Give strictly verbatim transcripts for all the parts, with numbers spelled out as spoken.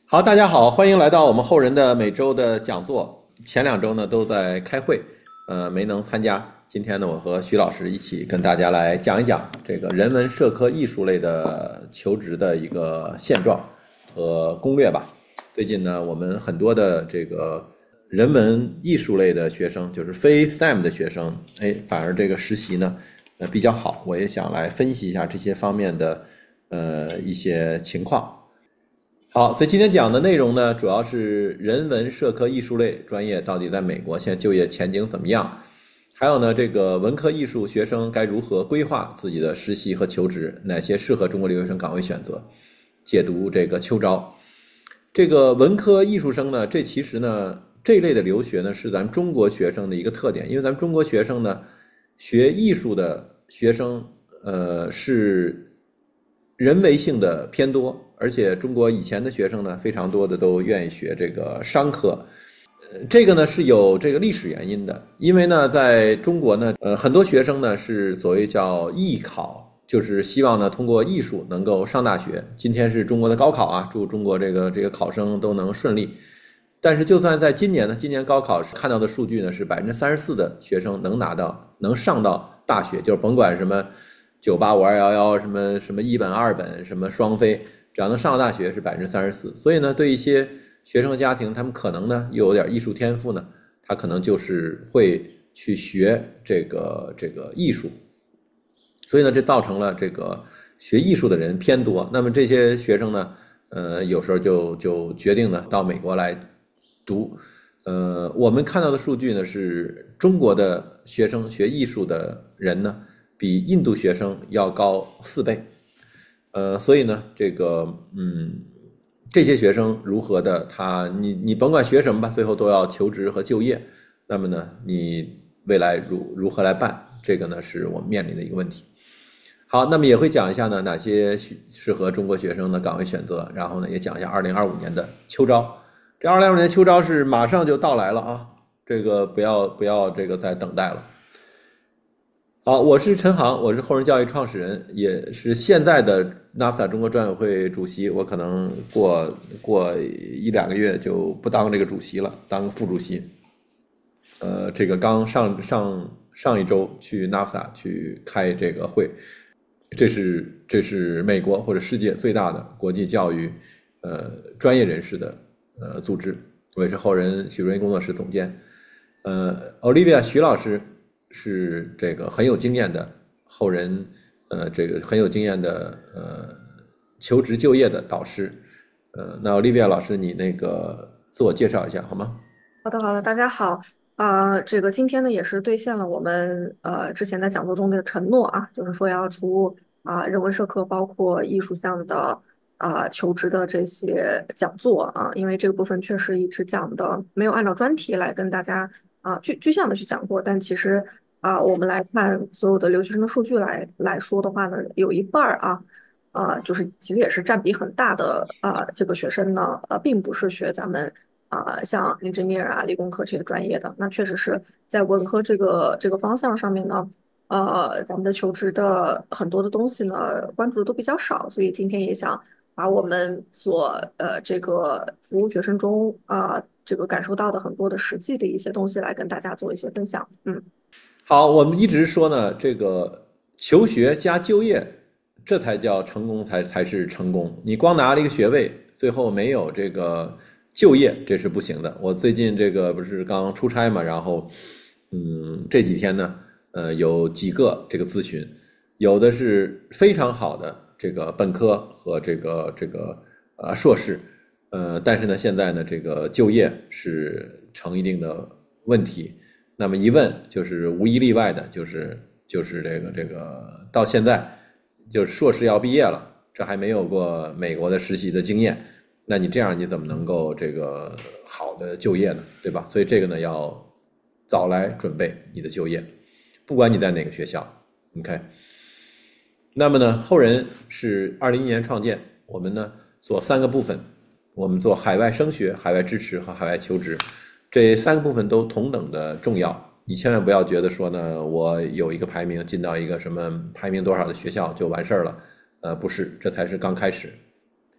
好，大家好，欢迎来到我们后人的每周的讲座。前两周呢都在开会，呃，没能参加。今天呢，我和徐老师一起跟大家来讲一讲这个人文社科艺术类的求职的一个现状和攻略吧。最近呢，我们很多的这个人文艺术类的学生，就是非 S T E M 的学生，哎，反而这个实习呢，呃，比较好。我也想来分析一下这些方面的呃一些情况。好，所以今天讲的内容呢，主要是人文社科艺术类专业到底在美国现在就业前景怎么样？还有呢，这个文科艺术学生该如何规划自己的实习和求职？哪些适合中国留学生岗位选择？解读这个秋招。这个文科艺术生呢，这其实呢，这一类的留学呢，是咱中国学生的一个特点，因为咱们中国学生呢，学艺术的学生，呃，是人为性的偏多。而且中国以前的学生呢，非常多的都愿意学这个商科，呃，这个呢是有这个历史原因的。因为呢，在中国呢，呃，很多学生呢是所谓叫艺考，就是希望呢通过艺术能够上大学。今天是中国的高考啊，祝中国这个这个考生都能顺利。但是就算在今年呢，今年高考看到的数据呢是百分之三十四的学生能拿到能上到大学，就是甭管什么九八五二幺幺什么什么一本二本什么双非。只要能上了大学是百分之三十四，所以呢，对一些学生家庭，他们可能呢又有点艺术天赋呢，他可能就是会去学这个这个艺术，所以呢，这造成了这个学艺术的人偏多。那么这些学生呢，呃，有时候就就决定呢到美国来读。呃，我们看到的数据呢是中国的学生学艺术的人呢比印度学生要高四倍。呃，所以呢，这个，嗯，这些学生如何的，他，你你甭管学什么吧，最后都要求职和就业。那么呢，你未来如如何来办？这个呢，是我们面临的一个问题。好，那么也会讲一下呢，哪些适合中国学生的岗位选择，然后呢，也讲一下二零二五年的秋招。这二零二五年秋招是马上就到来了啊，这个不要不要这个再等待了。好，我是陈航，我是后人教育创始人，也是现在的 N A F T A 中国专委会主席。我可能过过一两个月就不当这个主席了，当副主席。呃，这个刚上上上一周去 N A F T A 去开这个会，这是这是美国或者世界最大的国际教育呃专业人士的呃组织。我也是后人许润工作室总监。呃 ，Olivia 徐老师。是这个很有经验的后人，呃，这个很有经验的呃求职就业的导师，呃，那 Olivia 老师，你那个自我介绍一下好吗？ 好的，好的，大家好。啊、这个今天呢也是兑现了我们呃之前在讲座中的承诺啊，就是说要出啊、人文社科包括艺术项的啊、求职的这些讲座啊，因为这个部分确实一直讲的没有按照专题来跟大家啊、具具象的去讲过，但其实啊、我们来看所有的留学生的数据来来说的话呢，有一半儿啊。啊、就是其实也是占比很大的啊、这个学生呢，呃，并不是学咱们啊、像 engineer 啊、理工科这些专业的，那确实是在文科这个这个方向上面呢，呃，咱们的求职的很多的东西呢，关注的都比较少，所以今天也想把我们所呃这个服务学生中啊、这个感受到的很多的实际的一些东西来跟大家做一些分享，嗯。 好，我们一直说呢，这个求学加就业，这才叫成功才，才是成功。你光拿了一个学位，最后没有这个就业，这是不行的。我最近这个不是刚出差嘛，然后，嗯，这几天呢，呃，有几个这个咨询，有的是非常好的这个本科和这个这个呃硕士，呃，但是呢，现在呢，这个就业是成一定的问题。那么一问就是无一例外的，就是就是这个这个到现在就是硕士要毕业了，这还没有过美国的实习的经验，那你这样你怎么能够这个好的就业呢？对吧？所以这个呢要早来准备你的就业，不管你在哪个学校。OK，那么呢，后人是二零一年创建，我们呢做三个部分，我们做海外升学、海外支持和海外求职。这三个部分都同等的重要，你千万不要觉得说呢，我有一个排名进到一个什么排名多少的学校就完事儿了，呃，不是，这才是刚开始。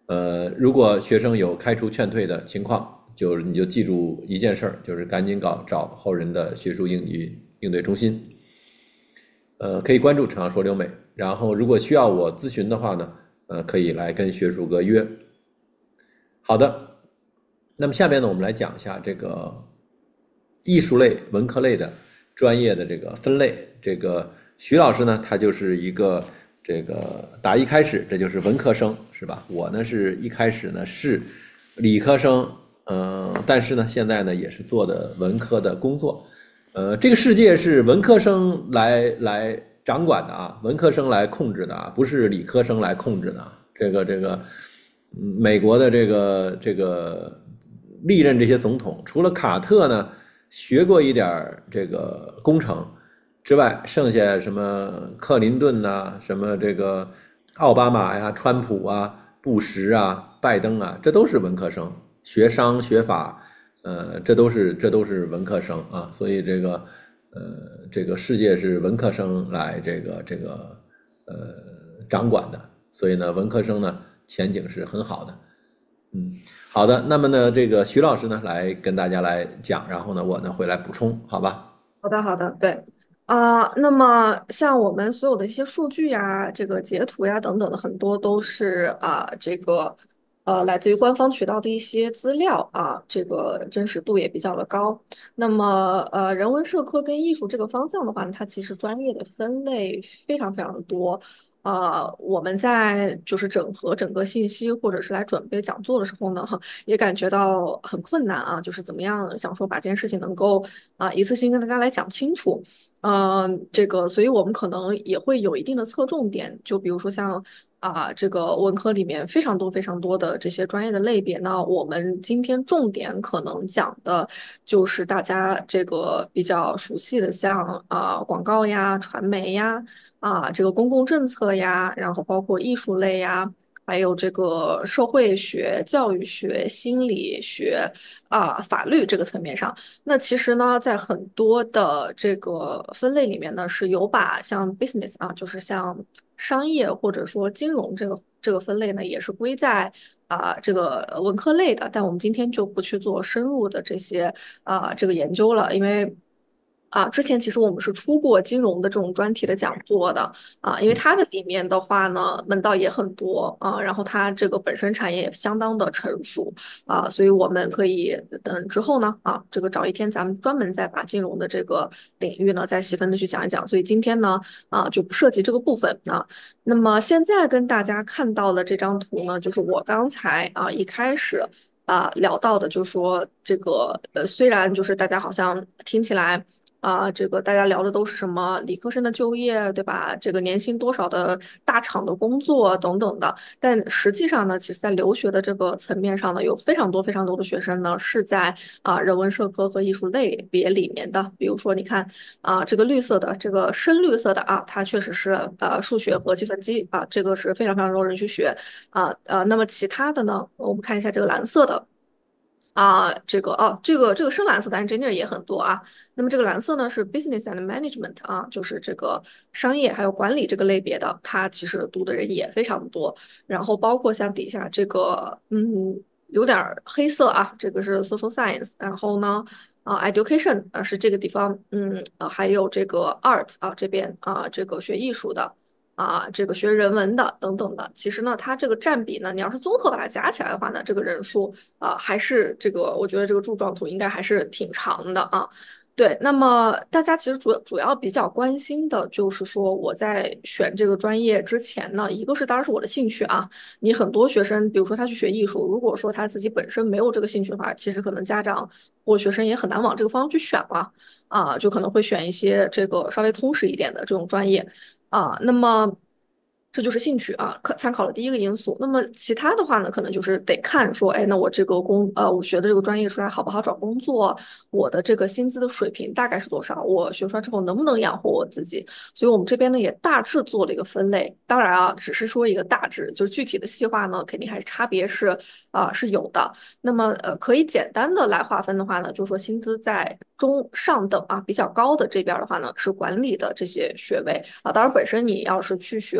呃，如果学生有开除劝退的情况，就你就记住一件事儿，就是赶紧搞找后人的学术应急应对中心。呃，可以关注"城上说留美"，然后如果需要我咨询的话呢，呃，可以来跟学术哥约。好的，那么下面呢，我们来讲一下这个艺术类、文科类的专业的这个分类。这个徐老师呢，他就是一个这个打一开始，这就是文科生，是吧？我呢是一开始呢是理科生，嗯、呃，但是呢现在呢也是做的文科的工作。呃，这个世界是文科生来来掌管的啊，文科生来控制的啊，不是理科生来控制的啊。这个这个，嗯，美国的这个这个历任这些总统，除了卡特呢学过一点这个工程之外，剩下什么克林顿呐、什么这个奥巴马呀、川普啊、布什啊、拜登啊，这都是文科生，学商学法。呃，这都是这都是文科生啊，所以这个呃，这个世界是文科生来这个这个呃掌管的，所以呢，文科生呢前景是很好的。嗯，好的，那么呢，这个徐老师呢来跟大家来讲，然后呢，我呢会来补充，好吧？ 好的，好的，对。啊、那么像我们所有的一些数据呀、这个截图呀等等的，很多都是啊、这个呃来自于官方渠道的一些资料啊，这个真实度也比较的高。那么呃，人文社科跟艺术这个方向的话呢，它其实专业的分类非常非常的多。呃，我们在就是整合整个信息或者是来准备讲座的时候呢，也感觉到很困难啊，就是怎么样想说把这件事情能够啊、一次性跟大家来讲清楚。嗯、这个，所以我们可能也会有一定的侧重点，就比如说像啊、这个文科里面非常多非常多的这些专业的类别呢，我们今天重点可能讲的就是大家这个比较熟悉的像啊、广告呀、传媒呀。啊，这个公共政策呀，然后包括艺术类呀，还有这个社会学、教育学、心理学啊、法律这个层面上。那其实呢，在很多的这个分类里面呢，是有把像 business 啊，就是像商业或者说金融这个这个分类呢，也是归在啊、这个文科类的。但我们今天就不去做深入的这些啊、这个研究了，因为。啊，之前其实我们是出过金融的这种专题的讲座的啊，因为它的里面的话呢，门道也很多啊，然后它这个本身产业也相当的成熟啊，所以我们可以等之后呢啊，这个找一天咱们专门再把金融的这个领域呢再细分的去讲一讲。所以今天呢啊就不涉及这个部分啊。那么现在跟大家看到的这张图呢，就是我刚才啊一开始。啊，聊到的就是说这个呃，虽然就是大家好像听起来啊，这个大家聊的都是什么理科生的就业，对吧？这个年薪多少的大厂的工作等等的，但实际上呢，其实在留学的这个层面上呢，有非常多非常多的学生呢是在啊人文社科和艺术类别里面的。比如说，你看啊，这个绿色的，这个深绿色的啊，它确实是呃数学和计算机啊，这个是非常非常多人去学啊呃，那么其他的呢，我们看一下这个蓝色的。啊，这个哦，这个这个深蓝色的 engineer 也很多啊。那么这个蓝色呢是 business and management 啊，就是这个商业还有管理这个类别的，它其实读的人也非常多。然后包括像底下这个，嗯，有点儿黑色啊，这个是 social science。然后呢，啊，education 啊是这个地方，嗯，呃，还有这个 art 啊这边啊，这个学艺术的。啊，这个学人文的等等的，其实呢，它这个占比呢，你要是综合把它加起来的话呢，这个人数啊，还是这个，我觉得这个柱状图应该还是挺长的啊。对，那么大家其实主主要比较关心的就是说，我在选这个专业之前呢，一个是当然是我的兴趣啊。你很多学生，比如说他去学艺术，如果说他自己本身没有这个兴趣的话，其实可能家长或学生也很难往这个方向去选了啊，就可能会选一些这个稍微通识一点的这种专业。啊，那么这就是兴趣啊，可参考了第一个因素。那么其他的话呢，可能就是得看说，哎，那我这个工呃，我学的这个专业出来好不好找工作，我的这个薪资的水平大概是多少，我学出来之后能不能养活我自己。所以我们这边呢也大致做了一个分类。当然啊，只是说一个大致，就是具体的细化呢，肯定还是差别是啊、是有的。那么呃，可以简单的来划分的话呢，就是说薪资在中上等啊比较高的这边儿的话呢，是管理的这些学位啊。当然，本身你要是去学管理。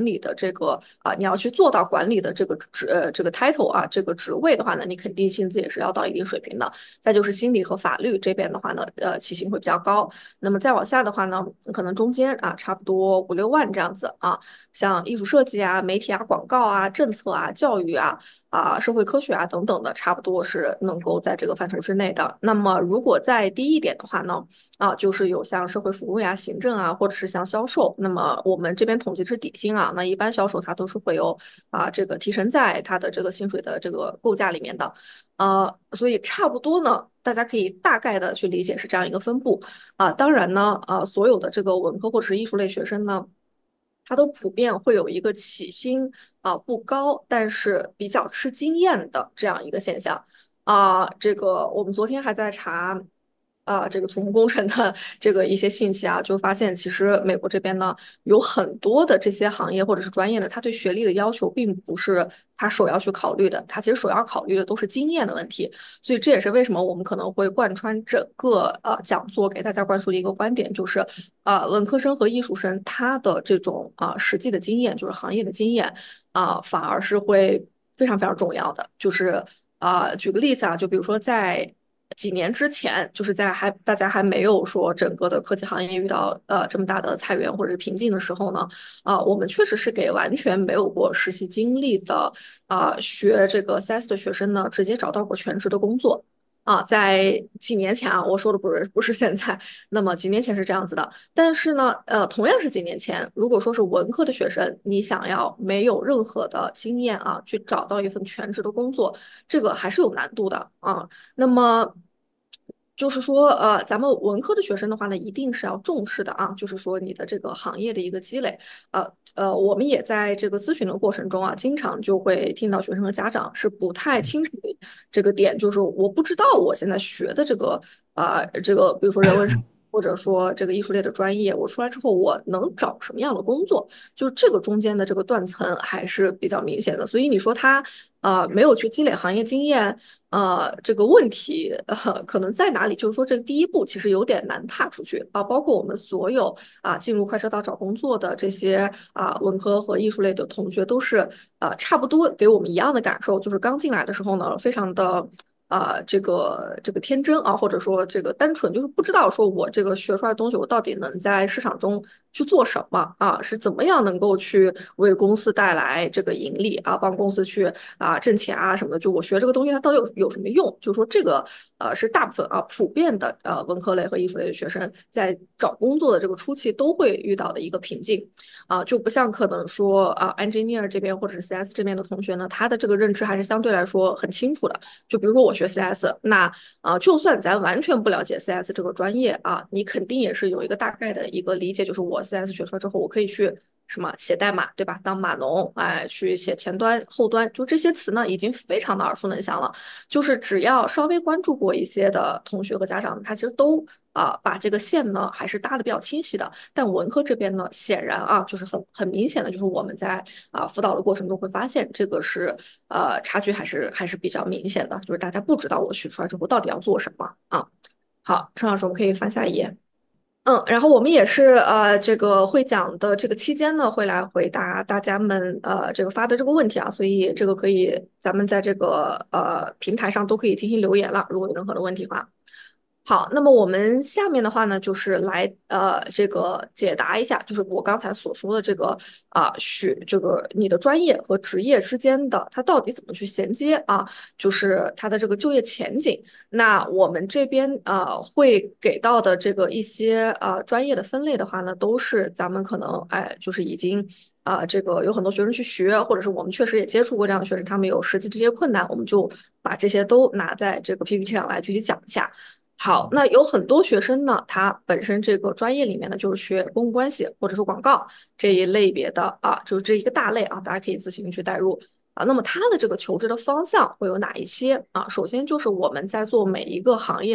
理的这个啊，你要去做到管理的这个职呃这个 title 啊，这个职位的话呢，你肯定薪资也是要到一定水平的。再就是心理和法律这边的话呢，呃，起薪会比较高。那么再往下的话呢，可能中间啊，差不多五六万这样子啊。像艺术设计啊、媒体啊、广告啊、政策啊、教育啊。啊，社会科学啊等等的，差不多是能够在这个范畴之内的。那么如果再低一点的话呢，啊，就是有像社会服务呀、行政啊，或者是像销售。那么我们这边统计是底薪啊，那一般销售它都是会有啊这个提成在它的这个薪水的这个构架里面的。呃，所以差不多呢，大家可以大概的去理解是这样一个分布啊。当然呢，呃，所有的这个文科或者是艺术类学生呢。它都普遍会有一个起薪啊、不高，但是比较吃经验的这样一个现象啊、这个我们昨天还在查啊、这个土木工程的这个一些信息啊，就发现其实美国这边呢有很多的这些行业或者是专业的，它对学历的要求并不是它首要去考虑的，它其实首要考虑的都是经验的问题。所以这也是为什么我们可能会贯穿整个呃讲座给大家灌输的一个观点，就是啊、文科生和艺术生他的这种啊、实际的经验，就是行业的经验啊、反而是会非常非常重要的。就是啊、举个例子啊，就比如说在几年之前，就是在还大家还没有说整个的科技行业遇到呃这么大的裁员或者是瓶颈的时候呢，啊、我们确实是给完全没有过实习经历的啊、学这个 C S 的学生呢，直接找到过全职的工作。啊，在几年前啊，我说的不是不是现在，那么几年前是这样子的，但是呢，呃，同样是几年前，如果说是文科的学生，你想要没有任何的经验啊，去找到一份全职的工作，这个还是有难度的啊。那么就是说，呃，咱们文科的学生的话呢，一定是要重视的啊，就是说你的这个行业的一个积累。呃呃，我们也在这个咨询的过程中啊，经常就会听到学生和家长是不太清楚的这个点，就是我不知道我现在学的这个啊、这个比如说人文。或者说这个艺术类的专业，我出来之后我能找什么样的工作？就是这个中间的这个断层还是比较明显的。所以你说他呃没有去积累行业经验，呃这个问题呃可能在哪里？就是说这个第一步其实有点难踏出去啊。包括我们所有啊进入快车道找工作的这些啊文科和艺术类的同学，都是呃差不多给我们一样的感受，就是刚进来的时候呢，非常的。啊，这个这个天真啊，或者说这个单纯，就是不知道说我这个学出来的东西，我到底能在市场中去做什么啊？是怎么样能够去为公司带来这个盈利啊，帮公司去啊挣钱啊什么的？就我学这个东西，它到底有有什么用？就是说这个呃是大部分啊普遍的呃文科类和艺术类的学生在找工作的这个初期都会遇到的一个瓶颈。啊，就不像可能说啊，engineer 这边或者是 C S 这边的同学呢，他的这个认知还是相对来说很清楚的。就比如说我学 C S，那啊，就算咱完全不了解 C S 这个专业啊，你肯定也是有一个大概的一个理解，就是我 C S 学出来之后，我可以去什么写代码，对吧？当码农，哎，去写前端、后端，就这些词呢，已经非常的耳熟能详了。就是只要稍微关注过一些的同学和家长，他其实都啊、把这个线呢还是搭的比较清晰的。但文科这边呢，显然啊，就是很很明显的，就是我们在啊、辅导的过程中会发现，这个是呃差距还是还是比较明显的，就是大家不知道我学出来之后到底要做什么啊。好，陈老师，我们可以翻下一页。嗯，然后我们也是呃，这个会讲的这个期间呢，会来回答大家们呃这个发的这个问题啊，所以这个可以咱们在这个呃平台上都可以进行留言了，如果有任何的问题的话。好，那么我们下面的话呢，就是来呃这个解答一下，就是我刚才所说的这个啊、学这个你的专业和职业之间的它到底怎么去衔接啊，就是它的这个就业前景。那我们这边呃会给到的这个一些呃专业的分类的话呢，都是咱们可能哎就是已经啊、这个有很多学生去学，或者是我们确实也接触过这样的学生，他们有实际这些困难，我们就把这些都拿在这个 P P T 上来具体讲一下。好，那有很多学生呢，他本身这个专业里面呢，就是学公共关系或者是广告这一类别的啊，就是这一个大类啊，大家可以自行去带入啊。那么他的这个求职的方向会有哪一些啊？首先就是我们在做每一个行业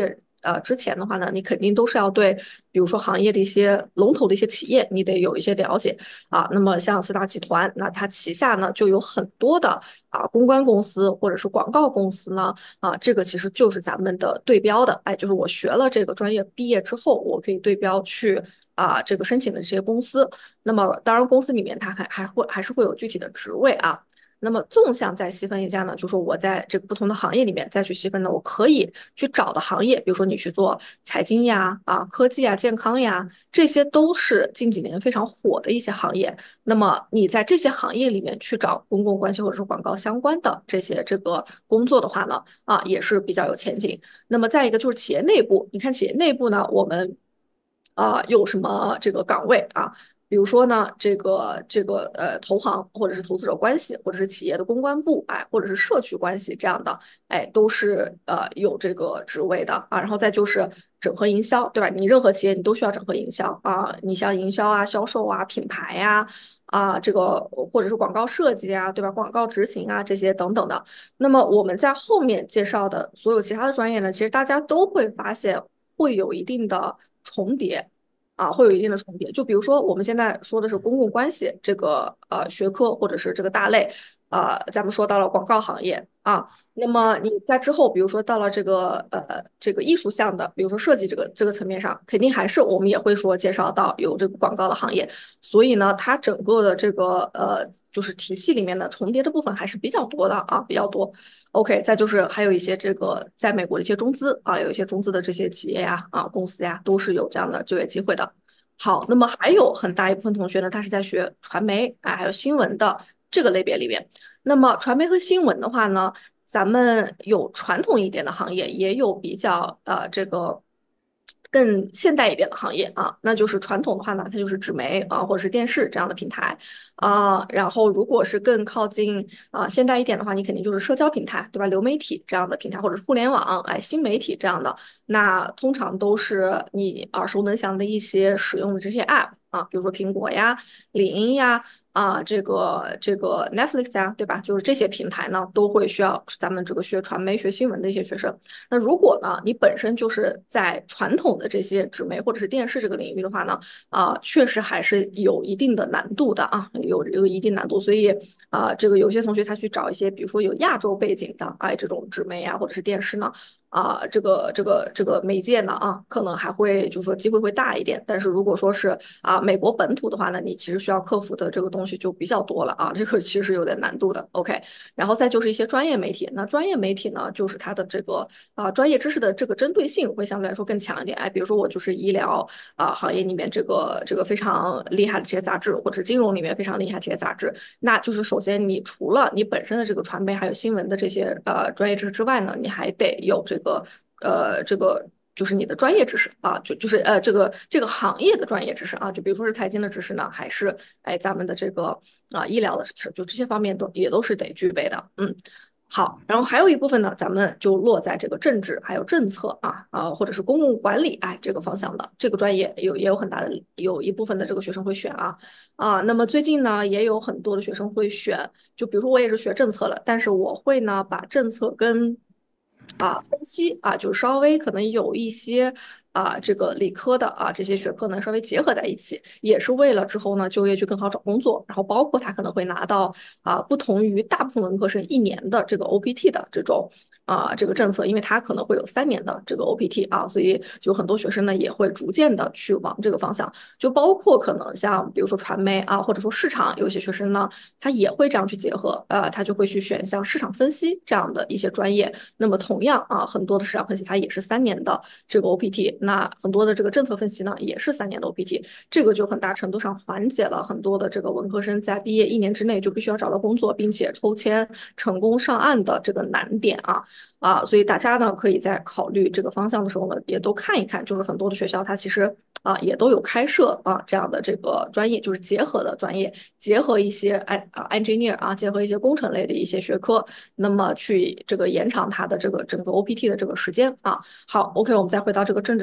呃之前的话呢，你肯定都是要对，比如说行业的一些龙头的一些企业，你得有一些了解啊。那么像四大集团，那它旗下呢就有很多的啊公关公司或者是广告公司呢，啊，这个其实就是咱们的对标的，哎，就是我学了这个专业毕业之后，我可以对标去啊这个申请的这些公司。那么当然公司里面它还还会还是会有具体的职位啊。那么纵向再细分一下呢，就是说我在这个不同的行业里面再去细分呢，我可以去找的行业，比如说你去做财经呀、啊科技呀、健康呀，这些都是近几年非常火的一些行业。那么你在这些行业里面去找公共关系或者是广告相关的这些这个工作的话呢，啊也是比较有前景。那么再一个就是企业内部，你看企业内部呢，我们啊、有什么这个岗位啊？比如说呢，这个这个呃，投行或者是投资者关系，或者是企业的公关部，哎，或者是社区关系这样的，哎，都是呃有这个职位的啊。然后再就是整合营销，对吧？你任何企业你都需要整合营销啊，你像营销啊、销售啊、品牌呀。啊，这个或者是广告设计啊，对吧？广告执行啊，这些等等的。那么我们在后面介绍的所有其他的专业呢，其实大家都会发现会有一定的重叠。啊，会有一定的重叠。就比如说，我们现在说的是公共关系这个呃学科或者是这个大类，呃，咱们说到了广告行业啊，那么你在之后，比如说到了这个呃这个艺术项的，比如说设计这个这个层面上，肯定还是我们也会说介绍到有这个广告的行业。所以呢，它整个的这个呃就是体系里面的重叠的部分还是比较多的啊，比较多。OK，再就是还有一些这个在美国的一些中资啊，有一些中资的这些企业呀、啊公司呀，都是有这样的就业机会的。好，那么还有很大一部分同学呢，他是在学传媒啊，还有新闻的这个类别里边。那么传媒和新闻的话呢，咱们有传统一点的行业，也有比较呃这个更现代一点的行业啊。那就是传统的话呢，它就是纸媒啊，或者是电视这样的平台啊。然后如果是更靠近啊现代一点的话，你肯定就是社交平台，对吧？流媒体这样的平台，或者是互联网，哎，新媒体这样的。那通常都是你耳熟能详的一些使用的这些 App 啊，比如说苹果呀、领英呀。啊，这个这个 Netflix 呀，对吧？就是这些平台呢，都会需要咱们这个学传媒、学新闻的一些学生。那如果呢，你本身就是在传统的这些纸媒或者是电视这个领域的话呢，啊，确实还是有一定的难度的啊，有有一定难度。所以啊，这个有些同学他去找一些，比如说有亚洲背景的，哎，这种纸媒啊或者是电视呢。啊，这个这个这个媒介呢，啊，可能还会就是说机会会大一点。但是如果说是啊美国本土的话呢，你其实需要克服的这个东西就比较多了啊，这个其实是有点难度的。OK，然后再就是一些专业媒体，那专业媒体呢，就是它的这个啊专业知识的这个针对性会相对来说更强一点。哎，比如说我就是医疗啊行业里面这个这个非常厉害的这些杂志，或者金融里面非常厉害这些杂志，那就是首先你除了你本身的这个传媒还有新闻的这些呃专业知识之外呢，你还得有这个呃这个就是你的专业知识啊，就就是呃这个这个行业的专业知识啊，就比如说是财经的知识呢，还是哎咱们的这个啊医疗的知识，就这些方面都也都是得具备的，嗯。好，然后还有一部分呢，咱们就落在这个政治还有政策啊啊，或者是公共管理哎这个方向的这个专业有也有很大的有一部分的这个学生会选啊啊。那么最近呢，也有很多的学生会选，就比如说我也是学政策的，但是我会呢把政策跟啊分析啊，就稍微可能有一些啊这个理科的啊这些学科呢稍微结合在一起，也是为了之后呢就业去更好找工作，然后包括他可能会拿到啊不同于大部分文科生一年的这个 O P T 的这种。啊，这个政策，因为它可能会有三年的这个 O P T 啊，所以就很多学生呢也会逐渐的去往这个方向，就包括可能像比如说传媒啊，或者说市场，有些学生呢他也会这样去结合，呃，他就会去选像市场分析这样的一些专业。那么同样啊，很多的市场分析它也是三年的这个 O P T，那很多的这个政策分析呢也是三年的 O P T，这个就很大程度上缓解了很多的这个文科生在毕业一年之内就必须要找到工作，并且抽签成功上岸的这个难点啊。啊，所以大家呢可以在考虑这个方向的时候呢，也都看一看，就是很多的学校它其实啊也都有开设啊这样的这个专业，就是结合的专业，结合一些哎啊 engineer 啊，结合一些工程类的一些学科，那么去这个延长它的这个整个 O P T 的这个时间啊。好，OK，我们再回到这个政治政。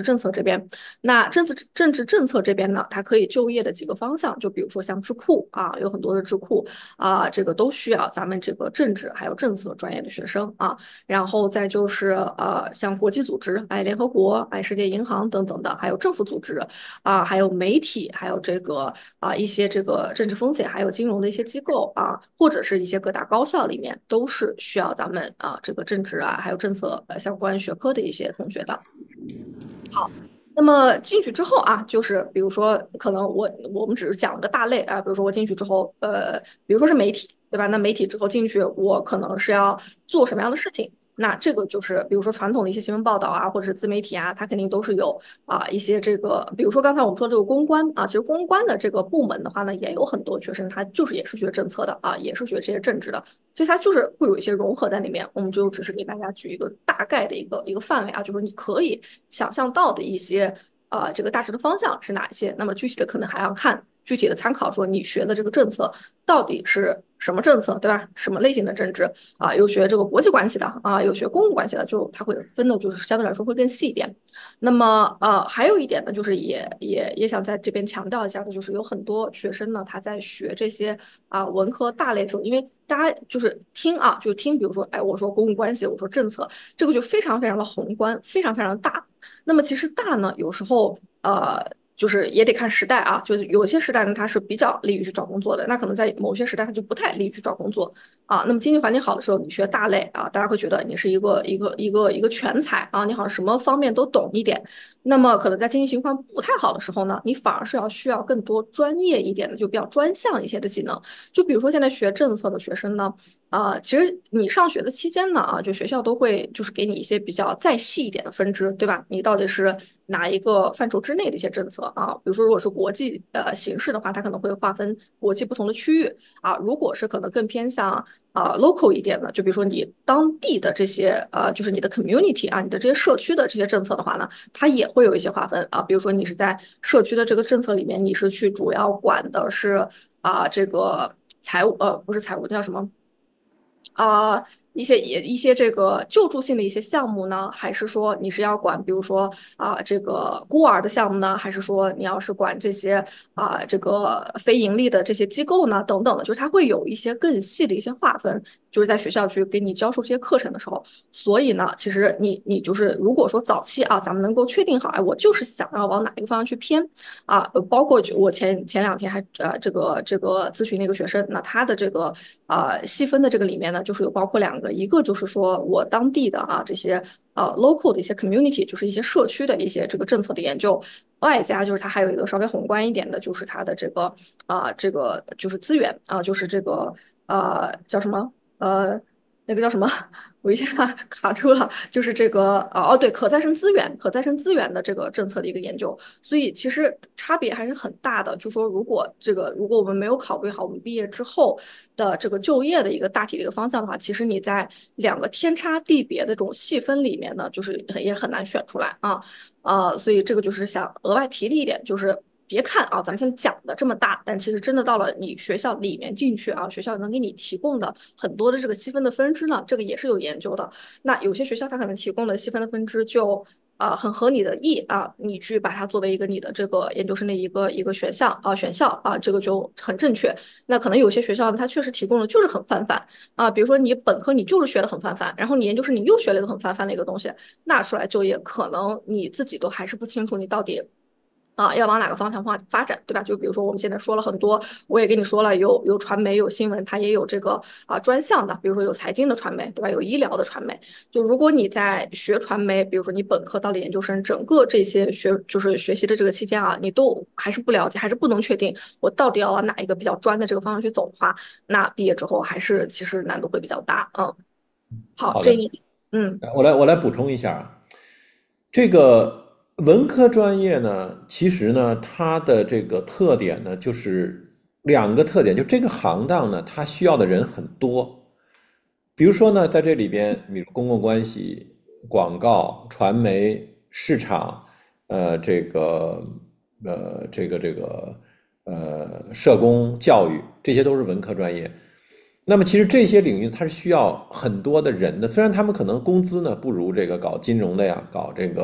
政策这边。那政治政治政策这边呢，它可以就业的几个方向，就比如说像智库啊，有很多的智库啊，这个都需要咱们这个政治还有政策专业的学生啊。然后再就是呃，像国际组织，哎，联合国，哎，世界银行等等的，还有政府组织啊，还有媒体，还有这个啊一些这个政治风险，还有金融的一些机构啊，或者是一些各大高校里面，都是需要咱们啊这个政治啊，还有政策呃相关学科的一些同学的。那么进去之后啊，就是比如说，可能我我们只是讲了个大类啊，比如说我进去之后，呃，比如说是媒体，对吧？那媒体之后进去，我可能是要做什么样的事情？那这个就是，比如说传统的一些新闻报道啊，或者是自媒体啊，它肯定都是有啊一些这个，比如说刚才我们说这个公关啊，其实公关的这个部门的话呢，也有很多学生，他就是也是学政策的啊，也是学这些政治的，所以它就是会有一些融合在里面。我们就只是给大家举一个大概的一个一个范围啊，就是你可以想象到的一些呃这个大致的方向是哪一些。那么具体的可能还要看具体的参考，说你学的这个政策到底是什么政策，对吧？什么类型的政治啊？有学这个国际关系的啊，有学公共关系的，就它会分的就是相对来说会更细一点。那么呃，还有一点呢，就是也也也想在这边强调一下的，就是有很多学生呢，他在学这些啊、文科大类的时候，因为大家就是听啊，就听，比如说，哎，我说公共关系，我说政策，这个就非常非常的宏观，非常非常的大。那么其实大呢，有时候呃。就是也得看时代啊，就是有些时代呢，它是比较利于去找工作的，那可能在某些时代它就不太利于去找工作啊。那么经济环境好的时候，你学大类啊，大家会觉得你是一个一个一个一个全才啊，你好像什么方面都懂一点。那么可能在经济情况不太好的时候呢，你反而是要需要更多专业一点的，就比较专项一些的技能。就比如说现在学政策的学生呢，啊、其实你上学的期间呢，啊，就学校都会就是给你一些比较再细一点的分支，对吧？你到底是哪一个范畴之内的一些政策啊？比如说，如果是国际呃形势的话，它可能会划分国际不同的区域啊。如果是可能更偏向啊、local 一点的，就比如说你当地的这些呃，就是你的 community 啊，你的这些社区的这些政策的话呢，它也会有一些划分啊。比如说你是在社区的这个政策里面，你是去主要管的是啊、这个财务呃不是财务，那叫什么？啊、一些也一些这个救助性的一些项目呢，还是说你是要管，比如说啊、这个孤儿的项目呢，还是说你要是管这些啊、这个非盈利的这些机构呢，等等的，就是它会有一些更细的一些划分，就是在学校去给你教授这些课程的时候，所以呢，其实你你就是如果说早期啊，咱们能够确定好，哎，我就是想要往哪一个方向去偏，啊，呃包括就我前前两天还呃这个这个咨询那个学生，那他的这个呃细分的这个里面呢，就是有包括两个，一个就是说我当地的啊这些呃 local 的一些 community，就是一些社区的一些这个政策的研究，外加就是它还有一个稍微宏观一点的，就是它的这个啊、这个就是资源啊、就是这个呃叫什么呃。那个叫什么？我一下卡住了，就是这个哦哦，对，可再生资源、可再生资源的这个政策的一个研究，所以其实差别还是很大的。就说如果这个如果我们没有考虑好我们毕业之后的这个就业的一个大体的一个方向的话，其实你在两个天差地别的这种细分里面呢，就是也很难选出来啊。呃，所以这个就是想额外提的一点，就是别看啊，咱们现在讲的这么大，但其实真的到了你学校里面进去啊，学校能给你提供的很多的这个细分的分支呢，这个也是有研究的。那有些学校它可能提供的细分的分支就啊、呃很合你的意啊，你去把它作为一个你的这个研究生的一个一个选项啊选校啊，这个就很正确。那可能有些学校呢，它确实提供的就是很泛泛啊，比如说你本科你就是学的很泛泛，然后你研究生你又学了一个很泛泛的一个东西，那出来就业可能你自己都还是不清楚你到底。啊，要往哪个方向发发展，对吧？就比如说我们现在说了很多，我也跟你说了，有有传媒，有新闻，它也有这个啊专项的，比如说有财经的传媒，对吧？有医疗的传媒。就如果你在学传媒，比如说你本科到了研究生，整个这些学就是学习的这个期间啊，你都还是不了解，还是不能确定我到底要往哪一个比较专的这个方向去走的话，那毕业之后还是其实难度会比较大。嗯，好， 好的， 这一嗯。 我来我来补充一下啊，这个文科专业呢，其实呢，它的这个特点呢，就是两个特点，就这个行当呢，它需要的人很多。比如说呢，在这里边，比如公共关系、广告、传媒、市场，呃，这个呃，这个这个呃，社工、教育，这些都是文科专业。那么其实这些领域它是需要很多的人的，虽然他们可能工资呢不如这个搞金融的呀，搞这个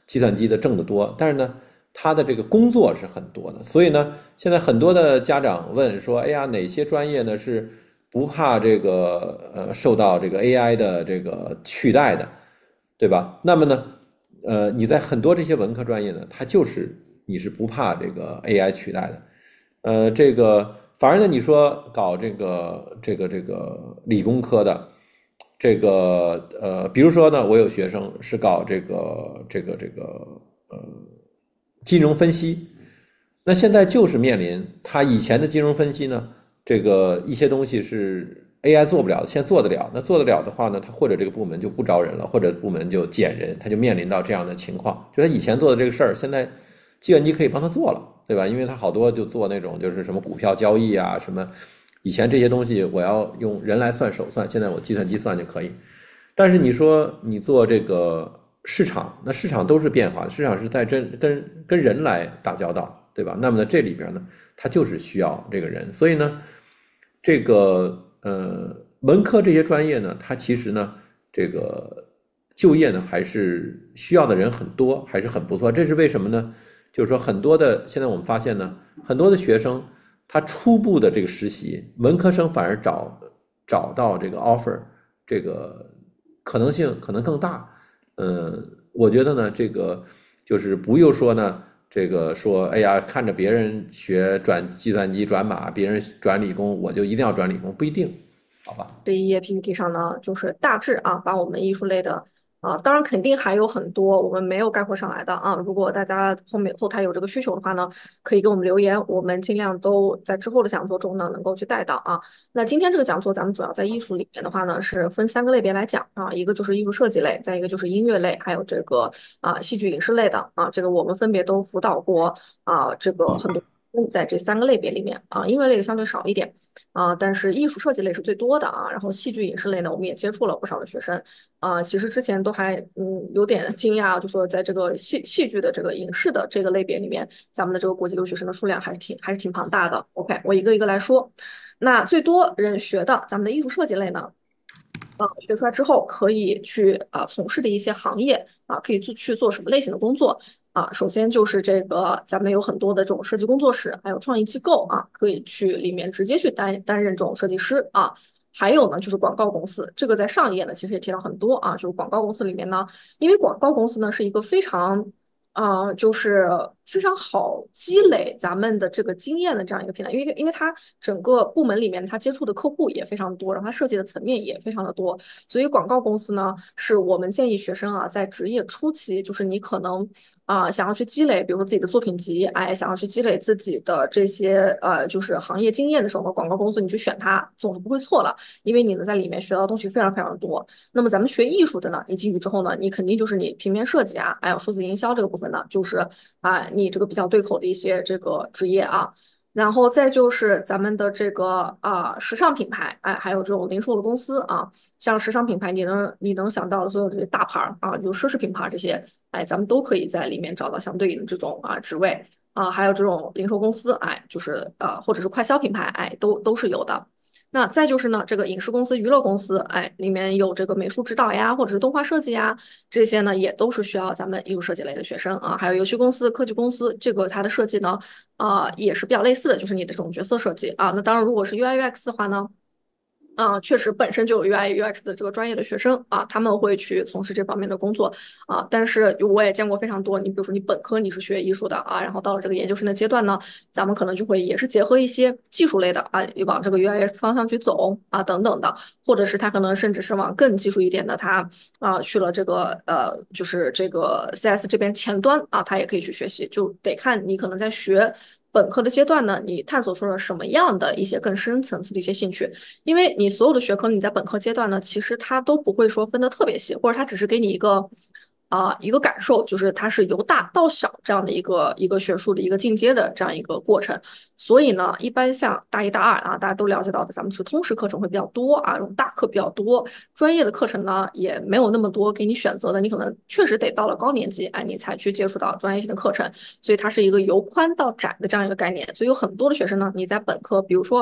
计算机的挣得多，但是呢，他的这个工作是很多的，所以呢，现在很多的家长问说，哎呀，哪些专业呢是不怕这个呃受到这个 A I 的这个取代的，对吧？那么呢，呃，你在很多这些文科专业呢，它就是你是不怕这个 A I 取代的，呃，这个反而呢，你说搞这个这个这个理工科的，这个呃，比如说呢，我有学生是搞这个这个这个呃金融分析，那现在就是面临他以前的金融分析呢，这个一些东西是 A I 做不了的，现在做得了。那做得了的话呢，他或者这个部门就不招人了，或者部门就减人，他就面临到这样的情况。就他以前做的这个事儿，现在计算机可以帮他做了，对吧？因为他好多就做那种就是什么股票交易啊，什么以前这些东西我要用人来算手算，现在我计算机算就可以。但是你说你做这个市场，那市场都是变化的，市场是在真跟跟人来打交道，对吧？那么呢，这里边呢，它就是需要这个人，所以呢，这个呃文科这些专业呢，它其实呢，这个就业呢还是需要的人很多，还是很不错。这是为什么呢？就是说很多的现在我们发现呢，很多的学生他初步的这个实习，文科生反而找找到这个 offer，这个可能性可能更大。嗯，我觉得呢，这个就是不用说呢，这个说，哎呀，看着别人学转计算机转码，别人转理工，我就一定要转理工，不一定，好吧？ 这一页 P P T 上呢，就是大致啊，把我们艺术类的啊，当然肯定还有很多我们没有概括上来的啊。如果大家后面后台有这个需求的话呢，可以给我们留言，我们尽量都在之后的讲座中呢能够去带到啊。那今天这个讲座咱们主要在艺术里面的话呢，是分三个类别来讲啊，一个就是艺术设计类，再一个就是音乐类，还有这个啊戏剧影视类的啊，这个我们分别都辅导过啊，这个很多。在这三个类别里面啊，音乐类的相对少一点。啊，但是艺术设计类是最多的啊，然后戏剧影视类呢，我们也接触了不少的学生啊，其实之前都还嗯有点惊讶，就说在这个戏戏剧的这个影视的这个类别里面，咱们的这个国际留学生的数量还是挺还是挺庞大的。OK，我一个一个来说，那最多人学的咱们的艺术设计类呢，呃，学出来之后可以去啊、从事的一些行业啊，可以做去做什么类型的工作啊？首先就是这个，咱们有很多的这种设计工作室，还有创意机构啊，可以去里面直接去担担任这种设计师啊。还有呢，就是广告公司，这个在上一页呢其实也提到很多啊，就是广告公司里面呢，因为广告公司呢是一个非常啊、呃就是非常好积累咱们的这个经验的这样一个平台，因为因为它整个部门里面它接触的客户也非常多，然后它设计的层面也非常的多，所以广告公司呢是我们建议学生啊在职业初期，就是你可能啊、想要去积累，比如说自己的作品集，哎，想要去积累自己的这些呃就是行业经验的时候，广告公司你去选它总是不会错了，因为你能在里面学到的东西非常非常的多。那么咱们学艺术的呢，你进去之后呢，你肯定就是你平面设计啊，还有数字营销这个部分呢，就是啊，你这个比较对口的一些这个职业啊。然后再就是咱们的这个啊时尚品牌，哎，还有这种零售的公司啊，像时尚品牌，你能你能想到的所有这些大牌儿啊，就奢侈品牌这些，哎，咱们都可以在里面找到相对应的这种啊职位啊，还有这种零售公司，哎，就是呃或者是快消品牌，哎，都都是有的。那再就是呢，这个影视公司、娱乐公司，哎，里面有这个美术指导呀，或者是动画设计呀，这些呢也都是需要咱们艺术设计类的学生啊。还有游戏公司、科技公司，这个它的设计呢，啊、也是比较类似的，就是你的这种角色设计啊。那当然，如果是 U I U X 的话呢，啊，确实本身就有 U I U X 的这个专业的学生啊，他们会去从事这方面的工作啊。但是我也见过非常多，你比如说你本科你是学艺术的啊，然后到了这个研究生的阶段呢，咱们可能就会也是结合一些技术类的啊，往这个 U I U X 方向去走啊，等等的，或者是他可能甚至是往更技术一点的，他啊去了这个呃，就是这个 C S 这边前端啊，他也可以去学习，就得看你可能在学。本科的阶段呢，你探索出了什么样的一些更深层次的一些兴趣？因为你所有的学科你在本科阶段呢，其实它都不会说分得特别细，或者它只是给你一个啊、一个感受，就是它是由大到小这样的一个一个学术的一个进阶的这样一个过程。所以呢，一般像大一、大二啊，大家都了解到的，咱们是通识课程会比较多啊，这种大课比较多，专业的课程呢也没有那么多给你选择的，你可能确实得到了高年级，哎，你才去接触到专业性的课程，所以它是一个由宽到窄的这样一个概念。所以有很多的学生呢，你在本科，比如说。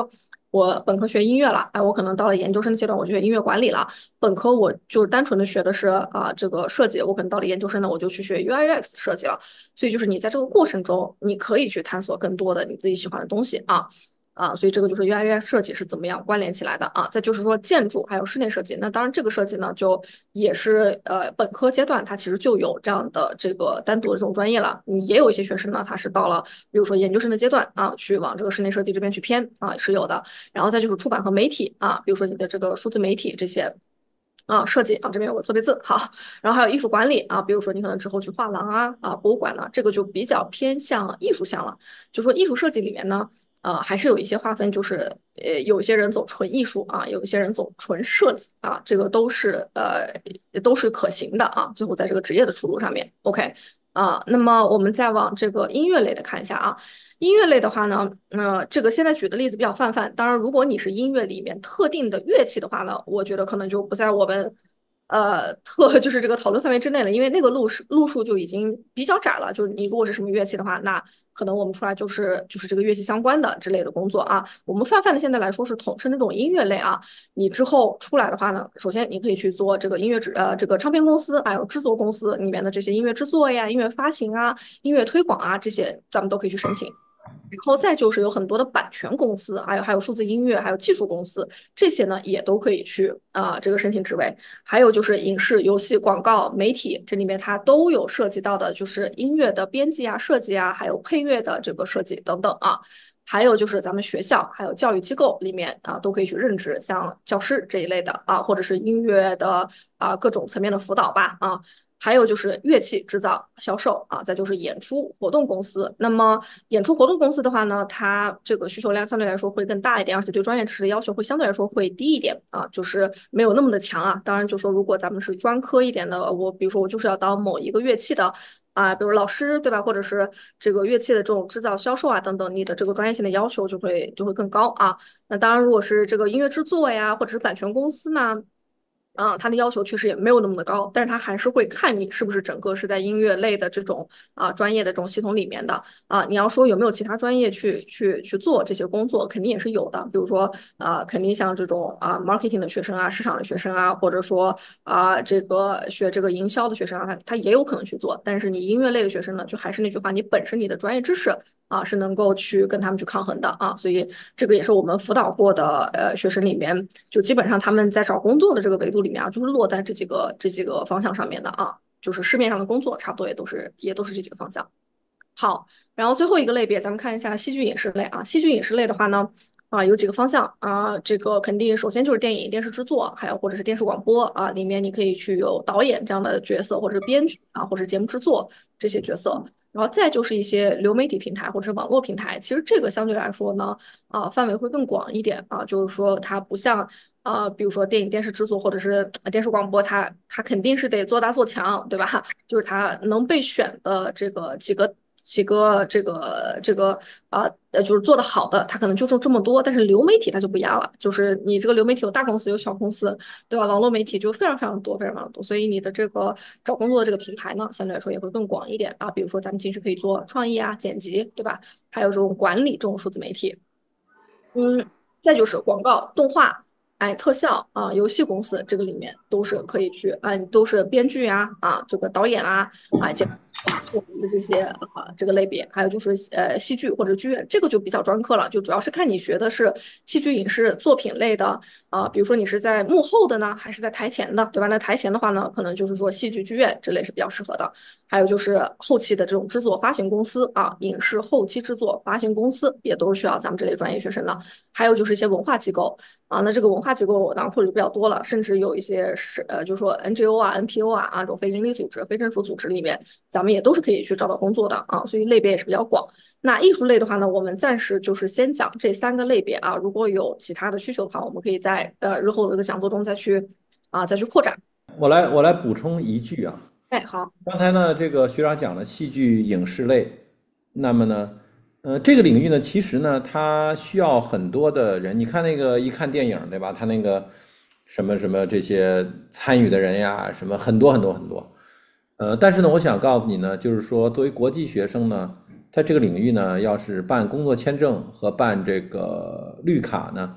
我本科学音乐了，哎，我可能到了研究生阶段，我就学音乐管理了。本科我就单纯的学的是啊、这个设计，我可能到了研究生呢，我就去学 U I U X 设计了。所以就是你在这个过程中，你可以去探索更多的你自己喜欢的东西啊。啊，所以这个就是 U I U X 设计是怎么样关联起来的啊？再就是说建筑还有室内设计，那当然这个设计呢，就也是呃本科阶段它其实就有这样的这个单独的这种专业了。你也有一些学生呢，他是到了比如说研究生的阶段啊，去往这个室内设计这边去偏啊，是有的。然后再就是出版和媒体啊，比如说你的这个数字媒体这些。啊，设计啊，这边有个错别字，好，然后还有艺术管理啊，比如说你可能之后去画廊啊、啊博物馆呢，这个就比较偏向艺术向了。就说艺术设计里面呢，呃，还是有一些划分，就是呃，有些人走纯艺术啊，有一些人走纯设计啊，这个都是呃都是可行的啊。最后在这个职业的出路上面，OK 啊，那么我们再往这个音乐类的看一下啊。音乐类的话呢，呃，这个现在举的例子比较泛泛。当然，如果你是音乐里面特定的乐器的话呢，我觉得可能就不在我们呃特就是这个讨论范围之内了，因为那个路数路数就已经比较窄了。就是你如果是什么乐器的话，那可能我们出来就是就是这个乐器相关的之类的工作啊。我们泛泛的现在来说是统称这种音乐类啊。你之后出来的话呢，首先你可以去做这个音乐制呃这个唱片公司还有制作公司里面的这些音乐制作呀、音乐发行啊、音乐推广啊这些，咱们都可以去申请。然后再就是有很多的版权公司，还有还有数字音乐，还有技术公司，这些呢也都可以去啊、呃这个申请职位。还有就是影视、游戏、广告、媒体，这里面它都有涉及到的，就是音乐的编辑啊、设计啊，还有配乐的这个设计等等啊。还有就是咱们学校还有教育机构里面啊，都可以去任职，像教师这一类的啊，或者是音乐的啊各种层面的辅导吧啊。还有就是乐器制造、销售啊，再就是演出活动公司。那么演出活动公司的话呢，它这个需求量相对来说会更大一点，而且对专业知识的要求会相对来说会低一点啊，就是没有那么的强啊。当然，就说如果咱们是专科一点的，我比如说我就是要当某一个乐器的。啊，比如老师，对吧？或者是这个乐器的这种制造、销售啊等等，你的这个专业性的要求就会就会更高啊。那当然，如果是这个音乐制作呀，或者是版权公司呢，嗯，它的要求确实也没有那么的高，但是它还是会看你是不是整个是在音乐类的这种啊专业的这种系统里面的啊。你要说有没有其他专业去去去做这些工作，肯定也是有的。比如说啊，肯定像这种啊 marketing 的学生啊，市场的学生啊，或者说啊这个学这个营销的学生啊，他他也有可能去做。但是你音乐类的学生呢，就还是那句话，你本身你的专业知识。啊，是能够去跟他们去抗衡的啊，所以这个也是我们辅导过的呃学生里面，就基本上他们在找工作的这个维度里面啊，就是落在这几个这几个方向上面的啊，就是市面上的工作差不多也都是也都是这几个方向。好，然后最后一个类别，咱们看一下戏剧影视类啊。戏剧影视类的话呢，啊有几个方向啊，这个肯定首先就是电影、电视制作，还有或者是电视广播啊，里面你可以去有导演这样的角色，或者是编剧啊，或者是节目制作这些角色。然后再就是一些流媒体平台或者是网络平台，其实这个相对来说呢，啊范围会更广一点啊，就是说它不像啊，比如说电影、电视制作或者是电视广播，它它肯定是得做大做强，对吧？就是它能被选的这个几个几个这个这个啊呃，就是做的好的，它可能就这么多。但是流媒体它就不一样了，就是你这个流媒体有大公司有小公司，对吧？网络媒体就非常非常多，非常非常多。所以你的这个找工作的这个平台呢，相对来说也会更广一点啊。比如说咱们进去可以做创意啊、剪辑，对吧？还有这种管理这种数字媒体。嗯，再就是广告、动画，哎，特效啊，游戏公司这个里面都是可以去，啊，都是编剧啊，啊，这个导演啊，啊，这我们的这些啊这个类别，还有就是呃戏剧或者剧院，这个就比较专科了，就主要是看你学的是戏剧影视作品类的啊，比如说你是在幕后的呢，还是在台前的，对吧？那台前的话呢，可能就是说戏剧剧院这类是比较适合的。还有就是后期的这种制作发行公司啊，影视后期制作发行公司也都是需要咱们这类专业学生的。还有就是一些文化机构啊，那这个文化机构当然或者就比较多了，甚至有一些是呃，就是说 N G O 啊、N P O 啊啊这种非营利组织、非政府组织里面，咱们也都是可以去找到工作的啊，所以类别也是比较广。那艺术类的话呢，我们暂时就是先讲这三个类别啊，如果有其他的需求的话，我们可以在呃日后的这个讲座中再去啊再去扩展。 我来我来补充一句啊， 哎，好。 刚才呢，这个学长讲了戏剧影视类，那么呢，呃，这个领域呢，其实呢，它需要很多的人。你看那个一看电影，对吧？他那个什么什么这些参与的人呀，什么很多很多很多。呃，但是呢，我想告诉你呢，就是说，作为国际学生呢，在这个领域呢，要是办工作签证和办这个绿卡呢，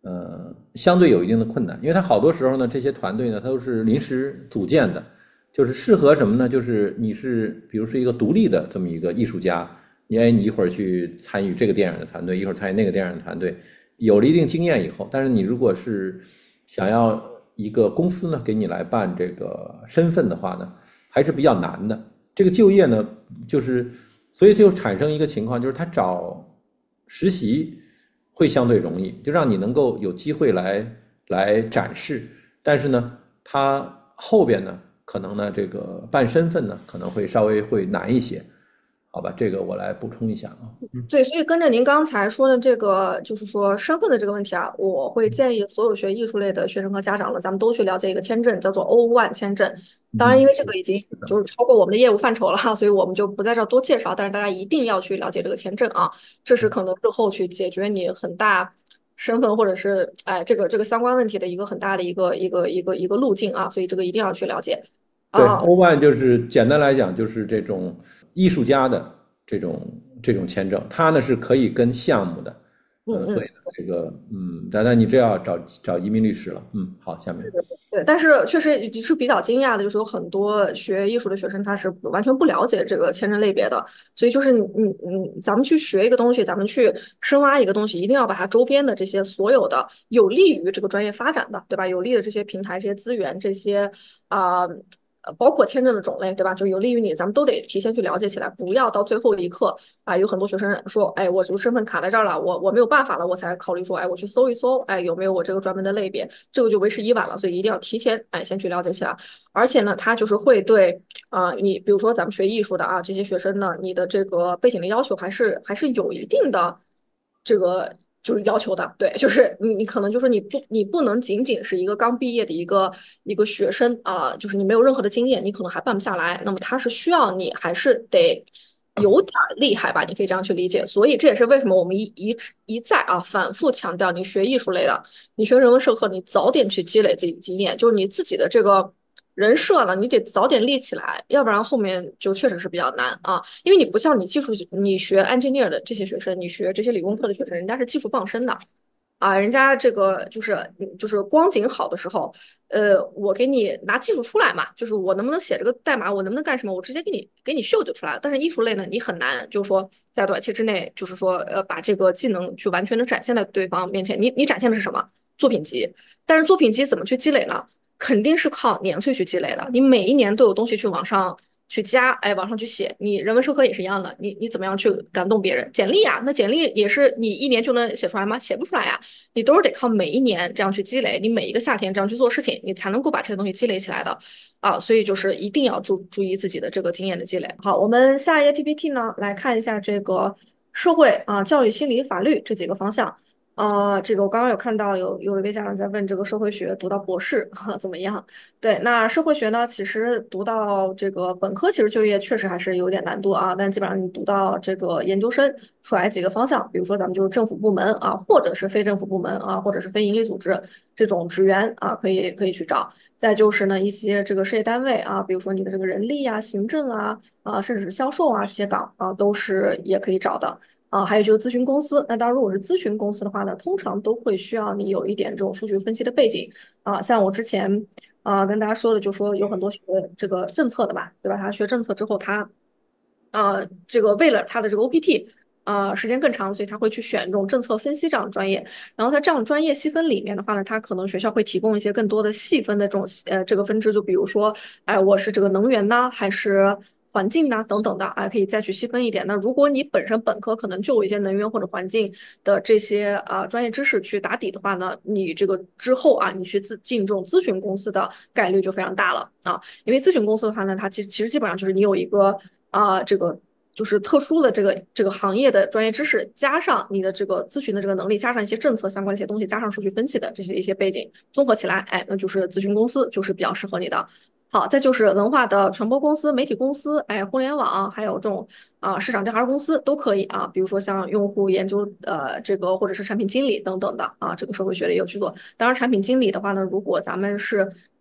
呃，相对有一定的困难，因为它好多时候呢，这些团队呢，它都是临时组建的，就是适合什么呢？就是你是比如是一个独立的这么一个艺术家，你哎，你一会儿去参与这个电影的团队，一会儿参与那个电影的团队，有了一定经验以后，但是你如果是想要一个公司呢给你来办这个身份的话呢，还是比较难的。这个就业呢，就是所以就产生一个情况，就是他找实习会相对容易，就让你能够有机会来来展示，但是呢，他后边呢，可能呢这个办身份呢可能会稍微会难一些，好吧？这个我来补充一下啊。 对，所以跟着您刚才说的这个，就是说身份的这个问题啊，我会建议所有学艺术类的学生和家长呢，咱们都去了解一个签证，叫做 O 一 签证。当然，因嗯， 为这个已经就是超过我们的业务范畴了哈，所以我们就不在这儿多介绍。但是大家一定要去了解这个签证啊，这是可能日后去解决你很大身份或者是哎这个这个相关问题的一个很大的一个一个一个一个路径啊，所以这个一定要去了解对啊。 ，O 一就是简单来讲就是这种艺术家的这种这种签证，它呢是可以跟项目的，呃，所以嗯嗯。 呢这个嗯，丹丹你这要找找移民律师了，嗯，好，下面。 对，但是确实也是比较惊讶的，就是有很多学艺术的学生他是完全不了解这个签证类别的，所以就是你你你，咱们去学一个东西，咱们去深挖一个东西，一定要把它周边的这些所有的有利于这个专业发展的，对吧？有利的这些平台、这些资源、这些啊。呃，包括签证的种类，对吧？就有利于你，咱们都得提前去了解起来，不要到最后一刻啊，有很多学生说，哎，我这个身份卡在这儿了，我我没有办法了，我才考虑说，哎，我去搜一搜，哎，有没有我这个专门的类别，这个就为时已晚了，所以一定要提前，哎，先去了解起来。而且呢，它就是会对啊、呃你比如说咱们学艺术的啊，这些学生呢，你的这个背景的要求还是还是有一定的这个就是要求的，对，就是你你可能就是你不你不能仅仅是一个刚毕业的一个一个学生啊、就是你没有任何的经验，你可能还办不下来。那么他是需要你还是得有点儿厉害吧，你可以这样去理解。所以这也是为什么我们一一一再啊反复强调，你学艺术类的，你学人文社科，你早点去积累自己的经验，就是你自己的这个。人设了，你得早点立起来，要不然后面就确实是比较难啊。因为你不像你技术，你学 engineer 的这些学生，你学这些理工科的学生，人家是技术傍身的，啊，人家这个就是就是光景好的时候，呃，我给你拿技术出来嘛，就是我能不能写这个代码，我能不能干什么，我直接给你给你秀就出来了。但是艺术类呢，你很难，就是说在短期之内，就是说呃把这个技能去完全的展现在对方面前。你你展现的是什么？作品集，但是作品集怎么去积累呢？肯定是靠年岁去积累的。你每一年都有东西去往上去加，哎，往上去写。你人文社科也是一样的，你你怎么样去感动别人？简历啊，那简历也是你一年就能写出来吗？写不出来呀，你都是得靠每一年这样去积累，你每一个夏天这样去做事情，你才能够把这些东西积累起来的。啊，所以就是一定要注注意自己的这个经验的积累。好，我们下一页 P P T 呢，来看一下这个社会啊、教育、心理、法律这几个方向。呃，这个我刚刚有看到有有一位家长在问这个社会学读到博士哈、怎么样？对，那社会学呢，其实读到这个本科，其实就业确实还是有点难度啊。但基本上你读到这个研究生，出来几个方向，比如说咱们就是政府部门啊，或者是非政府部门啊，或者是非营利组织这种职员啊，可以可以去找。再就是呢，一些这个事业单位啊，比如说你的这个人力啊、行政啊啊，甚至是销售啊这些岗啊，都是也可以找的。啊，还有就是咨询公司。那当然，如果是咨询公司的话呢，通常都会需要你有一点这种数据分析的背景啊。像我之前啊跟大家说的，就说有很多学这个政策的吧，对吧？他学政策之后，他呃这个为了他的这个 O P T。呃，时间更长，所以他会去选这种政策分析这样的专业。然后他这样的专业细分里面的话呢，他可能学校会提供一些更多的细分的这种呃这个分支，就比如说，哎，我是这个能源呢，还是环境呐等等的，啊，可以再去细分一点。那如果你本身本科可能就有一些能源或者环境的这些啊专业知识去打底的话呢，你这个之后啊，你去自进这种咨询公司的概率就非常大了啊。因为咨询公司的话呢，它其实其实基本上就是你有一个啊这个。就是特殊的这个这个行业的专业知识，加上你的这个咨询的这个能力，加上一些政策相关的一些东西，加上数据分析的这些一些背景，综合起来，哎，那就是咨询公司就是比较适合你的。好，再就是文化的传播公司、媒体公司，哎，互联网，还有这种啊、市场调查公司都可以啊。比如说像用户研究，呃，这个或者是产品经理等等的啊，这个社会学里有去做。当然，产品经理的话呢，如果咱们是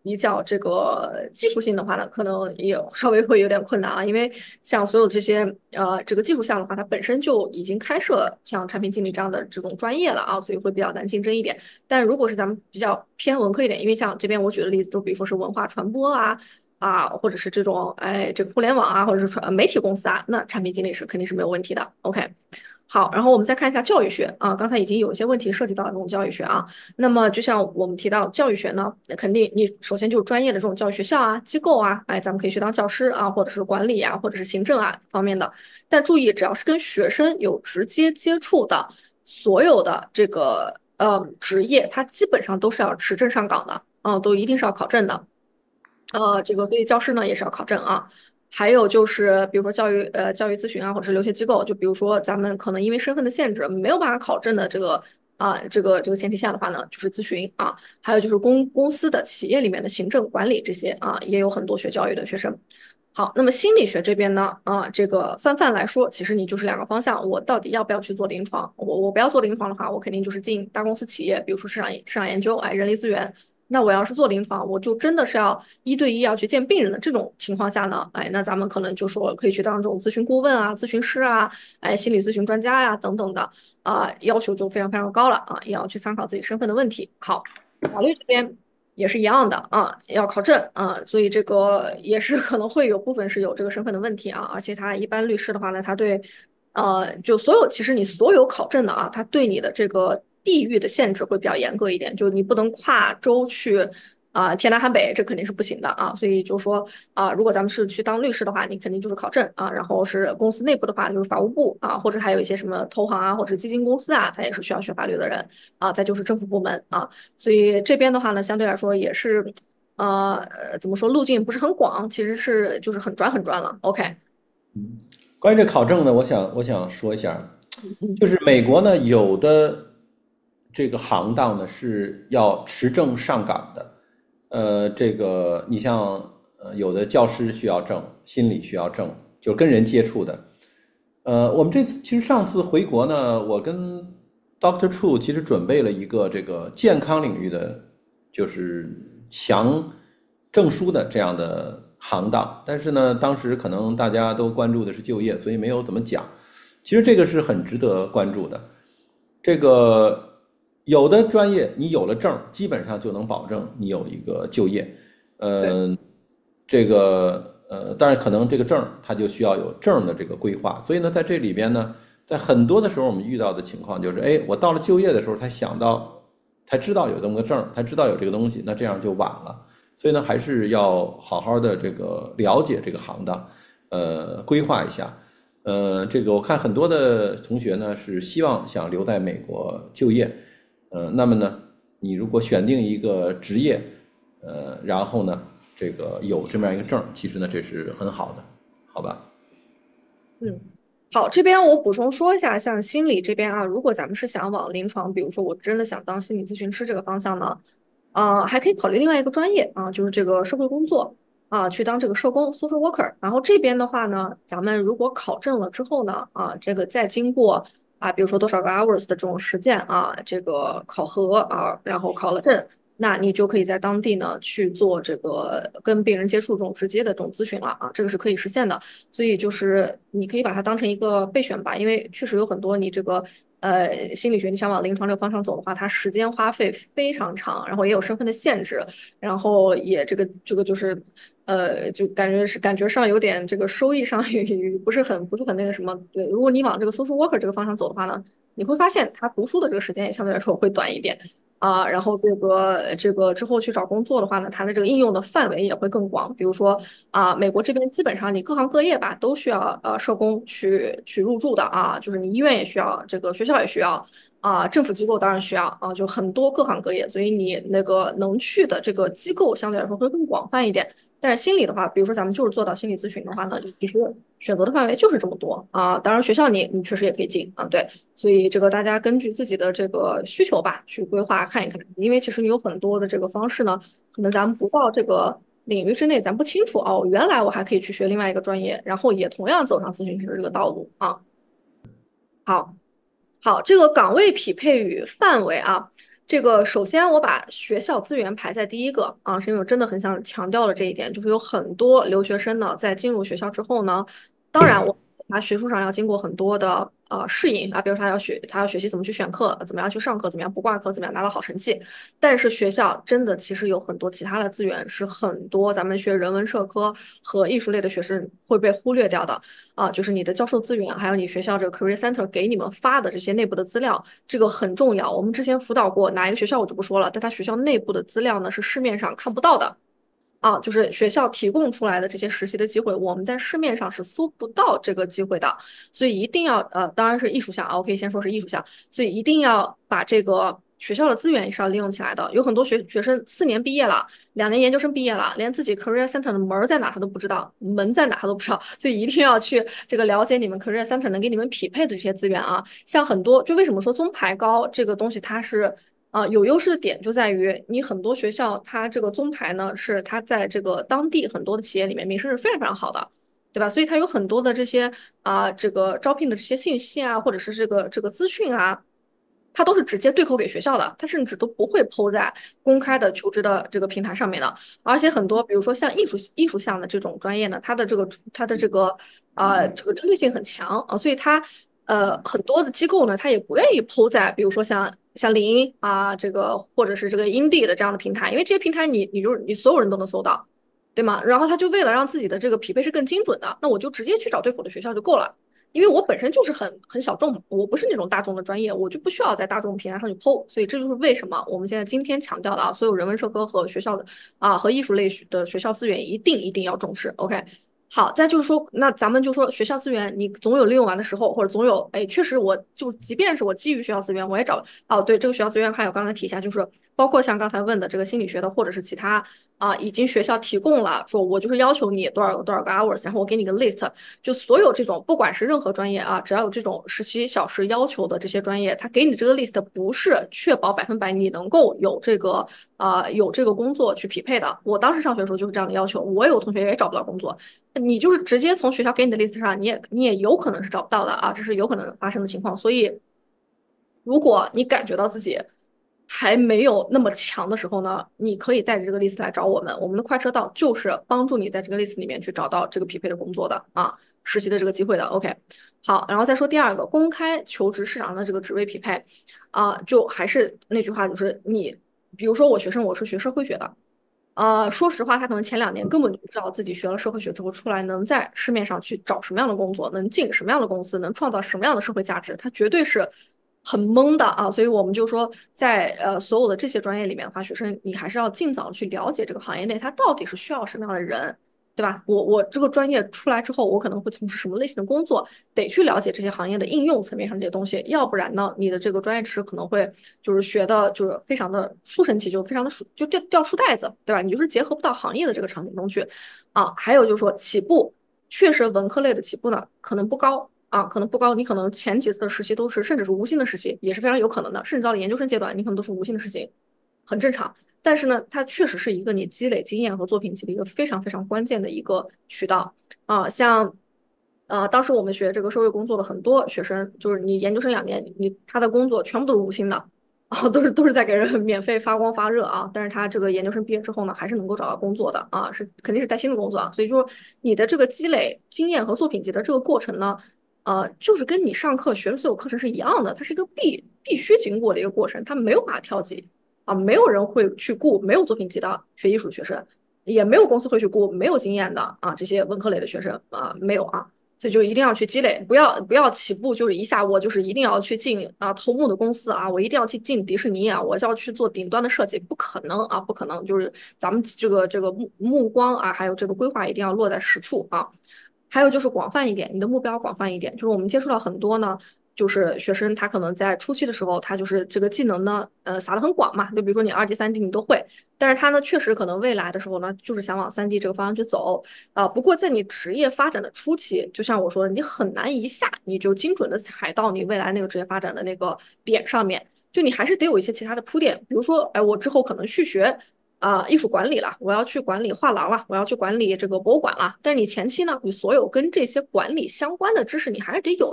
比较这个技术性的话呢，可能也稍微会有点困难啊，因为像所有这些呃这个技术项的话，它本身就已经开设像产品经理这样的这种专业了啊，所以会比较难竞争一点。但如果是咱们比较偏文科一点，因为像这边我举的例子都比如说是文化传播啊啊，或者是这种哎这个互联网啊，或者是传媒体公司啊，那产品经理是肯定是没有问题的。OK。好，然后我们再看一下教育学啊，刚才已经有一些问题涉及到了这种教育学啊。那么就像我们提到教育学呢，那肯定你首先就是专业的这种教育学校啊、机构啊，哎，咱们可以去当教师啊，或者是管理啊，或者是行政啊方面的。但注意，只要是跟学生有直接接触的，所有的这个呃职业，它基本上都是要持证上岗的，啊，都一定是要考证的。呃，这个所以教师呢也是要考证啊。还有就是，比如说教育呃教育咨询啊，或者是留学机构，就比如说咱们可能因为身份的限制，没有办法考证的这个啊、这个这个前提下的话呢，就是咨询啊。还有就是公公司的企业里面的行政管理这些啊，也有很多学教育的学生。好，那么心理学这边呢，啊，这个泛泛来说，其实你就是两个方向，我到底要不要去做临床？我我不要做临床的话，我肯定就是进大公司企业，比如说市场市场研究，哎，人力资源。那我要是做临床，我就真的是要一对一要去见病人的这种情况下呢，哎，那咱们可能就说可以去当这种咨询顾问啊、咨询师啊、哎，心理咨询专家呀、等等的，啊、要求就非常非常高了啊，也要去参考自己身份的问题。好，法律这边也是一样的啊，要考证啊，所以这个也是可能会有部分是有这个身份的问题啊，而且他一般律师的话呢，他对呃，就所有其实你所有考证的啊，它对你的这个地域的限制会比较严格一点，就你不能跨州去啊、天南海北，这肯定是不行的啊。所以就说啊、如果咱们是去当律师的话，你肯定就是考证啊，然后是公司内部的话就是法务部啊，或者还有一些什么投行啊，或者基金公司啊，它也是需要学法律的人啊。再就是政府部门啊，所以这边的话呢，相对来说也是呃呃怎么说路径不是很广，其实是就是很专很专了。OK。 关于这考证呢，我想我想说一下， 嗯嗯。 就是美国呢有的这个行当呢是要持证上岗的，呃，这个你像呃有的教师需要证，心理需要证，就跟人接触的。呃，我们这次其实上次回国呢，我跟 Doctor Chu 其实准备了一个这个健康领域的，就是强证书的这样的行当，但是呢，当时可能大家都关注的是就业，所以没有怎么讲。其实这个是很值得关注的。这个有的专业你有了证，基本上就能保证你有一个就业。 对。 嗯、这个呃，但是可能这个证它就需要有证的这个规划，所以呢，在这里边呢，在很多的时候我们遇到的情况就是，哎，我到了就业的时候才想到，才知道有这么个证，才知道有这个东西，那这样就晚了。所以呢，还是要好好的这个了解这个行当，呃，规划一下。呃，这个我看很多的同学呢是希望想留在美国就业，呃，那么呢，你如果选定一个职业，呃，然后呢，这个有这么样一个证，其实呢，这是很好的，好吧？ 嗯，好，这边我补充说一下，像心理这边啊，如果咱们是想往临床，比如说我真的想当心理咨询师这个方向呢，呃，还可以考虑另外一个专业啊，就是这个社会工作啊，去当这个社工 social worker。然后这边的话呢，咱们如果考证了之后呢，啊，这个再经过啊，比如说多少个 hours 的这种实践啊，这个考核啊，然后考了证。那你就可以在当地呢去做这个跟病人接触这种直接的这种咨询了啊，这个是可以实现的。所以就是你可以把它当成一个备选吧，因为确实有很多你这个呃心理学，你想往临床这个方向走的话，它时间花费非常长，然后也有身份的限制，然后也这个这个就是呃就感觉是感觉上有点这个收益上也不是很不是很那个什么。对，如果你往这个 social worker 这个方向走的话呢，你会发现他读书的这个时间也相对来说会短一点。啊，然后这个这个之后去找工作的话呢，它的这个应用的范围也会更广。比如说啊，美国这边基本上你各行各业吧都需要呃社工去去入驻的啊，就是你医院也需要，这个学校也需要啊，政府机构当然需要啊，就很多各行各业，所以你那个能去的这个机构相对来说会更广泛一点。但是心理的话，比如说咱们就是做到心理咨询的话呢，你其实选择的范围就是这么多啊。当然学校你你确实也可以进啊，对。所以这个大家根据自己的这个需求吧，去规划看一看。因为其实你有很多的这个方式呢，可能咱们不到这个领域之内，咱不清楚哦。原来我还可以去学另外一个专业，然后也同样走上咨询师这个道路啊。好，好，这个岗位匹配与范围啊。 这个首先我把学校资源排在第一个啊，是因为我真的很想强调了这一点，就是有很多留学生呢，在进入学校之后呢，当然我他学术上要经过很多的呃适应啊，比如他要学他要学习怎么去选课，怎么样去上课，怎么样不挂科，怎么样拿到好成绩。但是学校真的其实有很多其他的资源，是很多咱们学人文社科和艺术类的学生会被忽略掉的。啊，就是你的教授资源，还有你学校这个 Career Center 给你们发的这些内部的资料，这个很重要。我们之前辅导过哪一个学校我就不说了，但他学校内部的资料呢是市面上看不到的。啊，就是学校提供出来的这些实习的机会，我们在市面上是搜不到这个机会的，所以一定要呃，当然是艺术项啊，我可以先说是艺术项，所以一定要把这个学校的资源也是要利用起来的。有很多学学生四年毕业了，两年研究生毕业了，连自己 career center 的门儿在哪他都不知道，门在哪他都不知道，所以一定要去这个了解你们 career center 能给你们匹配的这些资源啊。像很多，就为什么说综排高这个东西它是。啊，有优势的点就在于你很多学校它这个综排呢是它在这个当地很多的企业里面名声是非常非常好的，对吧？所以它有很多的这些啊这个招聘的这些信息啊，或者是这个这个资讯啊，它都是直接对口给学校的，它甚至都不会 p 在公开的求职的这个平台上面的。而且很多比如说像艺术艺术项的这种专业呢，它的这个它的这个啊这个针对性很强啊，所以它。呃，很多的机构呢，它也不愿意 p 在，比如说像像领英啊，这个或者是这个 Indeed 的这样的平台，因为这些平台你你就是你所有人都能搜到，对吗？然后他就为了让自己的这个匹配是更精准的，那我就直接去找对口的学校就够了。因为我本身就是很很小众，我不是那种大众的专业，我就不需要在大众平台上去 P O，所以这就是为什么我们现在今天强调的啊，所有人文社科和学校的啊和艺术类的学校资源一定一定要重视。OK，好，再就是说，那咱们就说学校资源，你总有利用完的时候，或者总有，哎，确实我就即便是我基于学校资源，我也找，哦，对，这个学校资源还有刚才提一下，就是包括像刚才问的这个心理学的，或者是其他啊，已经学校提供了，说我就是要求你多少个多少个 hours，然后我给你个 list，就所有这种不管是任何专业啊，只要有这种实习小时要求的这些专业，他给你这个 list 不是确保百分百你能够有这个啊、有这个工作去匹配的。我当时上学的时候就是这样的要求，我有同学也找不到工作。你就是直接从学校给你的 list 上，你也你也有可能是找不到的啊，这是有可能发生的情况。所以，如果你感觉到自己还没有那么强的时候呢，你可以带着这个 list 来找我们，我们的快车道就是帮助你在这个 list 里面去找到这个匹配的工作的啊，实习的这个机会的。OK，好，然后再说第二个，公开求职市场的这个职位匹配啊，就还是那句话，就是你，比如说我学生，我是学社会学的。呃，说实话，他可能前两年根本就不知道自己学了社会学之后出来能在市面上去找什么样的工作，能进什么样的公司，能创造什么样的社会价值，他绝对是很懵的啊。所以我们就说在，呃所有的这些专业里面的话，学生你还是要尽早去了解这个行业内它到底是需要什么样的人，对吧？我我这个专业出来之后，我可能会从事什么类型的工作，得去了解这些行业的应用层面上这些东西，要不然呢，你的这个专业知识可能会就是学的就是非常的书神奇，就非常的书就掉掉书袋子，对吧？你就是结合不到行业的这个场景中去啊。还有就是说起步，确实文科类的起步呢可能不高。啊，可能不高，你可能前几次的实习都是，甚至是无薪的实习，也是非常有可能的。甚至到了研究生阶段，你可能都是无薪的实习，很正常。但是呢，它确实是一个你积累经验和作品集的一个非常非常关键的一个渠道啊。像，呃，当时我们学这个社会工作的很多学生，就是你研究生两年，你他的工作全部都是无薪的，啊，都是都是在给人免费发光发热啊。但是他这个研究生毕业之后呢，还是能够找到工作的啊，是肯定是带薪的工作啊。所以说，你的这个积累经验和作品集的这个过程呢，呃，就是跟你上课学的所有课程是一样的，它是一个必必须经过的一个过程，它没有办法跳级。啊，没有人会去雇没有作品集的学艺术的学生，也没有公司会去雇没有经验的啊这些文科类的学生啊，没有啊，所以就一定要去积累，不要不要起步就是一下我就是一定要去进啊头目的公司啊，我一定要去进迪士尼啊，我就要去做顶端的设计，不可能啊，不可能，就是咱们这个这个目目光啊，还有这个规划一定要落在实处啊。还有就是广泛一点，你的目标广泛一点，就是我们接触到很多呢。就是学生他可能在初期的时候，他就是这个技能呢，呃，撒的很广嘛，就比如说你二 D、三 D 你都会，但是他呢，确实可能未来的时候呢，就是想往三 D 这个方向去走啊、呃不过在你职业发展的初期，就像我说的，你很难一下你就精准的踩到你未来那个职业发展的那个点上面，就你还是得有一些其他的铺垫，比如说，哎，我之后可能去学。啊、呃艺术管理了，我要去管理画廊了，我要去管理这个博物馆了。但是你前期呢，你所有跟这些管理相关的知识，你还是得有的。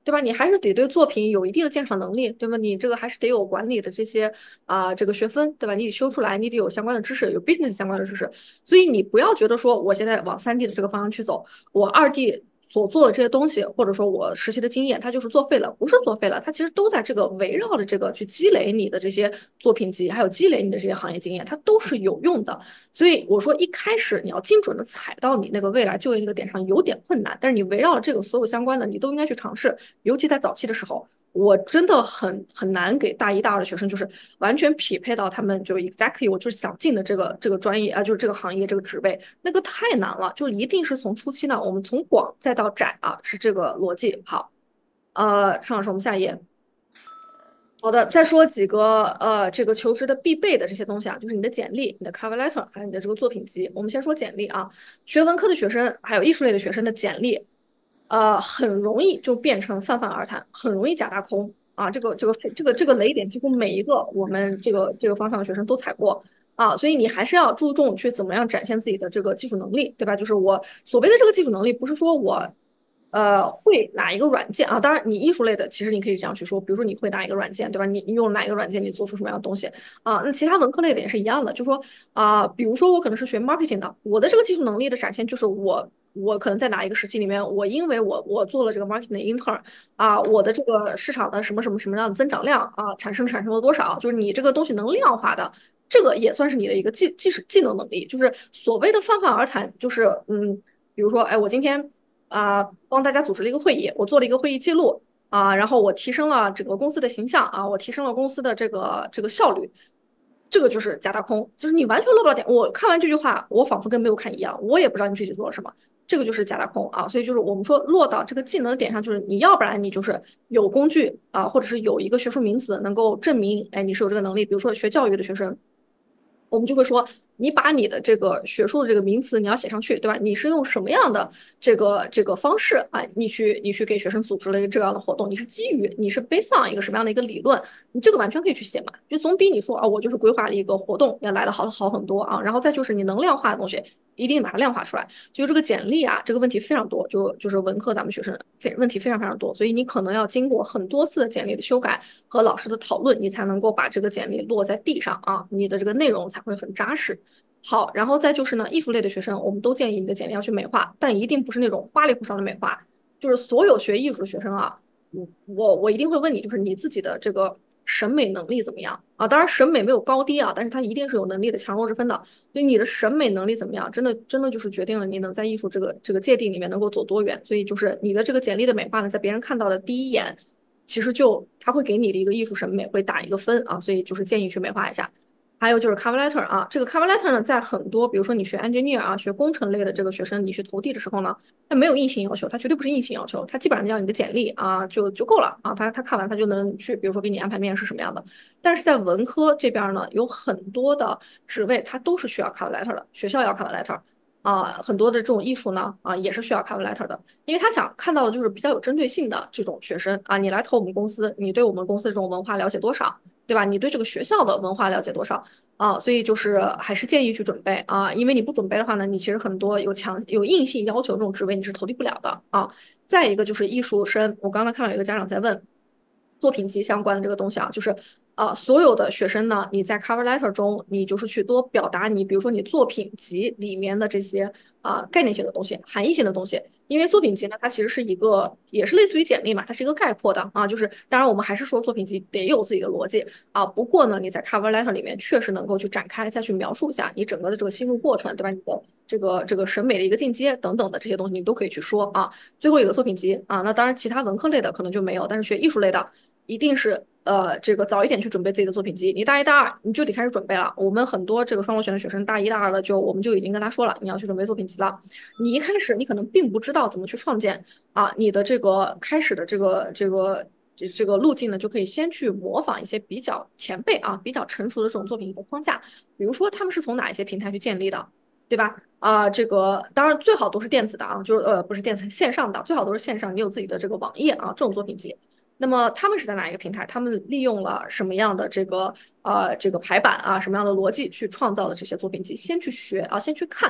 对吧？你还是得对作品有一定的鉴赏能力，对吧？你这个还是得有管理的这些啊、这个学分，对吧？你得修出来，你得有相关的知识，有 business 相关的知识。所以你不要觉得说我现在往三 D 的这个方向去走，我二 D 所做的这些东西，或者说我实习的经验，它就是作废了，不是作废了，它其实都在这个围绕着这个去积累你的这些作品集，还有积累你的这些行业经验，它都是有用的。所以我说一开始你要精准的踩到你那个未来就业那个点上有点困难，但是你围绕着这个所有相关的，你都应该去尝试。尤其在早期的时候，我真的很很难给大一、大二的学生，就是完全匹配到他们就 exactly 我就是想进的这个这个专业啊，就是这个行业这个职位，那个太难了。就一定是从初期呢，我们从广再到窄啊，是这个逻辑。好，呃，尚老师，我们下一页。好的，再说几个呃，这个求职的必备的这些东西啊，就是你的简历、你的 cover letter，还有你的这个作品集。我们先说简历啊，学文科的学生还有艺术类的学生的简历，呃，很容易就变成泛泛而谈，很容易假大空啊。这个这个这个这个雷点，几乎每一个我们这个这个方向的学生都踩过啊。所以你还是要注重去怎么样展现自己的这个技术能力，对吧？就是我所谓的这个技术能力，不是说我呃，会哪一个软件啊？当然，你艺术类的，其实你可以这样去说，比如说你会哪一个软件，对吧？你你用哪一个软件，你做出什么样的东西啊？那其他文科类的也是一样的，就说啊、比如说我可能是学 marketing 的，我的这个技术能力的展现就是我我可能在哪一个时期里面，我因为我我做了这个 marketing 的 intern 啊，我的这个市场的什么什么什么样的增长量啊，产生产生了多少，就是你这个东西能量化的。这个也算是你的一个技技术技能能力，就是所谓的泛泛而谈，就是嗯，比如说，哎，我今天啊、帮大家组织了一个会议，我做了一个会议记录啊、然后我提升了整个公司的形象啊，我提升了公司的这个这个效率，这个就是假大空，就是你完全落不了点。我看完这句话，我仿佛跟没有看一样，我也不知道你具体做了什么，这个就是假大空啊。所以就是我们说落到这个技能的点上，就是你要不然你就是有工具啊，或者是有一个学术名词能够证明，哎，你是有这个能力。比如说学教育的学生。我们就会说，你把你的这个学术的这个名词你要写上去，对吧？你是用什么样的这个这个方式啊？你去你去给学生组织了一个这样的活动，你是基于你是 based on 一个什么样的一个理论？你这个完全可以去写嘛，就总比你说啊，我就是规划了一个活动要来的好好很多啊。然后再就是你能量化的东西，一定把它量化出来。就这个简历啊，这个问题非常多，就就是文科咱们学生非问题非常非常多，所以你可能要经过很多次的简历的修改和老师的讨论，你才能够把这个简历落在地上啊，你的这个内容才会很扎实。好，然后再就是呢，艺术类的学生，我们都建议你的简历要去美化，但一定不是那种花里胡哨的美化，就是所有学艺术的学生啊，我我我一定会问你，就是你自己的这个审美能力怎么样啊？当然审美没有高低啊，但是它一定是有能力的强弱之分的。所以你的审美能力怎么样，真的真的就是决定了你能在艺术这个这个界定里面能够走多远。所以就是你的这个简历的美化呢，在别人看到的第一眼，其实就他会给你的一个艺术审美会打一个分啊，所以就是建议去美化一下。还有就是 cover letter 啊，这个 cover letter 呢，在很多比如说你学 engineer 啊，学工程类的这个学生，你去投递的时候呢，它没有硬性要求，它绝对不是硬性要求，它基本上要你的简历啊就就够了啊，他他看完他就能去，比如说给你安排面试什么样的。但是在文科这边呢，有很多的职位它都是需要 cover letter 的，学校要 cover letter。啊，很多的这种艺术呢，啊，也是需要 cover letter 的，因为他想看到的就是比较有针对性的这种学生啊，你来投我们公司，你对我们公司这种文化了解多少，对吧？你对这个学校的文化了解多少啊？所以就是还是建议去准备啊，因为你不准备的话呢，你其实很多有强有硬性要求这种职位你是投递不了的啊。再一个就是艺术生，我刚刚看到有一个家长在问作品集相关的这个东西啊，就是啊，所有的学生呢，你在 cover letter 中，你就是去多表达你，比如说你作品集里面的这些啊概念性的东西、含义性的东西。因为作品集呢，它其实是一个，也是类似于简历嘛，它是一个概括的啊，就是当然我们还是说作品集得有自己的逻辑啊。不过呢，你在 cover letter 里面确实能够去展开，再去描述一下你整个的这个心路过程，对吧？你的这个这个审美的一个进阶等等的这些东西，你都可以去说啊。最后一个作品集啊，那当然其他文科类的可能就没有，但是学艺术类的。一定是呃这个早一点去准备自己的作品集。你大一、大二你就得开始准备了。我们很多这个双螺旋的学生，大一、大二了就我们就已经跟他说了，你要去准备作品集了。你一开始你可能并不知道怎么去创建啊，你的这个开始的这个这个这这个路径呢，就可以先去模仿一些比较前辈啊、比较成熟的这种作品的框架，比如说他们是从哪一些平台去建立的。对吧？啊、这个当然最好都是电子的啊，就是呃不是电子线上的，最好都是线上，你有自己的这个网页啊，这种作品集。那么他们是在哪一个平台？他们利用了什么样的这个呃这个排版啊，什么样的逻辑去创造的这些作品集？先去学啊，先去看。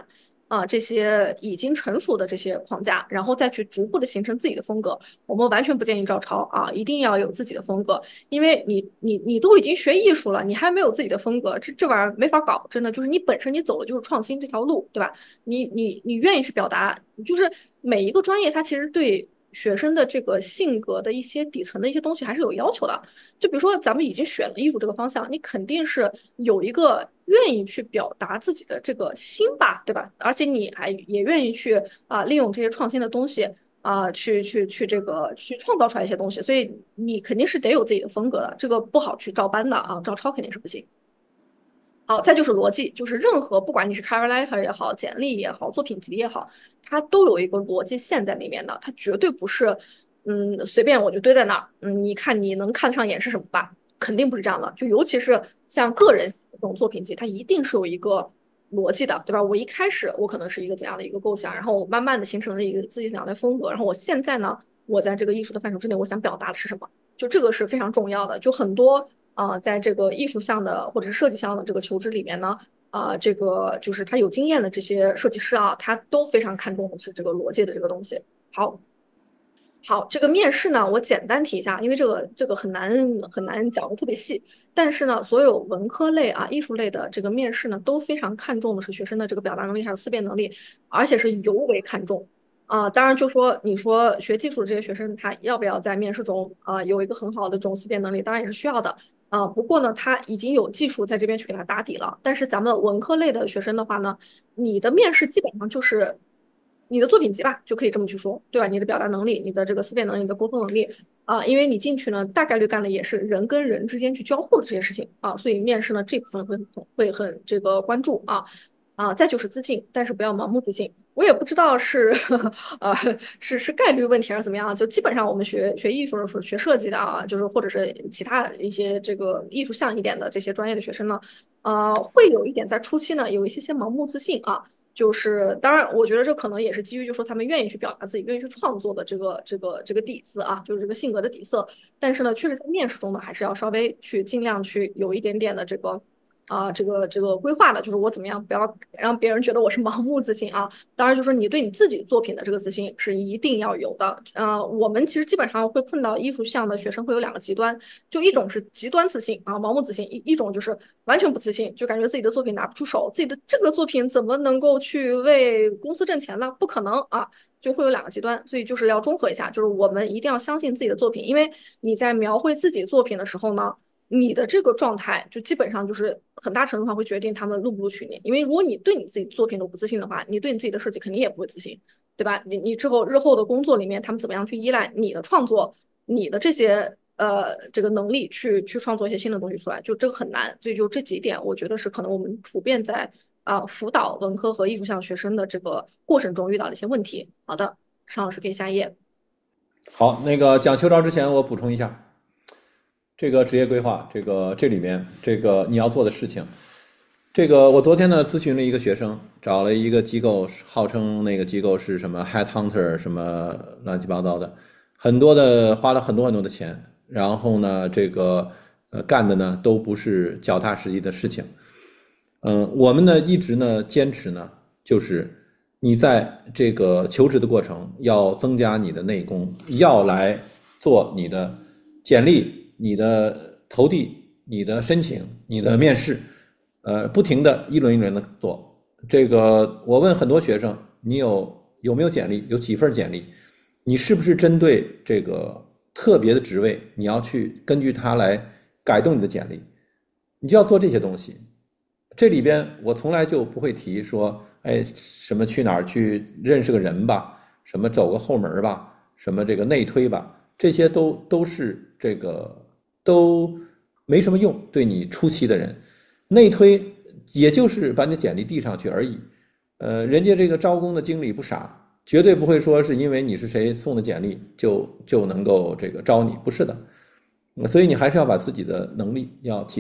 啊这些已经成熟的这些框架，然后再去逐步的形成自己的风格。我们完全不建议照抄啊，一定要有自己的风格，因为你你你都已经学艺术了，你还没有自己的风格，这这玩意儿没法搞，真的就是你本身你走的就是创新这条路，对吧？你你你愿意去表达，就是每一个专业它其实对学生的这个性格的一些底层的一些东西还是有要求的。就比如说咱们已经选了艺术这个方向，你肯定是有一个愿意去表达自己的这个心吧，对吧？而且你还也愿意去啊、利用这些创新的东西。啊、去去去这个去创造出来一些东西，所以你肯定是得有自己的风格的，这个不好去照搬的啊，照抄肯定是不行。好，再就是逻辑，就是任何不管你是 cover letter 也好，简历也好，作品集也好，它都有一个逻辑线在里面的，它绝对不是，嗯，随便我就堆在那儿，嗯，你看你能看上眼是什么吧？肯定不是这样的，就尤其是像个人这种作品集，它一定是有一个逻辑的，对吧？我一开始我可能是一个怎样的一个构想，然后我慢慢的形成了一个自己怎样的风格，然后我现在呢，我在这个艺术的范畴之内，我想表达的是什么？就这个是非常重要的，就很多。啊、呃在这个艺术项的或者是设计项的这个求职里面呢，啊、呃这个就是他有经验的这些设计师啊，他都非常看重的是这个逻辑的这个东西。好，好，这个面试呢，我简单提一下，因为这个这个很难很难讲的特别细。但是呢，所有文科类啊、艺术类的这个面试呢，都非常看重的是学生的这个表达能力还有思辨能力，而且是尤为看重。啊、当然就说你说学技术的这些学生，他要不要在面试中啊、有一个很好的这种思辨能力，当然也是需要的。啊、不过呢，他已经有技术在这边去给他打底了。但是咱们文科类的学生的话呢，你的面试基本上就是你的作品集吧，就可以这么去说，对吧？你的表达能力、你的这个思辨能力、你的沟通能力啊、因为你进去呢，大概率干的也是人跟人之间去交互的这些事情啊，所以面试呢这部分会很会很这个关注啊。啊，再就是自信，但是不要盲目自信。我也不知道是呃是是概率问题还是怎么样，就基本上我们学学艺术的时候，学设计的啊，就是或者是其他一些这个艺术向一点的这些专业的学生呢，呃，会有一点在初期呢有一些些盲目自信啊。就是当然，我觉得这可能也是基于，就说他们愿意去表达自己、愿意去创作的这个这个这个底子啊，就是这个性格的底色。但是呢，确实在面试中呢，还是要稍微去尽量去有一点点的这个啊、这个这个规划的，就是我怎么样不要让别人觉得我是盲目自信啊。当然，就是说你对你自己作品的这个自信是一定要有的。呃，我们其实基本上会碰到艺术项的学生会有两个极端，就一种是极端自信啊，盲目自信；一一种就是完全不自信，就感觉自己的作品拿不出手，自己的这个作品怎么能够去为公司挣钱呢？不可能啊。就会有两个极端，所以就是要中和一下，就是我们一定要相信自己的作品，因为你在描绘自己作品的时候呢，你的这个状态就基本上就是很大程度上会决定他们录不录取你。因为如果你对你自己作品都不自信的话，你对你自己的设计肯定也不会自信，对吧？你你之后日后的工作里面，他们怎么样去依赖你的创作，你的这些呃这个能力去去创作一些新的东西出来，就这个很难。所以就这几点，我觉得是可能我们普遍在啊、呃辅导文科和艺术项学生的这个过程中遇到的一些问题。好的，尚老师可以下一页。 好，那个讲秋招之前，我补充一下，这个职业规划，这个这里面这个你要做的事情，这个我昨天呢咨询了一个学生，找了一个机构，号称那个机构是什么 headhunter 什么乱七八糟的，很多的花了很多很多的钱，然后呢这个呃干的呢都不是脚踏实地的事情。嗯，我们呢一直呢坚持呢，就是你在这个求职的过程要增加你的内功，要来做你的简历、你的投递、你的申请、你的面试，呃，不停的一轮一轮的做。这个我问很多学生，你有有没有简历？有几份简历？你是不是针对这个特别的职位，你要去根据它来改动你的简历？你就要做这些东西。这里边我从来就不会提说，哎，什么去哪儿去认识个人吧，什么走个后门吧，什么这个内推吧，这些都都是这个都没什么用，对你初期的人，内推也就是把你简历递上去而已。呃，人家这个招工的经理不傻，绝对不会说是因为你是谁送的简历就就能够这个招你，不是的。所以你还是要把自己的能力要提高。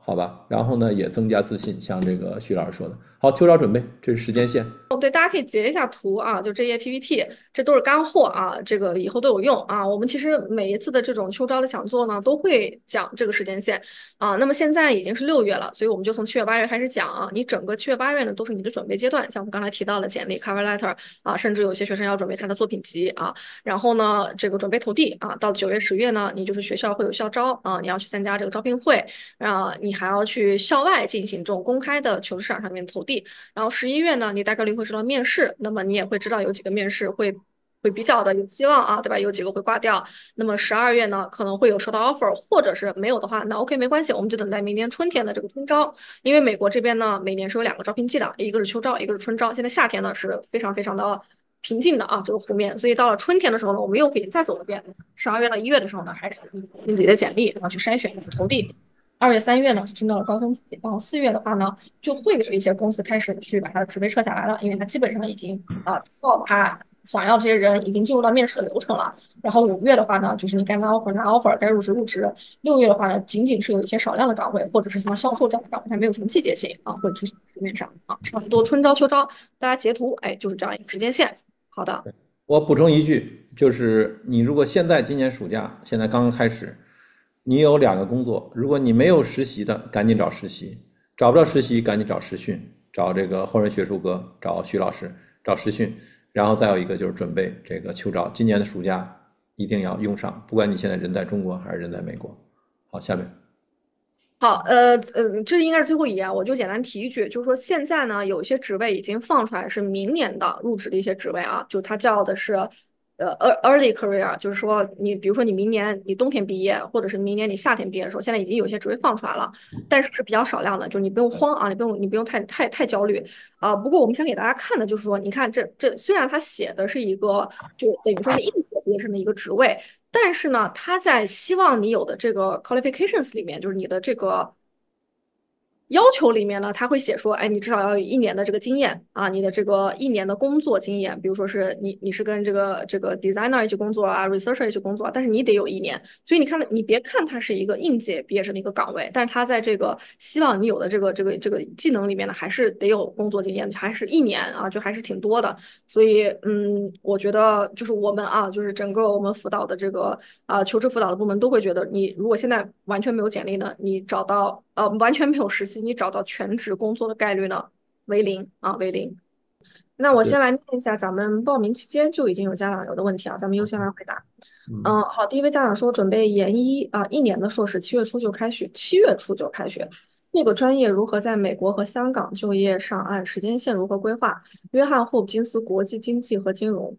好吧？然后呢，也增加自信，像这个徐老师说的。好，秋招准备，这是时间线。 哦，对，大家可以截一下图啊，就这页 P P T，这都是干货啊，这个以后都有用啊。我们其实每一次的这种秋招的讲座呢，都会讲这个时间线啊。那么现在已经是六月了，所以我们就从七月八月开始讲啊。你整个七月八月呢，都是你的准备阶段，像我们刚才提到的简历、cover letter 啊，甚至有些学生要准备他的作品集啊。然后呢，这个准备投递啊，到九月、十月呢，你就是学校会有校招啊，你要去参加这个招聘会，啊，你还要去校外进行这种公开的求职市场上面投递。然后十一月呢，你大概率会收到面试，那么你也会知道有几个面试会会比较的有希望啊，对吧？有几个会挂掉。那么十二月呢，可能会有收到 offer，或者是没有的话，那 OK 没关系，我们就等待明年春天的这个春招。因为美国这边呢，每年是有两个招聘季的，一个是秋招，一个是春招。现在夏天呢是非常非常的平静的啊，这个湖面，所以到了春天的时候呢，我们又可以再走一遍。十二月到一月的时候呢，还是你自己的简历，然后去筛选、去投递。二月、三月呢是春招的高峰期，然后四月的话呢，就会有一些公司开始去把他的职位撤下来了，因为他基本上已经啊报他想要这些人已经进入到面试的流程了。然后五月的话呢，就是你该拿 offer 拿 offer，该入职入职。六月的话呢，仅仅是有一些少量的岗位，或者是像销售这样的岗位，它没有什么季节性啊，会出现市面上啊，差不多春招秋招，大家截图，哎，就是这样一个时间线。好的。 我补充一句，就是你如果现在今年暑假现在刚刚开始，你有两个工作，如果你没有实习的，赶紧找实习；找不到实习，赶紧找实训，找这个后人学术哥，找徐老师，找实训。然后再有一个就是准备这个秋招，今年的暑假一定要用上，不管你现在人在中国还是人在美国。好，下面。 好，呃呃，这应该是最后一页啊，我就简单提一句，就是说现在呢，有一些职位已经放出来是明年的入职的一些职位啊，就它叫的是呃 early career，就是说你比如说你明年你冬天毕业，或者是明年你夏天毕业的时候，现在已经有些职位放出来了，但是是比较少量的，就是你不用慌啊，你不用你不用太太太焦虑啊。不过我们想给大家看的就是说，你看这这虽然它写的是一个就等于说是应届毕业生的一个职位。但是呢，他在希望你有的这个 qualifications 里面，就是你的这个要求里面呢，他会写说，哎，你至少要有一年的这个经验啊，你的这个一年的工作经验，比如说是你你是跟这个这个 designer 一起工作啊，researcher 一起工作啊，但是你得有一年。所以你看，你别看它是一个应届毕业生的一个岗位，但是他在这个希望你有的这个这个这个技能里面呢，还是得有工作经验，还是一年啊，就还是挺多的。所以，嗯，我觉得就是我们啊，就是整个我们辅导的这个啊、求职辅导的部门都会觉得，你如果现在完全没有简历呢，你找到呃完全没有实习，你找到全职工作的概率呢为零啊为零。那我对， 先来念一下咱们报名期间就已经有家长有的问题啊，咱们优先来回答。 嗯。 嗯，好，第一位家长说准备研一啊，一年的硕士，七月初就开学，七月初就开学。这个专业如何在美国和香港就业上岸？时间线如何规划？约翰霍普金斯国际经济和金融。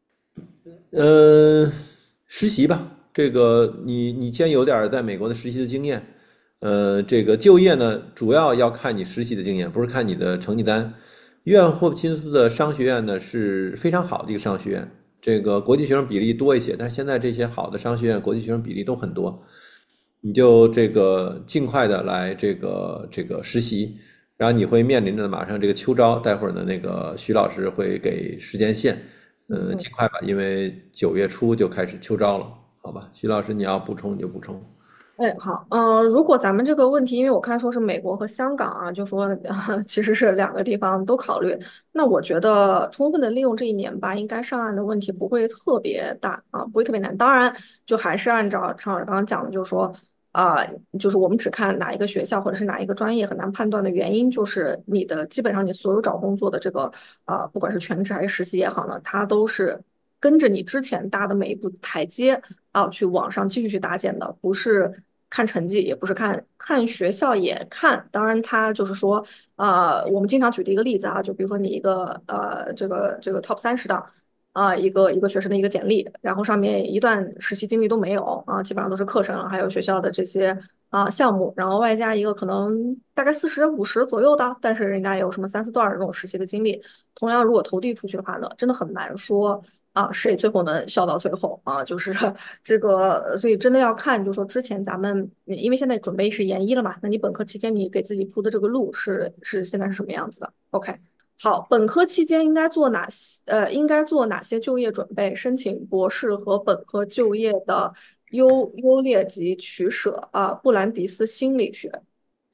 呃，实习吧，这个你你先有点儿在美国的实习的经验，呃，这个就业呢，主要要看你实习的经验，不是看你的成绩单。约翰霍普金斯的商学院呢是非常好的一个商学院，这个国际学生比例多一些，但是现在这些好的商学院国际学生比例都很多，你就这个尽快的来这个这个实习，然后你会面临着马上这个秋招，待会儿呢那个徐老师会给时间线。嗯， 嗯嗯。 尽快吧，因为九月初就开始秋招了，好吧？徐老师，你要补充你就补充。 哎，好，嗯、如果咱们这个问题，因为我看说是美国和香港啊，就说、呃其实是两个地方都考虑，那我觉得充分的利用这一年吧，应该上岸的问题不会特别大啊，不会特别难。当然，就还是按照常老师刚刚讲的，就是说啊、就是我们只看哪一个学校或者是哪一个专业很难判断的原因，就是你的基本上你所有找工作的这个啊、不管是全职还是实习也好呢，它都是跟着你之前搭的每一步台阶。啊，去网上继续去搭建的，不是看成绩，也不是看看学校也看。当然，他就是说，呃，我们经常举的一个例子啊，就比如说你一个呃这个这个 top 三十的啊、一个一个学生的一个简历，然后上面一段实习经历都没有啊，基本上都是课程，还有学校的这些啊、项目，然后外加一个可能大概四十五十左右的，但是人家有什么三四段儿这种实习的经历，同样如果投递出去的话呢，真的很难说。啊，谁最后能笑到最后啊？就是这个，所以真的要看，就是说之前咱们，因为现在准备是研一了嘛，那你本科期间你给自己铺的这个路是是现在是什么样子的？OK，好，本科期间应该做哪些？呃，应该做哪些就业准备？申请博士和本科就业的优优劣及取舍啊？布兰迪斯心理学。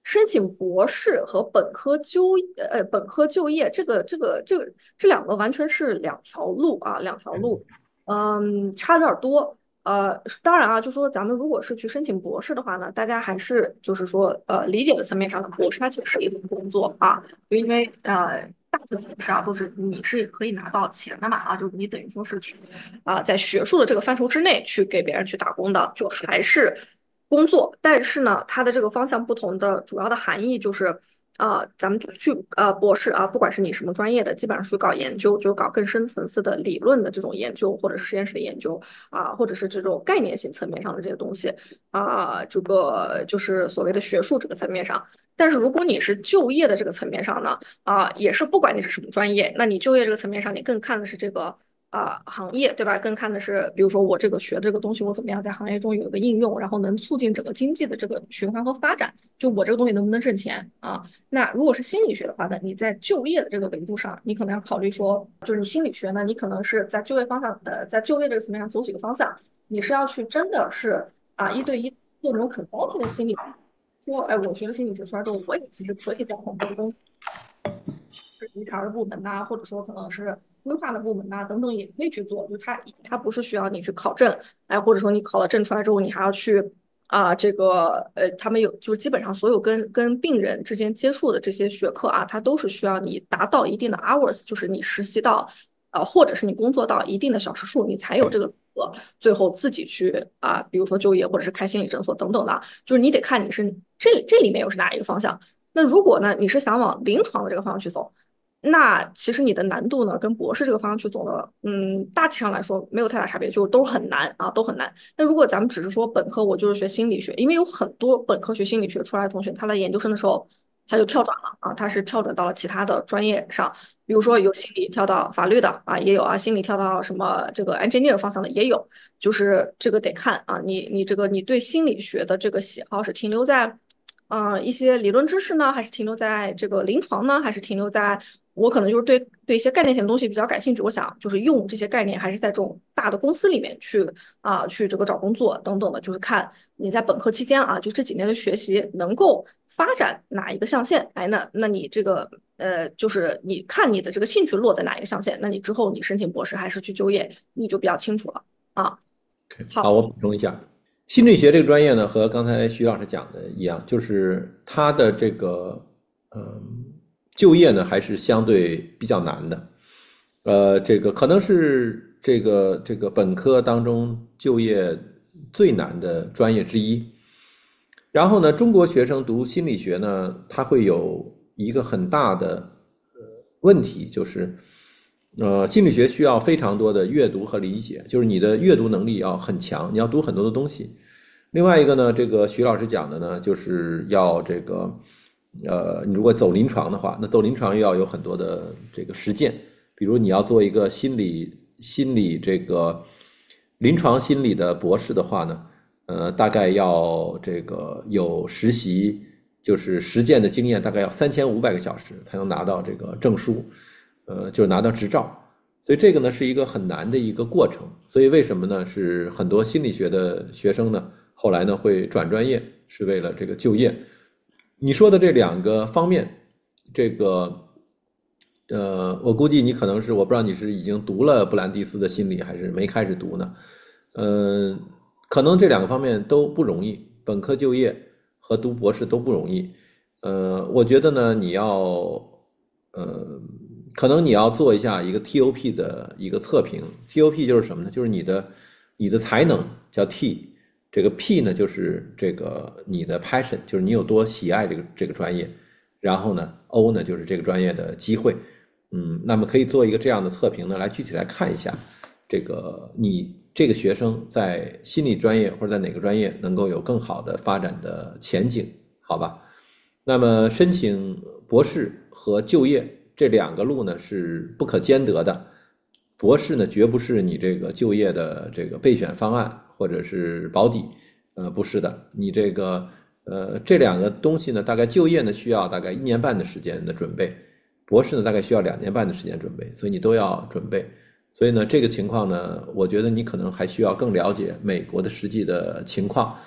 申请博士和本科就呃本科就业这个这个这个这两个完全是两条路啊，两条路，嗯，差的有点多。呃，当然啊，就说咱们如果是去申请博士的话呢，大家还是就是说呃理解的层面上的博士，它其实是一份工作啊，就因为呃大部分博士啊都是你是可以拿到钱的嘛啊，就是你等于说是去啊、在学术的这个范畴之内去给别人去打工的，就还是工作。但是呢，它的这个方向不同的主要的含义就是。啊、咱们去呃博士啊，不管是你什么专业的，基本上去搞研究，就是搞更深层次的理论的这种研究，或者是实验室的研究啊、或者是这种概念性层面上的这些东西啊、这个就是所谓的学术这个层面上。但是如果你是就业的这个层面上呢，啊、也是不管你是什么专业，那你就业这个层面上，你更看的是这个。啊、行业对吧？更看的是，比如说我这个学的这个东西，我怎么样在行业中有一个应用，然后能促进整个经济的这个循环和发展。就我这个东西能不能挣钱啊？那如果是心理学的话呢，你在就业的这个维度上，你可能要考虑说，就是你心理学呢，你可能是在就业方向，呃，在就业这个层面上走几个方向，你是要去真的是啊一对一做那种 consulting 的心理，说，哎，我学了心理学出来之后，我也其实可以在很多的公司。是 H R 的部门呐、或者说可能是规划的部门呐、等等，也可以去做。就它它不是需要你去考证，哎，或者说你考了证出来之后，你还要去啊、这个呃，他们有就是基本上所有跟跟病人之间接触的这些学科啊，它都是需要你达到一定的 hours，就是你实习到啊、或者是你工作到一定的小时数，你才有这个资格，最后自己去啊、比如说就业或者是开心理诊所等等的，就是你得看你是这这里面又是哪一个方向。那如果呢，你是想往临床的这个方向去走，那其实你的难度呢，跟博士这个方向去走的，嗯，大体上来说没有太大差别，就都很难啊，都很难。那如果咱们只是说本科我就是学心理学，因为有很多本科学心理学出来的同学，他在研究生的时候他就跳转了啊，他是跳转到了其他的专业上，比如说有心理跳到法律的啊，也有啊，心理跳到什么这个 engineer 方向的也有，就是这个得看啊，你你这个你对心理学的这个喜好是停留在。嗯、呃一些理论知识呢，还是停留在这个临床呢，还是停留在我可能就是对对一些概念性的东西比较感兴趣，我想就是用这些概念，还是在这种大的公司里面去啊、去这个找工作等等的，就是看你在本科期间啊，就这几年的学习能够发展哪一个象限，哎，那那你这个呃，就是你看你的这个兴趣落在哪一个象限，那你之后你申请博士还是去就业，你就比较清楚了啊。 OK，好， 好。 我补充一下，心理学这个专业呢，和刚才徐老师讲的一样，就是它的这个嗯就业呢，还是相对比较难的。呃，这个可能是这个这个本科当中就业最难的专业之一。然后呢，中国学生读心理学呢，他会有一个很大的呃问题，就是呃，心理学需要非常多的阅读和理解，就是你的阅读能力要很强，你要读很多的东西。另外一个呢，这个徐老师讲的呢，就是要这个呃，你如果走临床的话，那走临床又要有很多的这个实践，比如你要做一个心理心理这个临床心理的博士的话呢。呃，大概要这个有实习，就是实践的经验，大概要三千五百个小时才能拿到这个证书，呃，就是拿到执照。所以这个呢是一个很难的一个过程。所以为什么呢？是很多心理学的学生呢，后来呢会转专业，是为了这个就业。你说的这两个方面，这个呃，我估计你可能是我不知道你是已经读了布兰蒂斯的心理还是没开始读呢？嗯、呃可能这两个方面都不容易，本科就业和读博士都不容易。呃，我觉得呢，你要，呃，可能你要做一下一个 T O P 的一个测评。T O P 就是什么呢？就是你的你的才能叫 T，这个 P 呢就是这个你的 passion，就是你有多喜爱这个这个专业。然后呢，O 呢就是这个专业的机会。嗯，那么可以做一个这样的测评呢，来具体来看一下这个你。这个学生在心理专业或者在哪个专业能够有更好的发展的前景，好吧？那么申请博士和就业这两个路呢是不可兼得的。博士呢绝不是你这个就业的这个备选方案或者是保底，呃，不是的。你这个呃这两个东西呢，大概就业呢需要大概一年半的时间的准备，博士呢大概需要两年半的时间准备，所以你都要准备。所以呢，这个情况呢，我觉得你可能还需要更了解美国的实际的情况。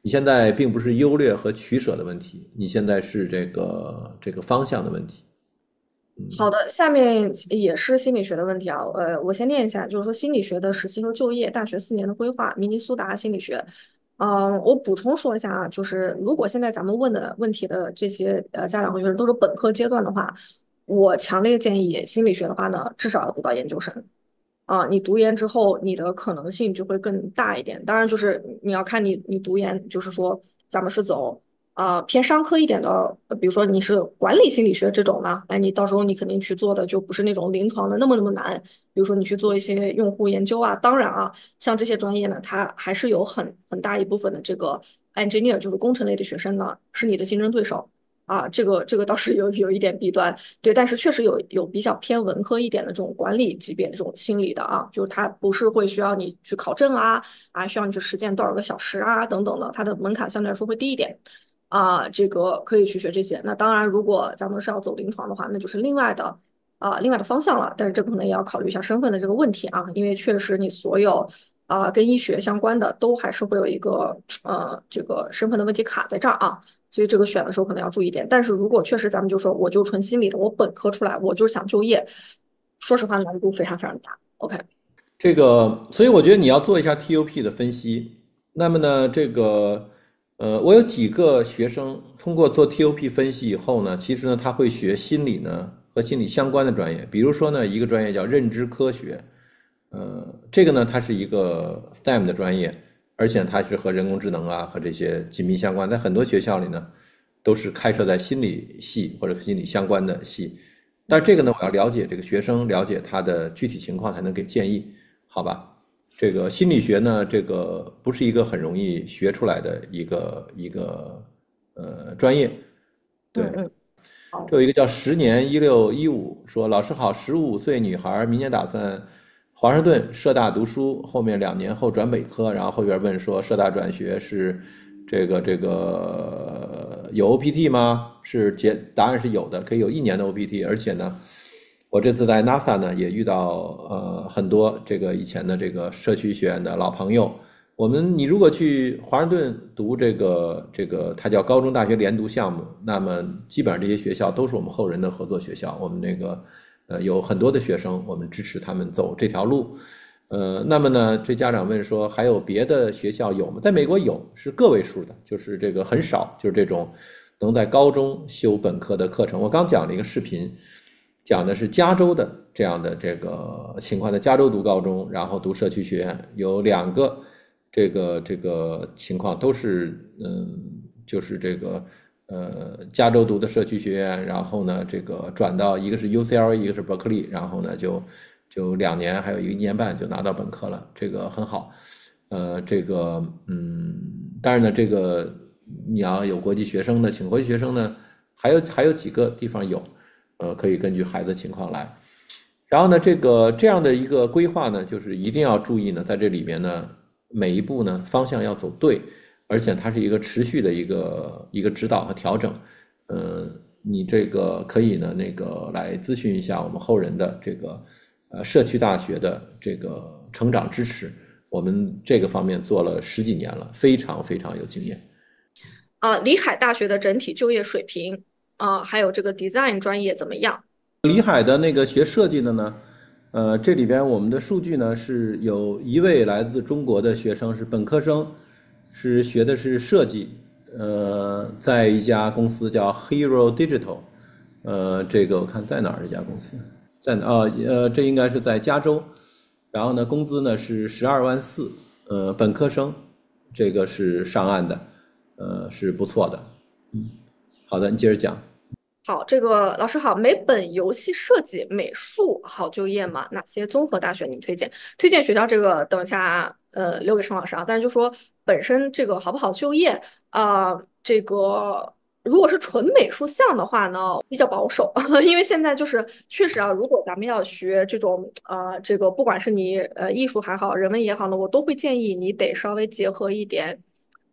你现在并不是优劣和取舍的问题，你现在是这个这个方向的问题。嗯， 好的，下面也是心理学的问题啊。呃，我先念一下，就是说心理学的实习和就业，大学四年的规划，明尼苏达心理学。嗯、我补充说一下啊，就是如果现在咱们问的问题的这些呃家长和学生都是本科阶段的话，我强烈建议心理学的话呢，至少要读到研究生。啊，你读研之后，你的可能性就会更大一点。当然，就是你要看你你读研，就是说咱们是走啊、呃偏商科一点的，呃比如说你是管理心理学这种呢，哎，你到时候你肯定去做的就不是那种临床的那么那么难。比如说你去做一些用户研究啊，当然啊，像这些专业呢，它还是有很很大一部分的这个 engineer，就是工程类的学生呢，是你的竞争对手。啊，这个这个倒是有有一点弊端，对，但是确实有有比较偏文科一点的这种管理级别的这种心理的啊，就是它不是会需要你去考证啊，啊，需要你去实践多少个小时啊等等的，它的门槛相对来说会低一点啊，这个可以去学这些。那当然，如果咱们是要走临床的话，那就是另外的啊另外的方向了。但是这个可能也要考虑一下身份的这个问题啊，因为确实你所有啊跟医学相关的都还是会有一个呃这个身份的问题卡在这儿啊。所以这个选的时候可能要注意一点。但是如果确实咱们就说我就纯心理的，我本科出来我就是想就业，说实话难度非常非常大。OK。 这个，所以我觉得你要做一下 T U P 的分析。那么呢，这个，呃，我有几个学生通过做 T U P 分析以后呢，其实呢，他会学心理呢和心理相关的专业，比如说呢，一个专业叫认知科学，呃，这个呢，它是一个 S T E M 的专业，而且它是和人工智能啊和这些紧密相关，在很多学校里呢，都是开设在心理系或者心理相关的系。但是这个呢，我要了解这个学生，了解他的具体情况，才能给建议。好吧，这个心理学呢，这个不是一个很容易学出来的一个一个呃专业。对， 嗯嗯，好。 这有一个叫十年一六一五说，老师好，十五岁女孩明年打算华盛顿社大读书，后面两年后转本科，然后后边问说社大转学是这个这个有 O P T 吗？是结答案是有的，可以有一年的 O P T，而且呢。我这次在 NASA 呢也遇到呃很多这个以前的这个社区学院的老朋友。我们你如果去华盛顿读这个这个它叫高中大学联读项目，那么基本上这些学校都是我们后人的合作学校。我们这个呃有很多的学生，我们支持他们走这条路。呃，那么呢，这家长问说还有别的学校有吗？在美国有，是个位数的，就是这个很少，就是这种能在高中修本科的课程。我刚讲了一个视频。讲的是加州的这样的这个情况，在加州读高中，然后读社区学院，有两个这个这个情况都是嗯，就是这个呃加州读的社区学院，然后呢这个转到一个是 U C L A，一个是伯克利，然后呢就就两年还有一个一年半就拿到本科了，这个很好。呃，这个嗯，当然呢，这个你要有国际学生的，请国际学生呢，还有还有几个地方有。呃，可以根据孩子的情况来。然后呢，这个这样的一个规划呢，就是一定要注意呢，在这里面呢，每一步呢方向要走对，而且它是一个持续的一个一个指导和调整。呃，你这个可以呢，那个来咨询一下我们后人的这个呃社区大学的这个成长支持，我们这个方面做了十几年了，非常非常有经验。 啊，里海大学的整体就业水平啊，还有这个 design 专业怎么样？ 李海的那个学设计的呢，呃，这里边我们的数据呢是有一位来自中国的学生是本科生，是学的是设计，呃，在一家公司叫 Hero Digital，呃，这个我看在哪儿这家公司，在哪啊？呃，这应该是在加州，然后呢，工资呢是十二万四，呃，本科生，这个是上岸的，呃，是不错的。嗯，好的，你接着讲。 好，这个老师好，美本游戏设计、美术好就业吗？哪些综合大学您推荐？推荐学校这个等一下呃留给陈老师啊。但是就说本身这个好不好就业啊、呃这个如果是纯美术项的话呢，比较保守，因为现在就是确实啊，如果咱们要学这种呃这个不管是你呃艺术还好，人文也好呢，我都会建议你得稍微结合一点。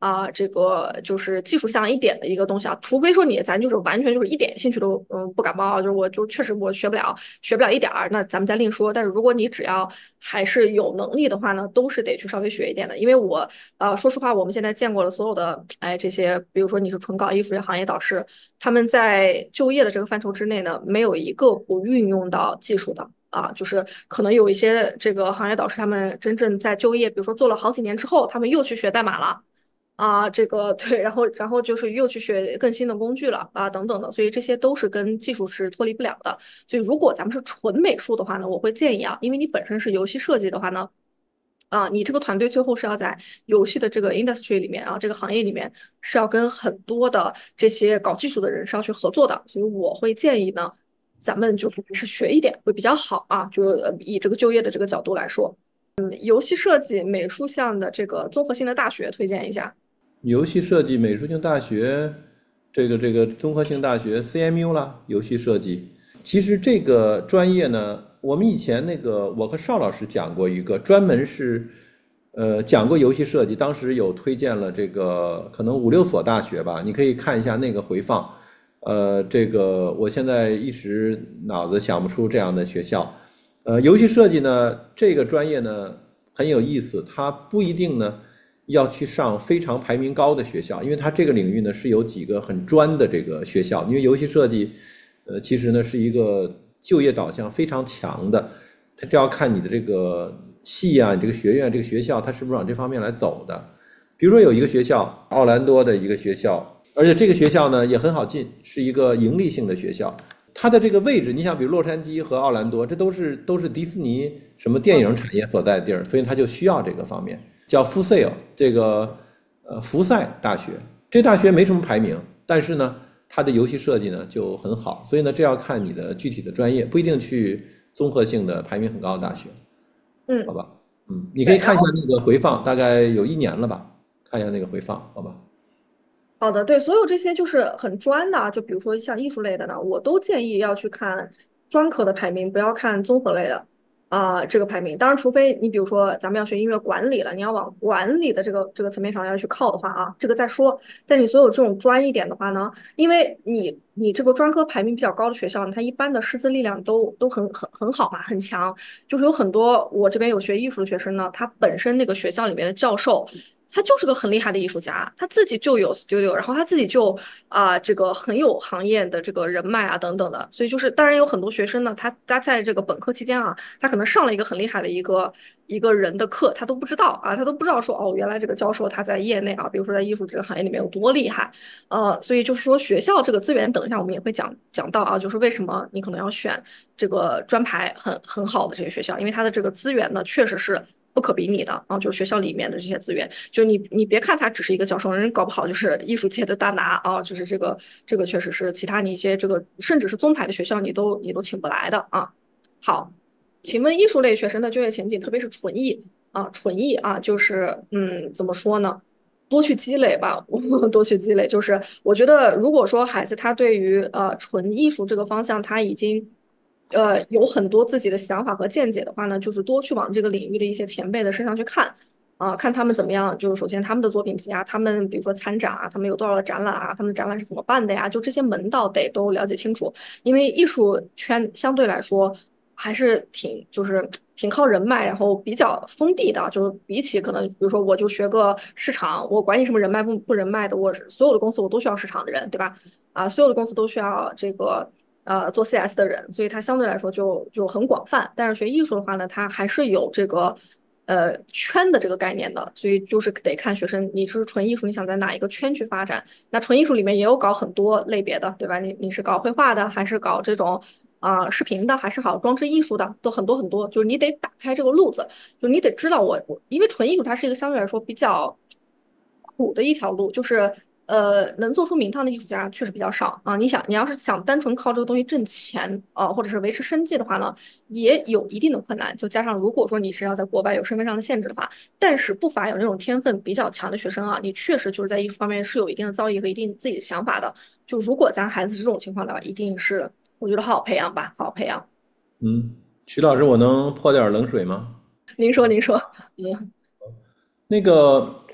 啊，这个就是技术项一点的一个东西啊，除非说你咱就是完全就是一点兴趣都嗯不感冒啊，就是我就确实我学不了，学不了一点儿，那咱们再另说。但是如果你只要还是有能力的话呢，都是得去稍微学一点的。因为我呃说实话，我们现在见过了所有的哎这些，比如说你是纯搞艺术的行业导师，他们在就业的这个范畴之内呢，没有一个不运用到技术的。啊，就是可能有一些这个行业导师，他们真正在就业，比如说做了好几年之后，他们又去学代码了。啊，这个对，然后然后就是又去学更新的工具了啊，等等的，所以这些都是跟技术是脱离不了的。所以如果咱们是纯美术的话呢，我会建议啊，因为你本身是游戏设计的话呢，啊，你这个团队最后是要在游戏的这个 industry 里面啊，这个行业里面是要跟很多的这些搞技术的人是要去合作的，所以我会建议呢，咱们就是还是学一点会比较好啊，就呃以这个就业的这个角度来说，嗯，游戏设计美术项的这个综合性的大学推荐一下。 游戏设计美术性大学，这个这个综合性大学 C M U 啦，游戏设计。其实这个专业呢，我们以前那个我和邵老师讲过一个，专门是呃讲过游戏设计，当时有推荐了这个可能五六所大学吧，你可以看一下那个回放。呃，这个我现在一时脑子想不出这样的学校。呃，游戏设计呢，这个专业呢很有意思，它不一定呢要去上非常排名高的学校，因为它这个领域呢是有几个很专的这个学校，因为游戏设计，呃，其实呢是一个就业导向非常强的，它这要看你的这个系啊，你这个学院、这个学校，它是不是往这方面来走的。比如说有一个学校，奥兰多的一个学校，而且这个学校呢也很好进，是一个盈利性的学校。它的这个位置，你想，比如洛杉矶和奥兰多，这都是都是迪士尼什么电影产业所在的地儿，所以它就需要这个方面，叫 f u s a l e 这个呃福赛大学。这大学没什么排名，但是呢，它的游戏设计呢就很好，所以呢，这要看你的具体的专业，不一定去综合性的排名很高的大学，好嗯， 吧？嗯，你可以对，然后。 看一下那个回放，大概有一年了吧，看一下那个回放，好吧？ 好的，对，所有这些就是很专的啊，就比如说像艺术类的呢，我都建议要去看专科的排名，不要看综合类的啊、这个排名。当然，除非你比如说咱们要学音乐管理了，你要往管理的这个这个层面上要去靠的话啊，这个再说。但你所有这种专一点的话呢，因为你你这个专科排名比较高的学校呢，它一般的师资力量都都很很很好嘛，很强。就是有很多我这边有学艺术的学生呢，他本身那个学校里面的教授。他就是个很厉害的艺术家，他自己就有 studio，然后他自己就啊、这个很有行业的这个人脉啊等等的，所以就是当然有很多学生呢，他他在这个本科期间啊，他可能上了一个很厉害的一个一个人的课，他都不知道啊，他都不知道说哦，原来这个教授他在业内啊，比如说在艺术这个行业里面有多厉害，呃，所以就是说学校这个资源，等一下我们也会讲讲到啊，就是为什么你可能要选这个专排很很好的这些学校，因为它的这个资源呢确实是。不可比拟的啊，就是学校里面的这些资源，就你你别看他只是一个教授，人搞不好就是艺术界的大拿啊，就是这个这个确实是其他你一些这个甚至是宗派的学校你都你都请不来的啊。好，请问艺术类学生的就业前景，特别是纯艺啊，纯艺啊，就是嗯，怎么说呢？多去积累吧，多去积累。就是我觉得，如果说孩子他对于呃纯艺术这个方向他已经呃有很多自己的想法和见解的话呢，就是多去往这个领域的一些前辈的身上去看。啊，看他们怎么样，就是首先他们的作品集啊，他们比如说参展啊，他们有多少的展览啊，他们的展览是怎么办的呀？就这些门道得都了解清楚，因为艺术圈相对来说还是挺就是挺靠人脉，然后比较封闭的，就是比起可能比如说我就学个市场，我管你什么人脉不不人脉的，我所有的公司我都需要市场的人，对吧？啊，所有的公司都需要这个。呃，做 C S 的人，所以它相对来说就就很广泛。但是学艺术的话呢，它还是有这个呃圈的这个概念的，所以就是得看学生你是纯艺术，你想在哪一个圈去发展。那纯艺术里面也有搞很多类别的，对吧？你你是搞绘画的，还是搞这种啊、呃视频的，还是搞装置艺术的，都很多很多。就是你得打开这个路子，就是你得知道我我，因为纯艺术它是一个相对来说比较苦的一条路，就是呃，能做出名堂的艺术家确实比较少啊。你想，你要是想单纯靠这个东西挣钱啊，或者是维持生计的话呢，也有一定的困难。就加上如果说你是要在国外有身份上的限制的话，但是不乏有那种天分比较强的学生啊，你确实就是在艺术方面是有一定的造诣和一定自己的想法的。就如果咱孩子是这种情况的话，一定是我觉得好好培养吧，好好培养。 嗯，徐老师，我能泼点冷水吗？ 您说，您说，嗯那个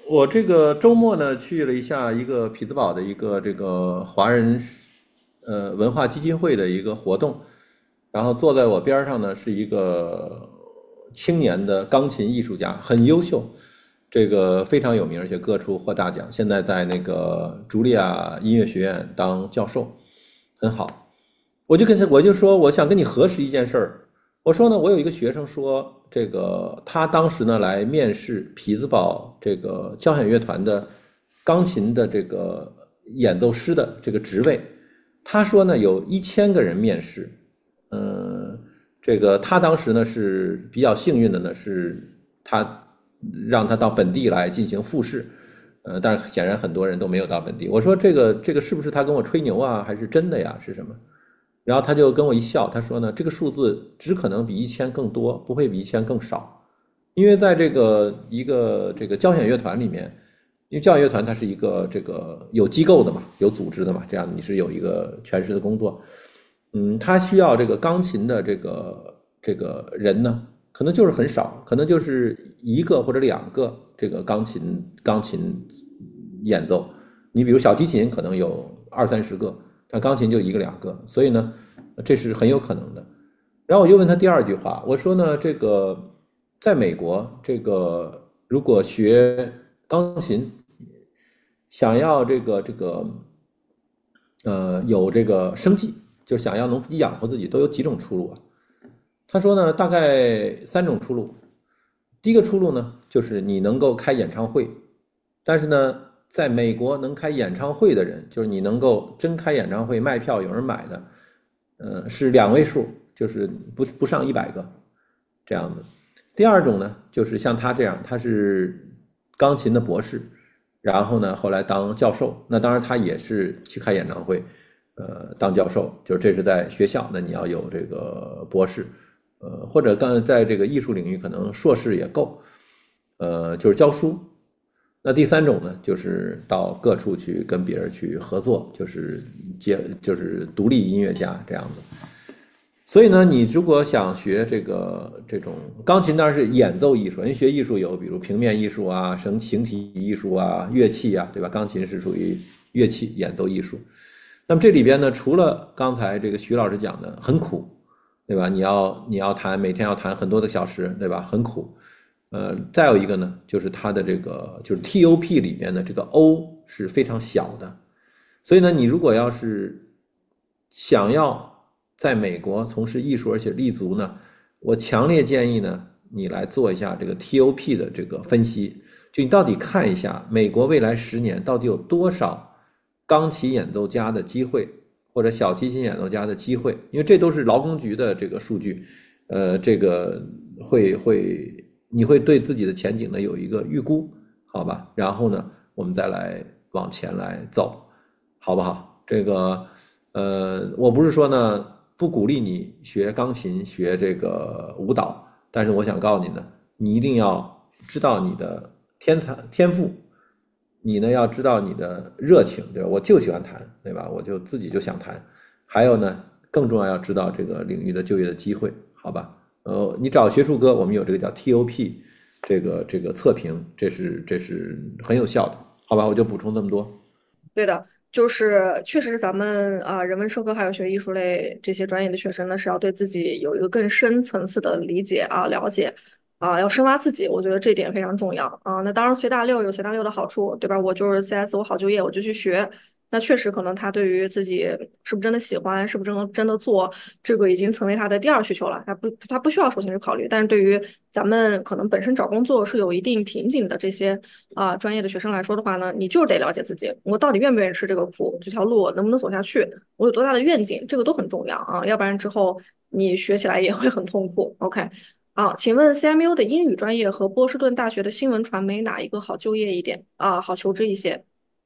我这个周末呢去了一下一个匹兹堡的一个这个华人呃文化基金会的一个活动，然后坐在我边上呢是一个青年的钢琴艺术家，很优秀，这个非常有名，而且各处获大奖，现在在那个茱莉亚音乐学院当教授，很好。我就跟他我就说我想跟你核实一件事儿，我说呢，我有一个学生说，这个他当时呢来面试匹兹堡这个交响乐团的钢琴的这个演奏师的这个职位，他说呢有一千个人面试，嗯，这个他当时呢是比较幸运的呢，是他让他到本地来进行复试，呃，但是显然很多人都没有到本地。我说这个这个是不是他跟我吹牛啊，还是真的呀？是什么？然后他就跟我一笑，他说呢，这个数字只可能比一千更多，不会比一千更少，因为在这个一个这个交响乐团里面，因为交响乐团它是一个这个有机构的嘛，有组织的嘛，这样你是有一个全时的工作，嗯，他需要这个钢琴的这个这个人呢，可能就是很少，可能就是一个或者两个这个钢琴钢琴演奏，你比如小提琴可能有二三十个。但钢琴就一个两个，所以呢，这是很有可能的。然后我又问他第二句话，我说呢，这个在美国，这个如果学钢琴，想要这个这个呃有这个生计，就想要能自己养活自己，都有几种出路啊？他说呢，大概三种出路。第一个出路呢，就是你能够开演唱会，但是呢，在美国能开演唱会的人，就是你能够真开演唱会卖票有人买的，呃，是两位数，就是不不上一百个这样子。第二种呢，就是像他这样，他是钢琴的博士，然后呢，后来当教授，那当然他也是去开演唱会，呃，当教授，就是这是在学校，那你要有这个博士，呃，或者刚在这个艺术领域可能硕士也够，呃，就是教书。那第三种呢，就是到各处去跟别人去合作，就是接就是独立音乐家这样子。所以呢，你如果想学这个这种钢琴，当然是演奏艺术，因为学艺术有比如平面艺术啊、形形体艺术啊、乐器啊，对吧？钢琴是属于乐器演奏艺术。那么这里边呢，除了刚才这个徐老师讲的很苦，对吧？你要你要弹，每天要弹很多个小时，对吧？很苦。呃，再有一个呢，就是它的这个就是 T O P 里面的这个 O 是非常小的，所以呢，你如果要是想要在美国从事艺术而且立足呢，我强烈建议呢，你来做一下这个 T O P 的这个分析，就你到底看一下美国未来十年到底有多少钢琴演奏家的机会，或者小提琴演奏家的机会，因为这都是劳工局的这个数据，呃，这个会会你会对自己的前景呢有一个预估，好吧？然后呢，我们再来往前来走，好不好？这个。呃，我不是说呢不鼓励你学钢琴、学这个舞蹈，但是我想告诉你呢，你一定要知道你的天才天赋，你呢要知道你的热情，对吧？我就喜欢弹，对吧？我就自己就想弹。还有呢，更重要要知道这个领域的就业的机会，好吧？呃，你找学术哥，我们有这个叫 T O P，这个这个测评，这是这是很有效的，好吧？我就补充这么多。 对的，就是确实是咱们啊、人文社科还有学艺术类这些专业的学生呢，是要对自己有一个更深层次的理解啊、了解啊、要深挖自己，我觉得这点非常重要啊。那当然，随大溜有随大溜的好处，对吧？我就是 C S，我好就业，我就去学。那确实可能他对于自己是不是真的喜欢，是不是真的真的做，这个已经成为他的第二需求了。他不，他不需要首先去考虑。但是对于咱们可能本身找工作是有一定瓶颈的这些啊、专业的学生来说的话呢，你就是得了解自己，我到底愿不愿意吃这个苦，这条路能不能走下去，我有多大的愿景，这个都很重要啊。要不然之后你学起来也会很痛苦。OK。啊，请问 C M U 的英语专业和波士顿大学的新闻传媒哪一个好就业一点啊，好求职一些？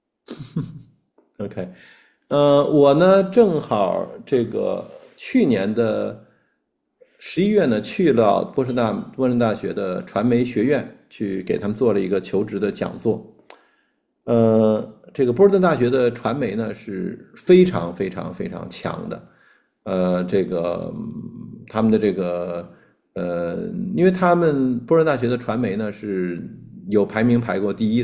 OK，呃，我呢正好这个去年的十一月呢去了波士大波士顿大学的传媒学院去给他们做了一个求职的讲座。呃，这个波士顿大学的传媒呢是非常非常非常强的，呃，这个嗯他们的这个呃，因为他们波士顿大学的传媒呢是有排名排过第一的，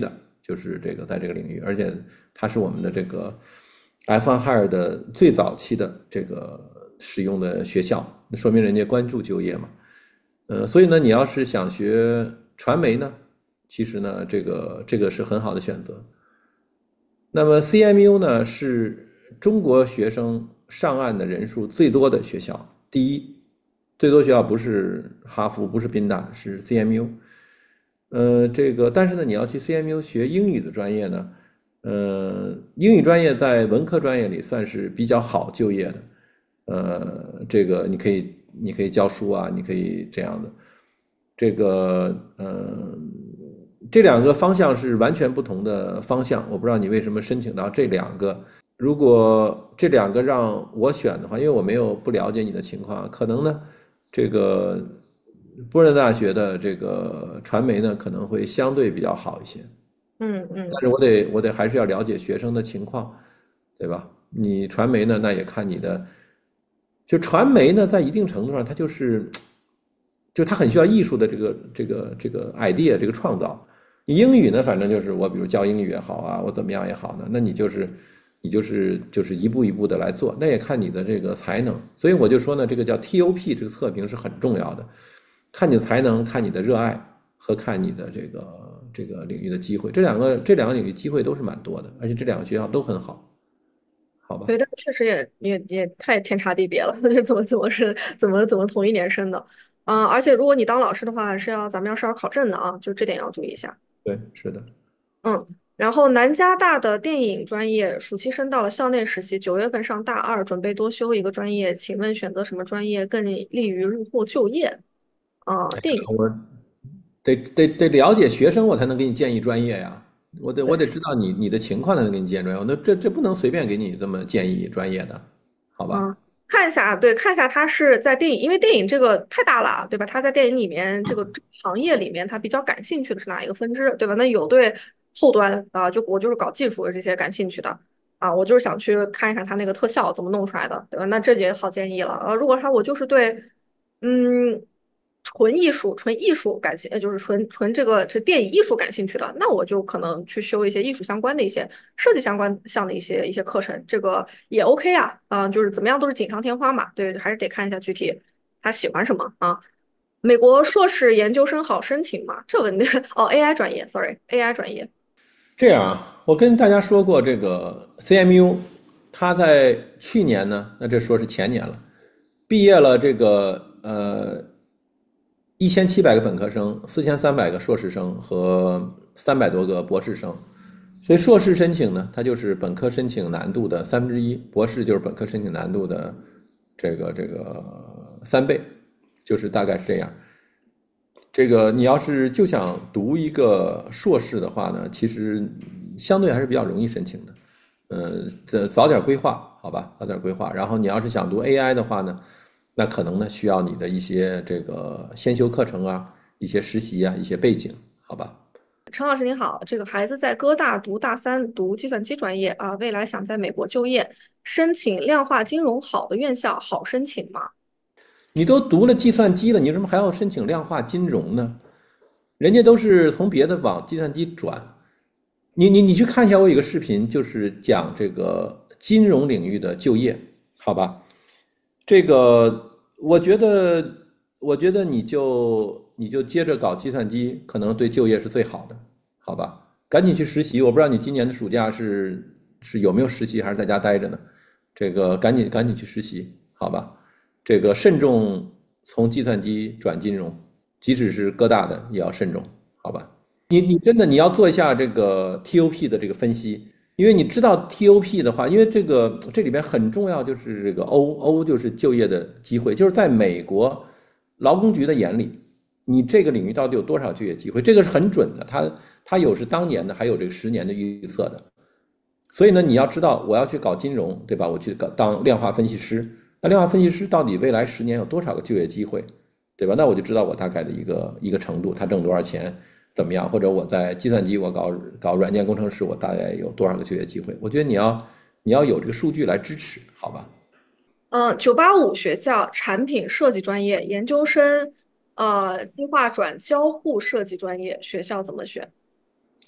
就是这个在这个领域，而且它是我们的这个 F 一 Hire 的最早期的这个使用的学校，那说明人家关注就业嘛。呃，所以呢，你要是想学传媒呢，其实呢，这个这个是很好的选择。那么 C M U 呢，是中国学生上岸的人数最多的学校，第一，最多学校不是哈佛，不是宾大，是 C M U。呃，这个，但是呢，你要去 C M U 学英语的专业呢，呃，英语专业在文科专业里算是比较好就业的，呃，这个你可以，你可以教书啊，你可以这样的，这个，呃，这两个方向是完全不同的方向，我不知道你为什么申请到这两个。如果这两个让我选的话，因为我没有不了解你的情况，可能呢，这个波士顿大学的这个传媒呢可能会相对比较好一些， 嗯嗯。 但是我得我得还是要了解学生的情况，对吧？你传媒呢，那也看你的，就传媒呢，在一定程度上，它就是，就它很需要艺术的这个这个这个 idea 这个创造。你英语呢，反正就是我比如教英语也好啊，我怎么样也好呢，那你就是你就是就是一步一步的来做，那也看你的这个才能。所以我就说呢，这个叫 T O P 这个测评是很重要的，看你的才能，看你的热爱和看你的这个这个领域的机会。这两个这两个领域机会都是蛮多的，而且这两个学校都很好，好吧？ 对，但确实也也也太天差地别了，这怎么怎么是怎么怎么同一年生的？嗯，而且如果你当老师的话，是要咱们要是要考证的啊，就这点要注意一下。 对，是的。 嗯，然后南加大的电影专业暑期升到了校内实习，九月份上大二，准备多修一个专业，请问选择什么专业更利于日后就业？啊、电影。 我得得得了解学生，我才能给你建议专业呀。我得我得对。 知道你你的情况，才能给你建议专业。那这这不能随便给你这么建议专业的，好吧？ 嗯，看一下，对，看一下他是在电影，因为电影这个太大了，对吧？他在电影里面这个这个行业里面，他比较感兴趣的是哪一个分支，对吧？那有对后端啊，就我就是搞技术的这些感兴趣的啊，我就是想去看一看他那个特效怎么弄出来的，对吧？那这也好建议了啊。如果他我就是对，嗯，纯艺术、纯艺术感兴，呃，就是纯纯这个这电影艺术感兴趣的，那我就可能去修一些艺术相关的一些设计相关项的一些一些课程，这个也 OK 啊，啊、就是怎么样都是锦上添花嘛，对，还是得看一下具体他喜欢什么啊。美国硕士研究生好申请吗？这问题哦，A I 专业，sorry，A I 专业。 这样啊，我跟大家说过，这个 C M U，他在去年呢，那这说是前年了，毕业了这个呃一千七百个本科生，四千三百个硕士生和三百多个博士生。所以硕士申请呢，它就是本科申请难度的三分之一，博士就是本科申请难度的这个这个三倍，就是大概是这样。这个你要是就想读一个硕士的话呢，其实相对还是比较容易申请的。呃，这早点规划，好吧，早点规划。然后你要是想读 A I 的话呢，那可能呢需要你的一些这个先修课程啊，一些实习啊，一些背景，好吧？ 陈老师您好，这个孩子在哥大读大三，读计算机专业啊，未来想在美国就业，申请量化金融好的院校好申请吗？ 你都读了计算机了，你为什么还要申请量化金融呢？人家都是从别的往计算机转。你你你去看一下，我有个视频，就是讲这个金融领域的就业，好吧？这个我觉得，我觉得你就你就接着搞计算机，可能对就业是最好的，好吧？赶紧去实习，我不知道你今年的暑假是是有没有实习，还是在家待着呢？这个赶紧赶紧去实习，好吧？这个慎重从计算机转金融，即使是哥大的也要慎重，好吧？你你真的你要做一下这个 T O P 的这个分析，因为你知道 T O P 的话，因为这个这里边很重要，就是这个 O O 就是就业的机会，就是在美国劳工局的眼里，你这个领域到底有多少就业机会，这个是很准的，它它有是当年的，还有这个十年的预测的。所以呢，你要知道我要去搞金融，对吧？我去搞当量化分析师，那量化分析师到底未来十年有多少个就业机会，对吧？那我就知道我大概的一个一个程度，他挣多少钱，怎么样？或者我在计算机我搞搞软件工程师，我大概有多少个就业机会？我觉得你要你要有这个数据来支持，好吧？ 嗯，九八五学校产品设计专业研究生，呃，计划转交互设计专业，学校怎么选？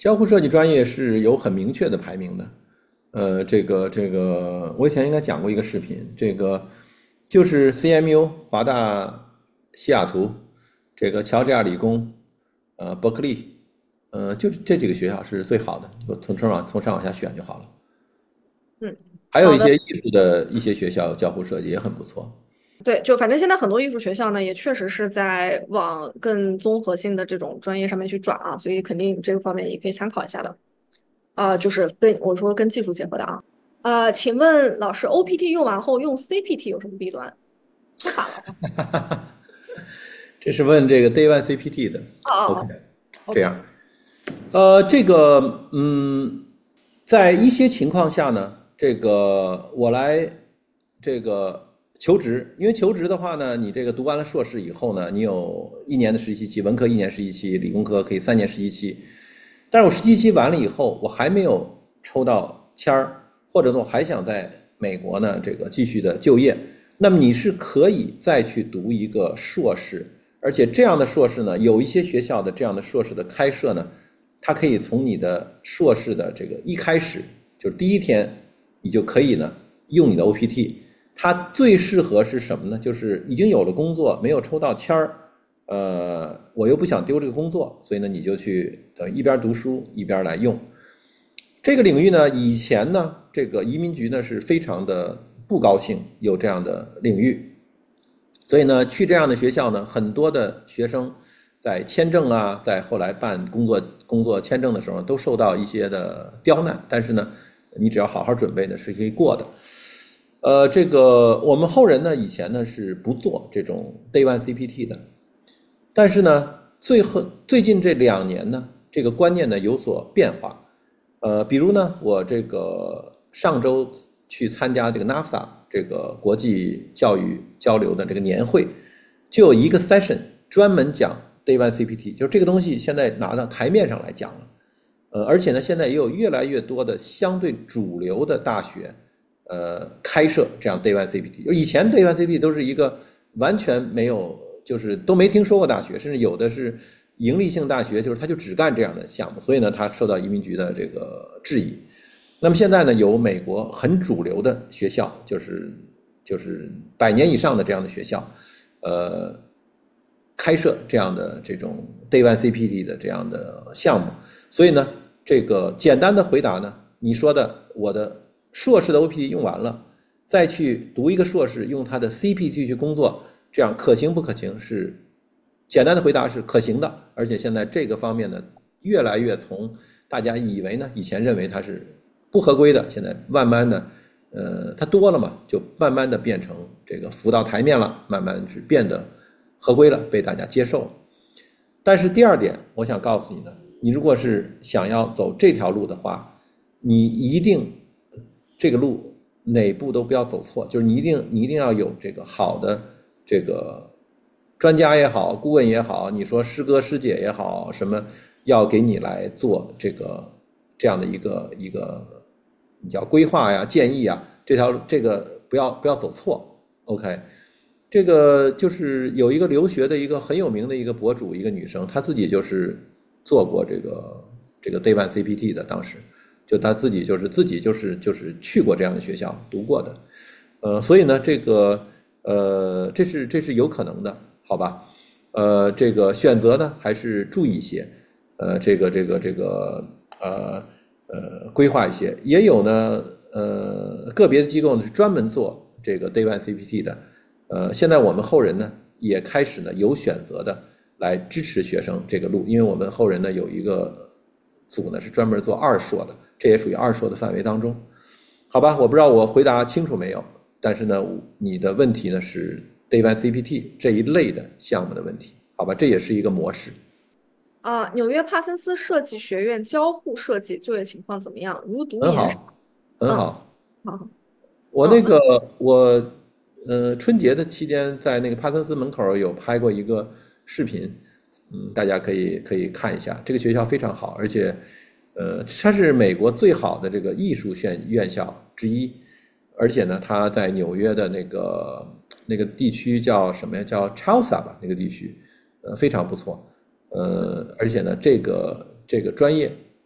交互设计专业是有很明确的排名的。呃，这个这个，我以前应该讲过一个视频，这个就是 C M U、华大西雅图、这个乔治亚理工、呃伯克利，呃，就是这几个学校是最好的，就从上往从上往下选就好了。 嗯， 还有一好的。 些艺术的一些学校交互设计也很不错。 对，就反正现在很多艺术学校呢，也确实是在往更综合性的这种专业上面去转啊，所以肯定这个方面也可以参考一下的。啊、就是跟我说跟技术结合的啊。呃，请问老师，O P T 用完后用 C P T 有什么弊端？说反了吗？ 这是问这个 Day One C P T 的。 哦哦 OK， 哦，OK。 这样，呃，这个，嗯，在一些情况下呢，这个我来这个求职，因为求职的话呢，你这个读完了硕士以后呢，你有一年的实习期，文科一年实习期，理工科可以三年实习期。但是我实习期完了以后，我还没有抽到签儿，或者说我还想在美国呢这个继续的就业，那么你是可以再去读一个硕士。而且这样的硕士呢，有一些学校的这样的硕士的开设呢，它可以从你的硕士的这个一开始，就是第一天，你就可以呢用你的 O P T。它最适合是什么呢？就是已经有了工作，没有抽到签儿，呃，我又不想丢这个工作，所以呢，你就去呃一边读书一边来用。这个领域呢，以前呢，这个移民局呢是非常的不高兴有这样的领域。所以呢，去这样的学校呢，很多的学生在签证啊，在后来办工作工作签证的时候，都受到一些的刁难。但是呢，你只要好好准备呢，是可以过的。呃，这个我们后人呢，以前呢是不做这种 Day One C P T 的，但是呢，最后最近这两年呢，这个观念呢有所变化。呃，比如呢，我这个上周去参加这个 N A F S A 这个国际教育交流的这个年会，就有一个 session 专门讲 Day One C P T， 就是这个东西现在拿到台面上来讲了。呃，而且呢，现在也有越来越多的相对主流的大学，呃，开设这样 Day One C P T。就以前 Day One C P T 都是一个完全没有，就是都没听说过大学，甚至有的是盈利性大学，就是他就只干这样的项目，所以呢，他受到移民局的这个质疑。那么现在呢，有美国很主流的学校，就是就是百年以上的这样的学校，呃，开设这样的这种 Day One C P T 的这样的项目。所以呢，这个简单的回答呢，你说的我的硕士的 O P T 用完了，再去读一个硕士，用它的 C P T 去工作，这样可行不可行？是简单的回答是可行的，而且现在这个方面呢，越来越从大家以为呢，以前认为它是不合规的，现在慢慢的，呃，它多了嘛，就慢慢的变成这个浮到台面了，慢慢是变得合规了，被大家接受了。但是第二点，我想告诉你的，你如果是想要走这条路的话，你一定这个路哪步都不要走错，就是你一定你一定要有这个好的这个专家也好，顾问也好，你说师哥师姐也好，什么要给你来做这个这样的一个一个你要规划呀、建议啊，这条这个不要不要走错。OK，这个就是有一个留学的一个很有名的一个博主，一个女生，她自己就是做过这个这个 Day One C P T 的，当时就她自己就是自己就是就是去过这样的学校读过的，呃，所以呢，这个呃这是这是有可能的，好吧？呃，这个选择呢还是注意一些，呃，这个这个这个呃呃规划一些，也有呢，呃，个别的机构呢是专门做这个 Day One C P T 的。呃，现在我们后人呢也开始呢有选择的来支持学生这个路，因为我们后人呢有一个组呢是专门做二硕的，这也属于二硕的范围当中，好吧？我不知道我回答清楚没有，但是呢，你的问题呢是 Day One C P T 这一类的项目的问题，好吧？这也是一个模式。 啊，纽约帕森斯设计学院交互设计就业情况怎么样？如读研少。 很好，很嗯， 好。 好好。嗯，那我那个我呃春节的期间在那个帕森斯门口有拍过一个视频，嗯，大家可以可以看一下。这个学校非常好，而且呃它是美国最好的这个艺术院院校之一，而且呢它在纽约的那个那个地区叫什么呀？叫 Chelsea 吧，那个地区，呃非常不错。呃，而且呢这个这个专业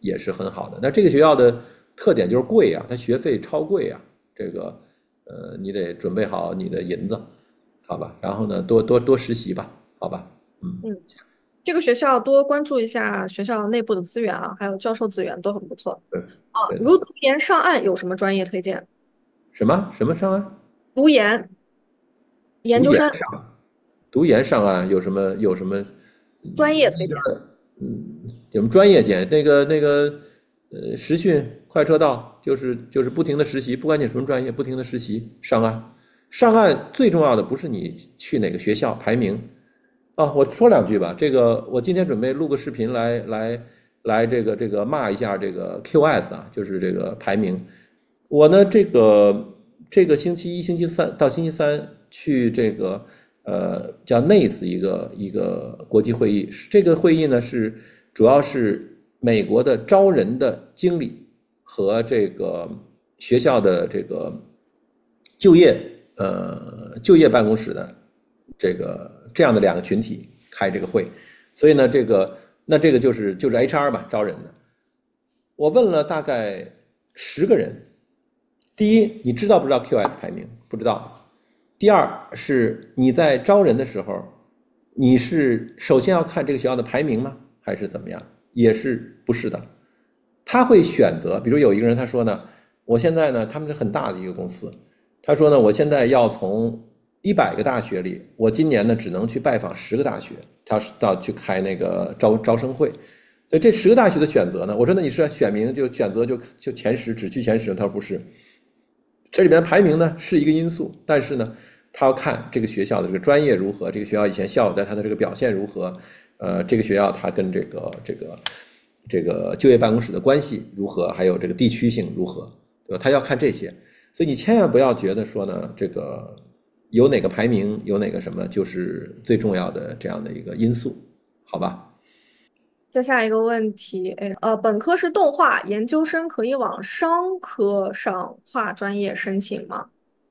也是很好的。那这个学校的特点就是贵呀，它学费超贵呀，这个呃你得准备好你的银子，好吧？然后呢，多多多实习吧，好吧？嗯， 嗯，这个学校多关注一下学校内部的资源啊，还有教授资源都很不错对啊。 对的。 如读研上岸有什么专业推荐？ 什么什么上岸？ 读研研读究生研上读研上岸有什么有什么？ 专业推荐。 有什么专业间？那个那个呃，实训快车道就是就是不停的实习，不管你什么专业，不停的实习上岸。上岸最重要的不是你去哪个学校排名啊，我说两句吧。这个我今天准备录个视频来来来这个这个骂一下这个 Q S 啊，就是这个排名。我呢，这个这个星期一、星期三到星期三去这个呃叫 N A C E 一个一个国际会议，这个会议呢是主要是美国的招人的经理和这个学校的这个就业呃就业办公室的这个这样的两个群体开这个会，所以呢，这个那这个就是就是 H R 嘛，招人的。我问了大概十个人，第一，你知道不知道 Q S 排名？不知道。第二是你在招人的时候，你是首先要看这个学校的排名吗？还是怎么样？也是不是的。他会选择，比如有一个人他说呢，我现在呢，他们是很大的一个公司，他说呢，我现在要从一百个大学里，我今年呢只能去拜访十个大学，他是到去开那个招招生会。所以这十个大学的选择呢，我说那你是选名就选择就就前十，只去前十？他说不是，这里边排名呢是一个因素，但是呢，他要看这个学校的这个专业如何，这个学校以前校友在他的这个表现如何，呃，这个学校它跟这个这个这个就业办公室的关系如何，还有这个地区性如何，对吧？他要看这些，所以你千万不要觉得说呢，这个有哪个排名，有哪个什么就是最重要的这样的一个因素，好吧？ 再下一个问题，哎，呃，本科是动画，研究生可以往商科上跨专业申请吗？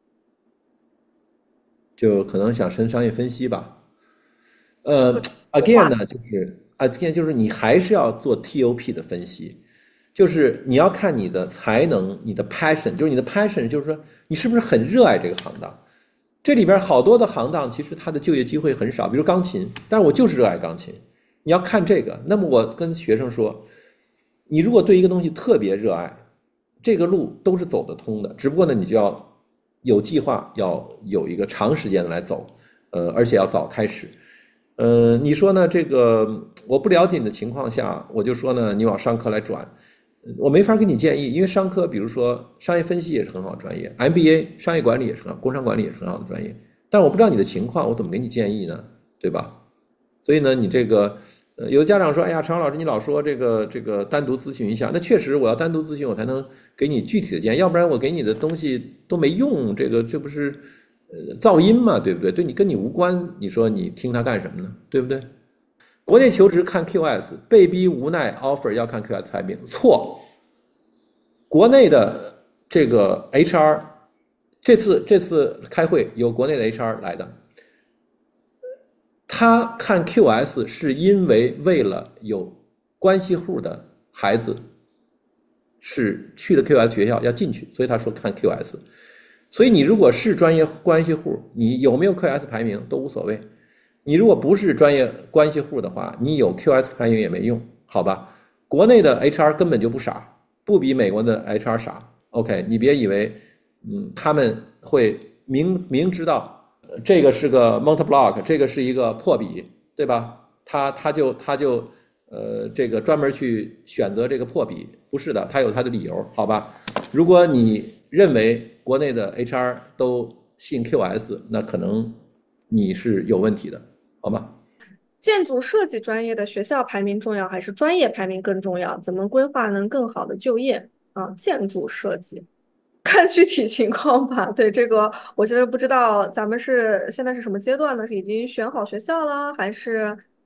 就可能想申商业分析吧。呃可动 ，again 画， 呢，就是 again 就是你还是要做 T O P 的分析，就是你要看你的才能，你的 passion，就是你的 passion，就是说你是不是很热爱这个行当。这里边好多的行当其实它的就业机会很少，比如钢琴，但是我就是热爱钢琴。你要看这个，那么我跟学生说，你如果对一个东西特别热爱，这个路都是走得通的，只不过呢，你就要有计划，要有一个长时间的来走，呃，而且要早开始。呃，你说呢？这个我不了解你的情况下，我就说呢，你往商科来转，我没法给你建议，因为商科，比如说商业分析也是很好的专业，M B A 商业管理也是很好，工商管理也是很好的专业，但我不知道你的情况，我怎么给你建议呢？对吧？所以呢，你这个，呃，有的家长说，哎呀，陈老师，你老说这个这个单独咨询一下，那确实我要单独咨询，我才能给你具体的建议，要不然我给你的东西都没用，这个这不是，呃，噪音嘛，对不对？对你跟你无关，你说你听他干什么呢？对不对？国内求职看 Q S，被逼无奈 offer 要看 Q S 排名，错。国内的这个 H R，这次这次开会有国内的 H R 来的，他看 Q S 是因为为了有关系户的孩子是去了 Q S 学校要进去，所以他说看 Q S。所以你如果是专业关系户，你有没有 Q S 排名都无所谓。你如果不是专业关系户的话，你有 Q S 排名也没用，好吧？国内的 H R 根本就不傻，不比美国的 H R 傻。OK，你别以为，嗯，他们会明明知道这个是个 Mont Block，这个是一个破笔，对吧？他他就他就呃这个专门去选择这个破笔，不是的，他有他的理由，好吧？如果你认为国内的 H R 都信 Q S，那可能你是有问题的，好吗？ 建筑设计专业的学校排名重要还是专业排名更重要？怎么规划能更好的就业？啊，建筑设计。看具体情况吧。对这个，我真的不知道咱们是现在是什么阶段呢？是已经选好学校了，还是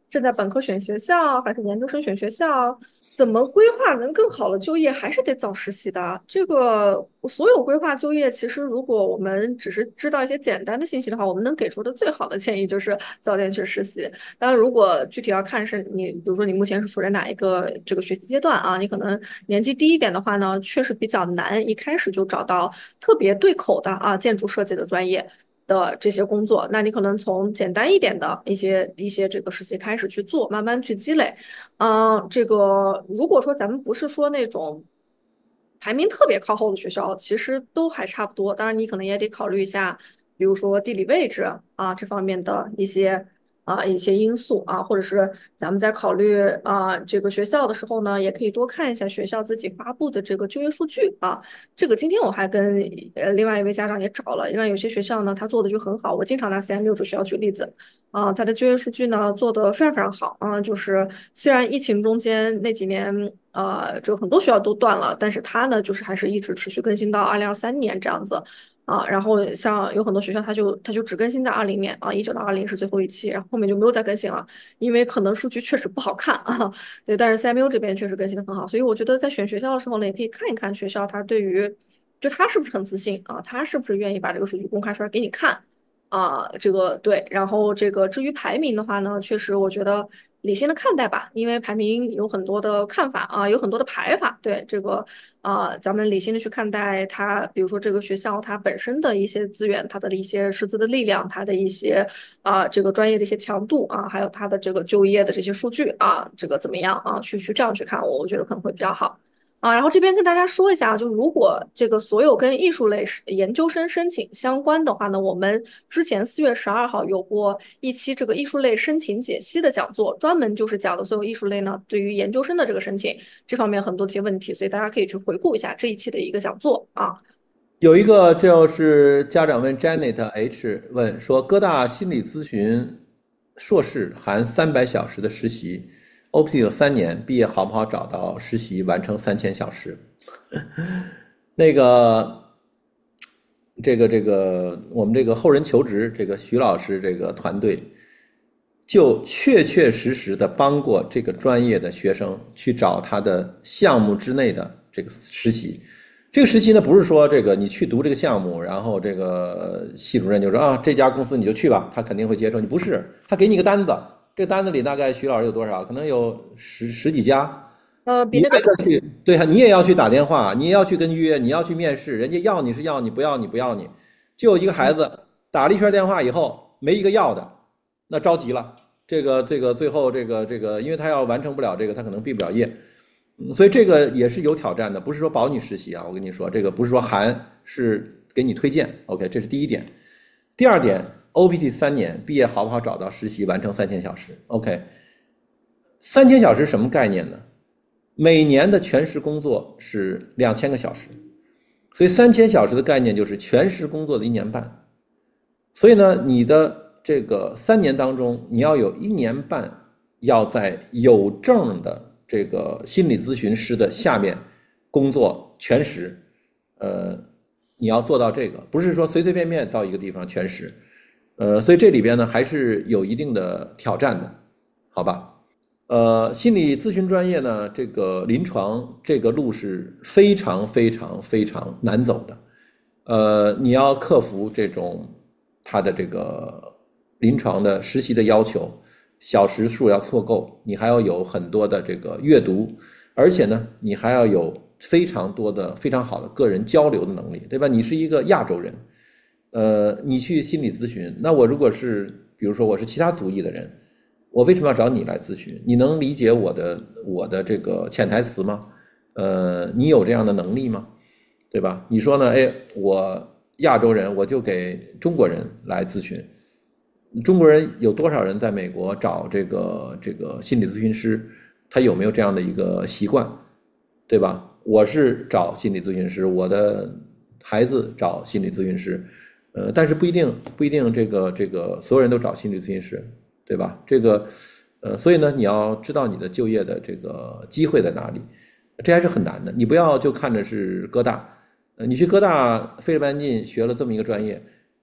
是在本科选学校还是研究生选学校？怎么规划能更好的就业，还是得找实习的。这个所有规划就业，其实如果我们只是知道一些简单的信息的话，我们能给出的最好的建议就是早点去实习。当然，如果具体要看是你，比如说你目前是处在哪一个这个学习阶段啊，你可能年纪低一点的话呢，确实比较难一开始就找到特别对口的啊建筑设计的专业。的这些工作，那你可能从简单一点的一些一些这个实习开始去做，慢慢去积累。嗯，这个如果说咱们不是说那种排名特别靠后的学校，其实都还差不多。当然，你可能也得考虑一下，比如说地理位置啊这方面的一些啊一些因素啊，或者是咱们在考虑啊这个学校的时候呢，也可以多看一下学校自己发布的这个就业数据啊。这个今天我还跟呃另外一位家长也找了，因为有些学校呢，他做的就很好，我经常拿 C M U 这学校举例子。啊，它的就业数据呢做得非常非常好啊，就是虽然疫情中间那几年，呃，这个很多学校都断了，但是它呢就是还是一直持续更新到二零二三年这样子啊。然后像有很多学校，它就它就只更新在二零年啊，一九到二零是最后一期，然后后面就没有再更新了，因为可能数据确实不好看啊。对，但是 C M U 这边确实更新的很好，所以我觉得在选学校的时候呢，也可以看一看学校它对于就他是不是很自信啊，他是不是愿意把这个数据公开出来给你看。啊，这个对，然后这个至于排名的话呢，确实我觉得理性的看待吧，因为排名有很多的看法啊，有很多的排法，对这个啊，咱们理性的去看待它，比如说这个学校它本身的一些资源，它的一些师资的力量，它的一些啊这个专业的一些强度啊，还有它的这个就业的这些数据啊，这个怎么样啊，去去这样去看，我我觉得可能会比较好。啊，然后这边跟大家说一下啊，就如果这个所有跟艺术类是研究生申请相关的话呢，我们之前四月十二号有过一期这个艺术类申请解析的讲座，专门就是讲的所有艺术类呢对于研究生的这个申请这方面很多的一些问题，所以大家可以去回顾一下这一期的一个讲座啊。 有一个，这就是家长问 Janet H 问说，哥大心理咨询硕士含三百小时的实习，O P T 有三年，毕业好不好找到实习，完成三千小时？那个，这个这个，我们这个后人求职，这个徐老师这个团队，就确确实实的帮过这个专业的学生去找他的项目之内的这个实习。这个实习呢，不是说这个你去读这个项目，然后这个系主任就说啊，这家公司你就去吧，他肯定会接受你。不是，他给你个单子，这个单子里大概徐老师有多少？可能有十十几家， 呃，比你那个多。 挨个去，对啊，你也要去打电话，你也要去跟约，你要去面试，人家要你是要你，不要你不要你。就有一个孩子打了一圈电话以后，没一个要的，那着急了。这个这个最后这个这个，因为他要完成不了这个，他可能毕不了业。嗯，所以这个也是有挑战的，不是说保你实习啊，我跟你说，这个不是说含是给你推荐，OK，这是第一点。第二点，O P T 三年毕业好不好找到实习，完成三千小时，OK，三千小时什么概念呢？每年的全时工作是两千个小时，所以三千小时的概念就是全时工作的一年半。所以呢，你的这个三年当中，你要有一年半要在有证的这个心理咨询师的下面工作全时，呃，你要做到这个，不是说随随便便到一个地方全时，呃，所以这里边呢还是有一定的挑战的，好吧？呃，心理咨询专业呢，这个临床这个路是非常非常非常难走的，呃，你要克服这种他的这个临床的实习的要求，小时数要凑够，你还要有很多的这个阅读，而且呢，你还要有非常多的非常好的个人交流的能力，对吧？你是一个亚洲人，呃，你去心理咨询，那我如果是比如说我是其他族裔的人。我为什么要找你来咨询？你能理解我的我的这个潜台词吗？呃，你有这样的能力吗？对吧？你说呢？哎，我亚洲人，我就给中国人来咨询。中国人有多少人在美国找这个这个心理咨询师？他有没有这样的一个习惯？对吧？我是找心理咨询师，我的孩子找心理咨询师，呃，但是不一定不一定这个这个所有人都找心理咨询师。对吧？这个，呃，所以呢，你要知道你的就业的这个机会在哪里，这还是很难的。你不要就看着是哥大，呃，你去哥大费了半劲学了这么一个专业，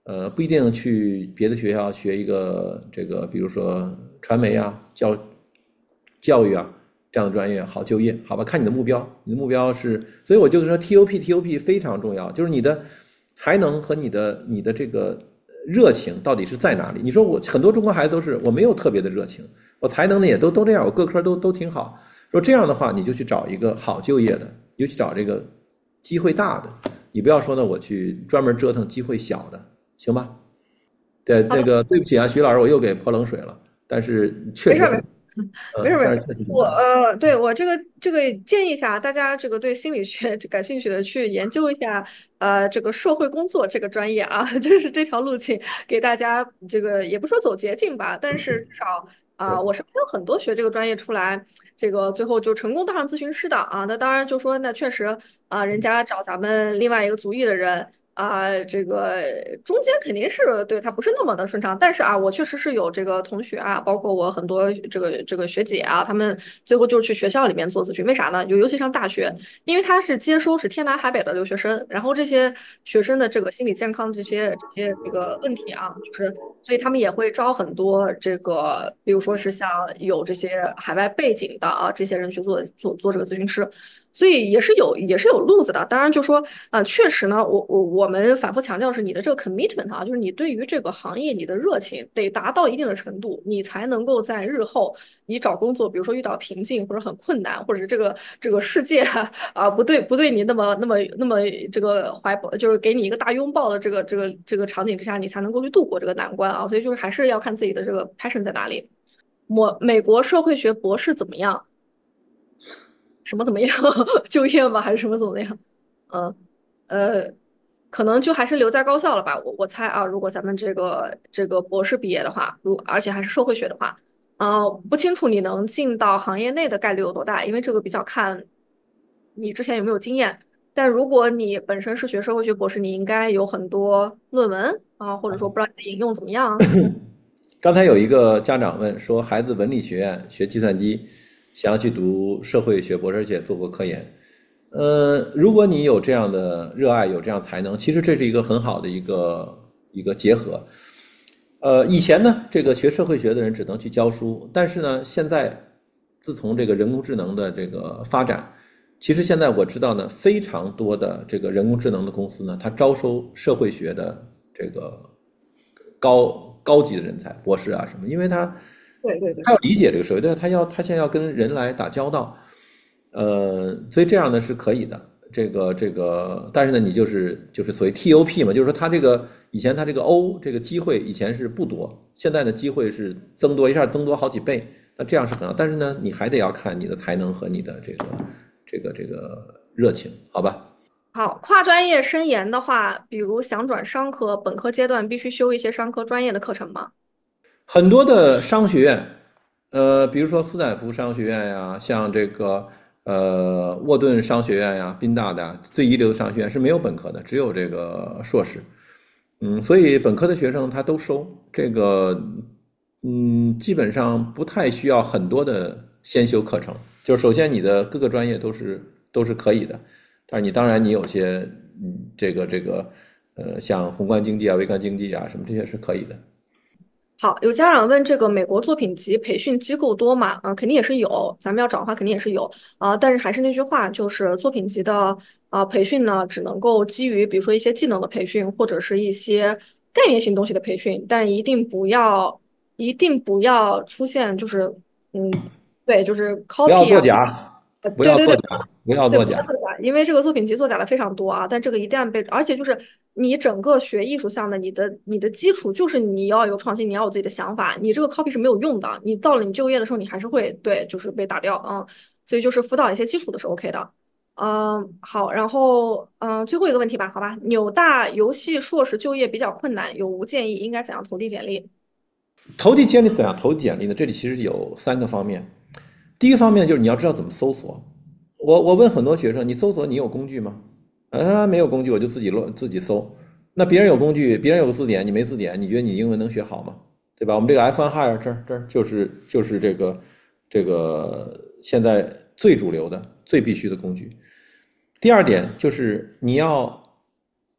呃，不一定去别的学校学一个这个，比如说传媒啊、教教育啊这样的专业好就业，好吧？看你的目标，你的目标是，所以我就是说 T O P T O P 非常重要，就是你的才能和你的你的这个热情到底是在哪里？你说我很多中国孩子都是我没有特别的热情，我才能呢也都都这样，我各科都都挺好。说这样的话，你就去找一个好就业的，你就去找这个机会大的，你不要说呢我去专门折腾机会小的，行吧？对， 好的， 那个对不起啊，徐老师，我又给泼冷水了，但是确实很， 没事儿没事儿。没事嗯， 没事， 但是确实很我难。 呃，对我这个这个建议一下，大家这个对心理学感兴趣的去研究一下，呃，这个社会工作这个专业啊，这是这条路径给大家这个也不说走捷径吧，但是至少啊、 对， 我身边有很多学这个专业出来，这个最后就成功当上咨询师的啊，那当然就说那确实啊、人家找咱们另外一个族裔的人。啊，这个中间肯定是对他不是那么的顺畅，但是啊，我确实是有这个同学啊，包括我很多这个这个学姐啊，他们最后就是去学校里面做咨询，为啥呢？就尤其上大学，因为他是接收是天南海北的留学生，然后这些学生的这个心理健康这些这些这个问题啊，就是所以他们也会招很多这个，比如说是像有这些海外背景的啊这些人去做做做这个咨询师。所以也是有也是有路子的。当然就说，啊，确实呢，我我我们反复强调是你的这个 commitment 啊，就是你对于这个行业你的热情得达到一定的程度，你才能够在日后你找工作，比如说遇到瓶颈或者很困难，或者是这个这个世界啊啊不对不对你那么那么那么这个怀抱，就是给你一个大拥抱的这个这个这个场景之下，你才能够去度过这个难关啊。所以就是还是要看自己的这个 passion 在哪里。我美国社会学博士怎么样？什么怎么样？就业吗？还是什么怎么样？嗯，呃，可能就还是留在高校了吧。我我猜啊，如果咱们这个这个博士毕业的话，如而且还是社会学的话，呃，不清楚你能进到行业内的概率有多大，因为这个比较看你之前有没有经验。但如果你本身是学社会学博士，你应该有很多论文啊，或者说不知道你的引用怎么样。 刚才有一个家长问说，孩子文理学院学计算机，想要去读社会学博士，而且做过科研。呃，如果你有这样的热爱，有这样才能，其实这是一个很好的一个一个结合。呃，以前呢，这个学社会学的人只能去教书，但是呢，现在自从这个人工智能的这个发展，其实现在我知道呢，非常多的这个人工智能的公司呢，它招收社会学的这个高高级的人才，博士啊什么，因为他对对对。 他要理解这个社会，对，他要他现在要跟人来打交道，呃，所以这样呢是可以的。这个这个，但是呢，你就是就是所谓 T O P 嘛，就是说他这个以前他这个 O 这个机会以前是不多，现在呢机会是增多，一下增多好几倍，那这样是很好。但是呢，你还得要看你的才能和你的这个这个这个热情，好吧？ 好，跨专业升研的话，比如想转商科，本科阶段必须修一些商科专业的课程吗？ 很多的商学院，呃，比如说斯坦福商学院呀，像这个呃沃顿商学院呀，宾大的呀最一流的商学院是没有本科的，只有这个硕士。嗯，所以本科的学生他都收这个，嗯，基本上不太需要很多的先修课程。就是首先你的各个专业都是都是可以的，但是你当然你有些嗯这个这个呃像宏观经济啊、微观经济啊什么这些是可以的。 好，有家长问这个美国作品集培训机构多吗？啊、肯定也是有，咱们要找的话肯定也是有啊、但是还是那句话，就是作品集的啊、培训呢，只能够基于比如说一些技能的培训，或者是一些概念性东西的培训，但一定不要一定不要出现就是嗯，对，就是不要 copy 啊， 作假， 呃， 不对对对， 要作假，不要对， 作假。 不要作假，因为这个作品集作假的非常多啊。但这个一旦被，而且就是你整个学艺术项的，你的你的基础就是你要有创新，你要有自己的想法，你这个 copy 是没有用的。你到了你就业的时候，你还是会对，就是被打掉啊。所以就是辅导一些基础的是 OK 的。嗯，好，然后嗯，最后一个问题吧，好吧。纽大游戏硕士就业比较困难，有无建议应该怎样投递简历？ 投递简历怎样投简历呢？这里其实有三个方面。第一个方面就是你要知道怎么搜索。我我问很多学生，你搜索你有工具吗？啊，没有工具，我就自己乱自己搜。那别人有工具，别人有个字典，你没字典，你觉得你英文能学好吗？对吧？我们这个 F 一 Hire 这儿这儿就是就是这个这个现在最主流的、最必须的工具。第二点就是你要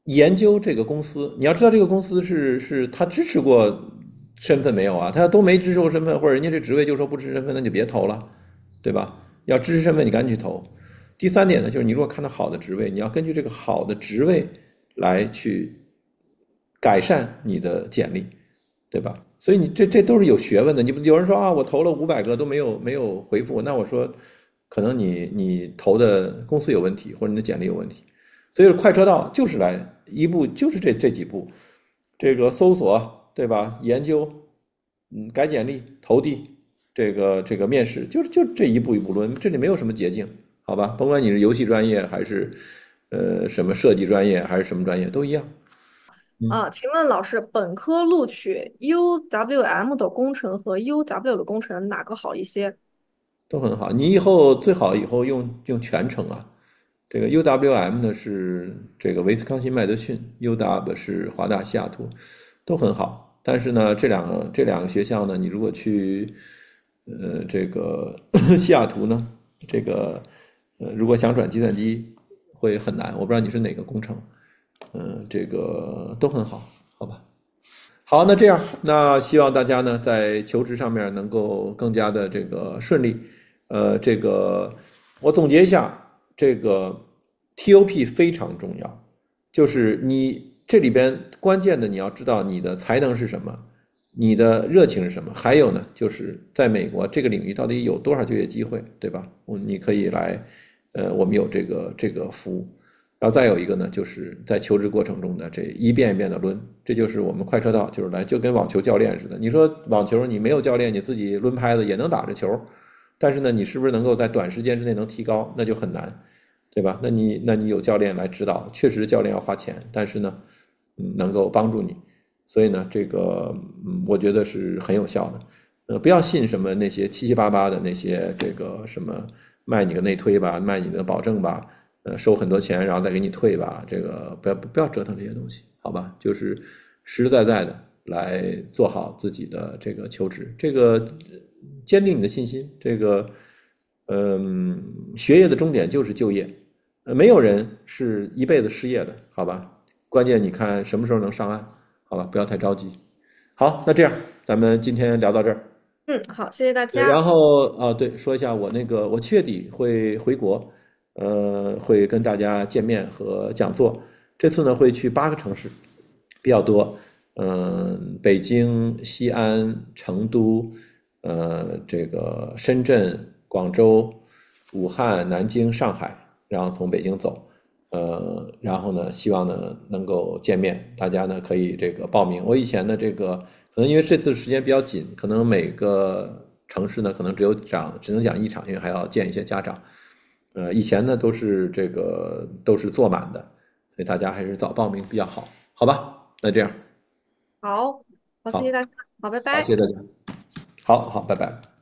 研究这个公司，你要知道这个公司是是他支持过身份没有啊？他都没支持过身份，或者人家这职位就说不支持身份，那就别投了，对吧？要支持身份，你赶紧去投。第三点呢，就是你如果看到好的职位，你要根据这个好的职位来去改善你的简历，对吧？所以你这这都是有学问的。你不有人说啊，我投了五百个都没有没有回复，那我说可能你你投的公司有问题，或者你的简历有问题。所以快车道就是来一步就是这这几步，这个搜索对吧？研究，嗯，改简历、投递，这个这个面试，就就这一步一步论，这里没有什么捷径，好吧？甭管你是游戏专业还是呃什么设计专业还是什么专业都一样，嗯。 啊，请问老师，本科录取 U W M 的工程和 U W 的工程哪个好一些？ 都很好。你以后最好以后用用全程啊。这个 U W M 呢是这个威斯康星麦德逊，U W 是华大西雅图，都很好。但是呢，这两个这两个学校呢，你如果去呃这个西雅图呢，这个呃如果想转计算机会很难。我不知道你是哪个工程，嗯、这个都很好，好吧？好，那这样，那希望大家呢在求职上面能够更加的这个顺利。呃，这个我总结一下，这个 T O P 非常重要，就是你这里边关键的你要知道你的才能是什么，你的热情是什么，还有呢，就是在美国这个领域到底有多少就业机会，对吧？我你可以来，呃，我们有这个这个服务。然后再有一个呢，就是在求职过程中的这一遍一遍的抡，这就是我们快车道，就是来就跟网球教练似的。你说网球你没有教练，你自己抡拍子也能打着球，但是呢，你是不是能够在短时间之内能提高，那就很难，对吧？那你那你有教练来指导，确实教练要花钱，但是呢，嗯，能够帮助你，所以呢，这个嗯，我觉得是很有效的。呃，不要信什么那些七七八八的那些这个什么卖你个内推吧，卖你的保证吧。呃，收很多钱，然后再给你退吧，这个不要不要折腾这些东西，好吧？就是实实在在的来做好自己的这个求职，这个坚定你的信心。这个，嗯，学业的终点就是就业，呃，没有人是一辈子失业的，好吧？关键你看什么时候能上岸，好吧？不要太着急。好，那这样咱们今天聊到这儿。 嗯，好，谢谢大对，然家。 后啊，对，说一下我那个，我七月底会回国，呃，会跟大家见面和讲座。这次呢会去八个城市，比较多，嗯、北京、西安、成都，呃，这个深圳、广州、武汉、南京、上海，然后从北京走，呃，然后呢，希望呢能够见面，大家呢可以这个报名。我以前的这个可能因为这次时间比较紧，可能每个城市呢可能只有讲只能讲一场，因为还要见一些家长。呃，以前呢都是这个都是坐满的，所以大家还是早报名比较好，好吧？那这样好，好，谢谢大好， 家。好，拜好， 拜。 谢谢大家，好好，拜拜。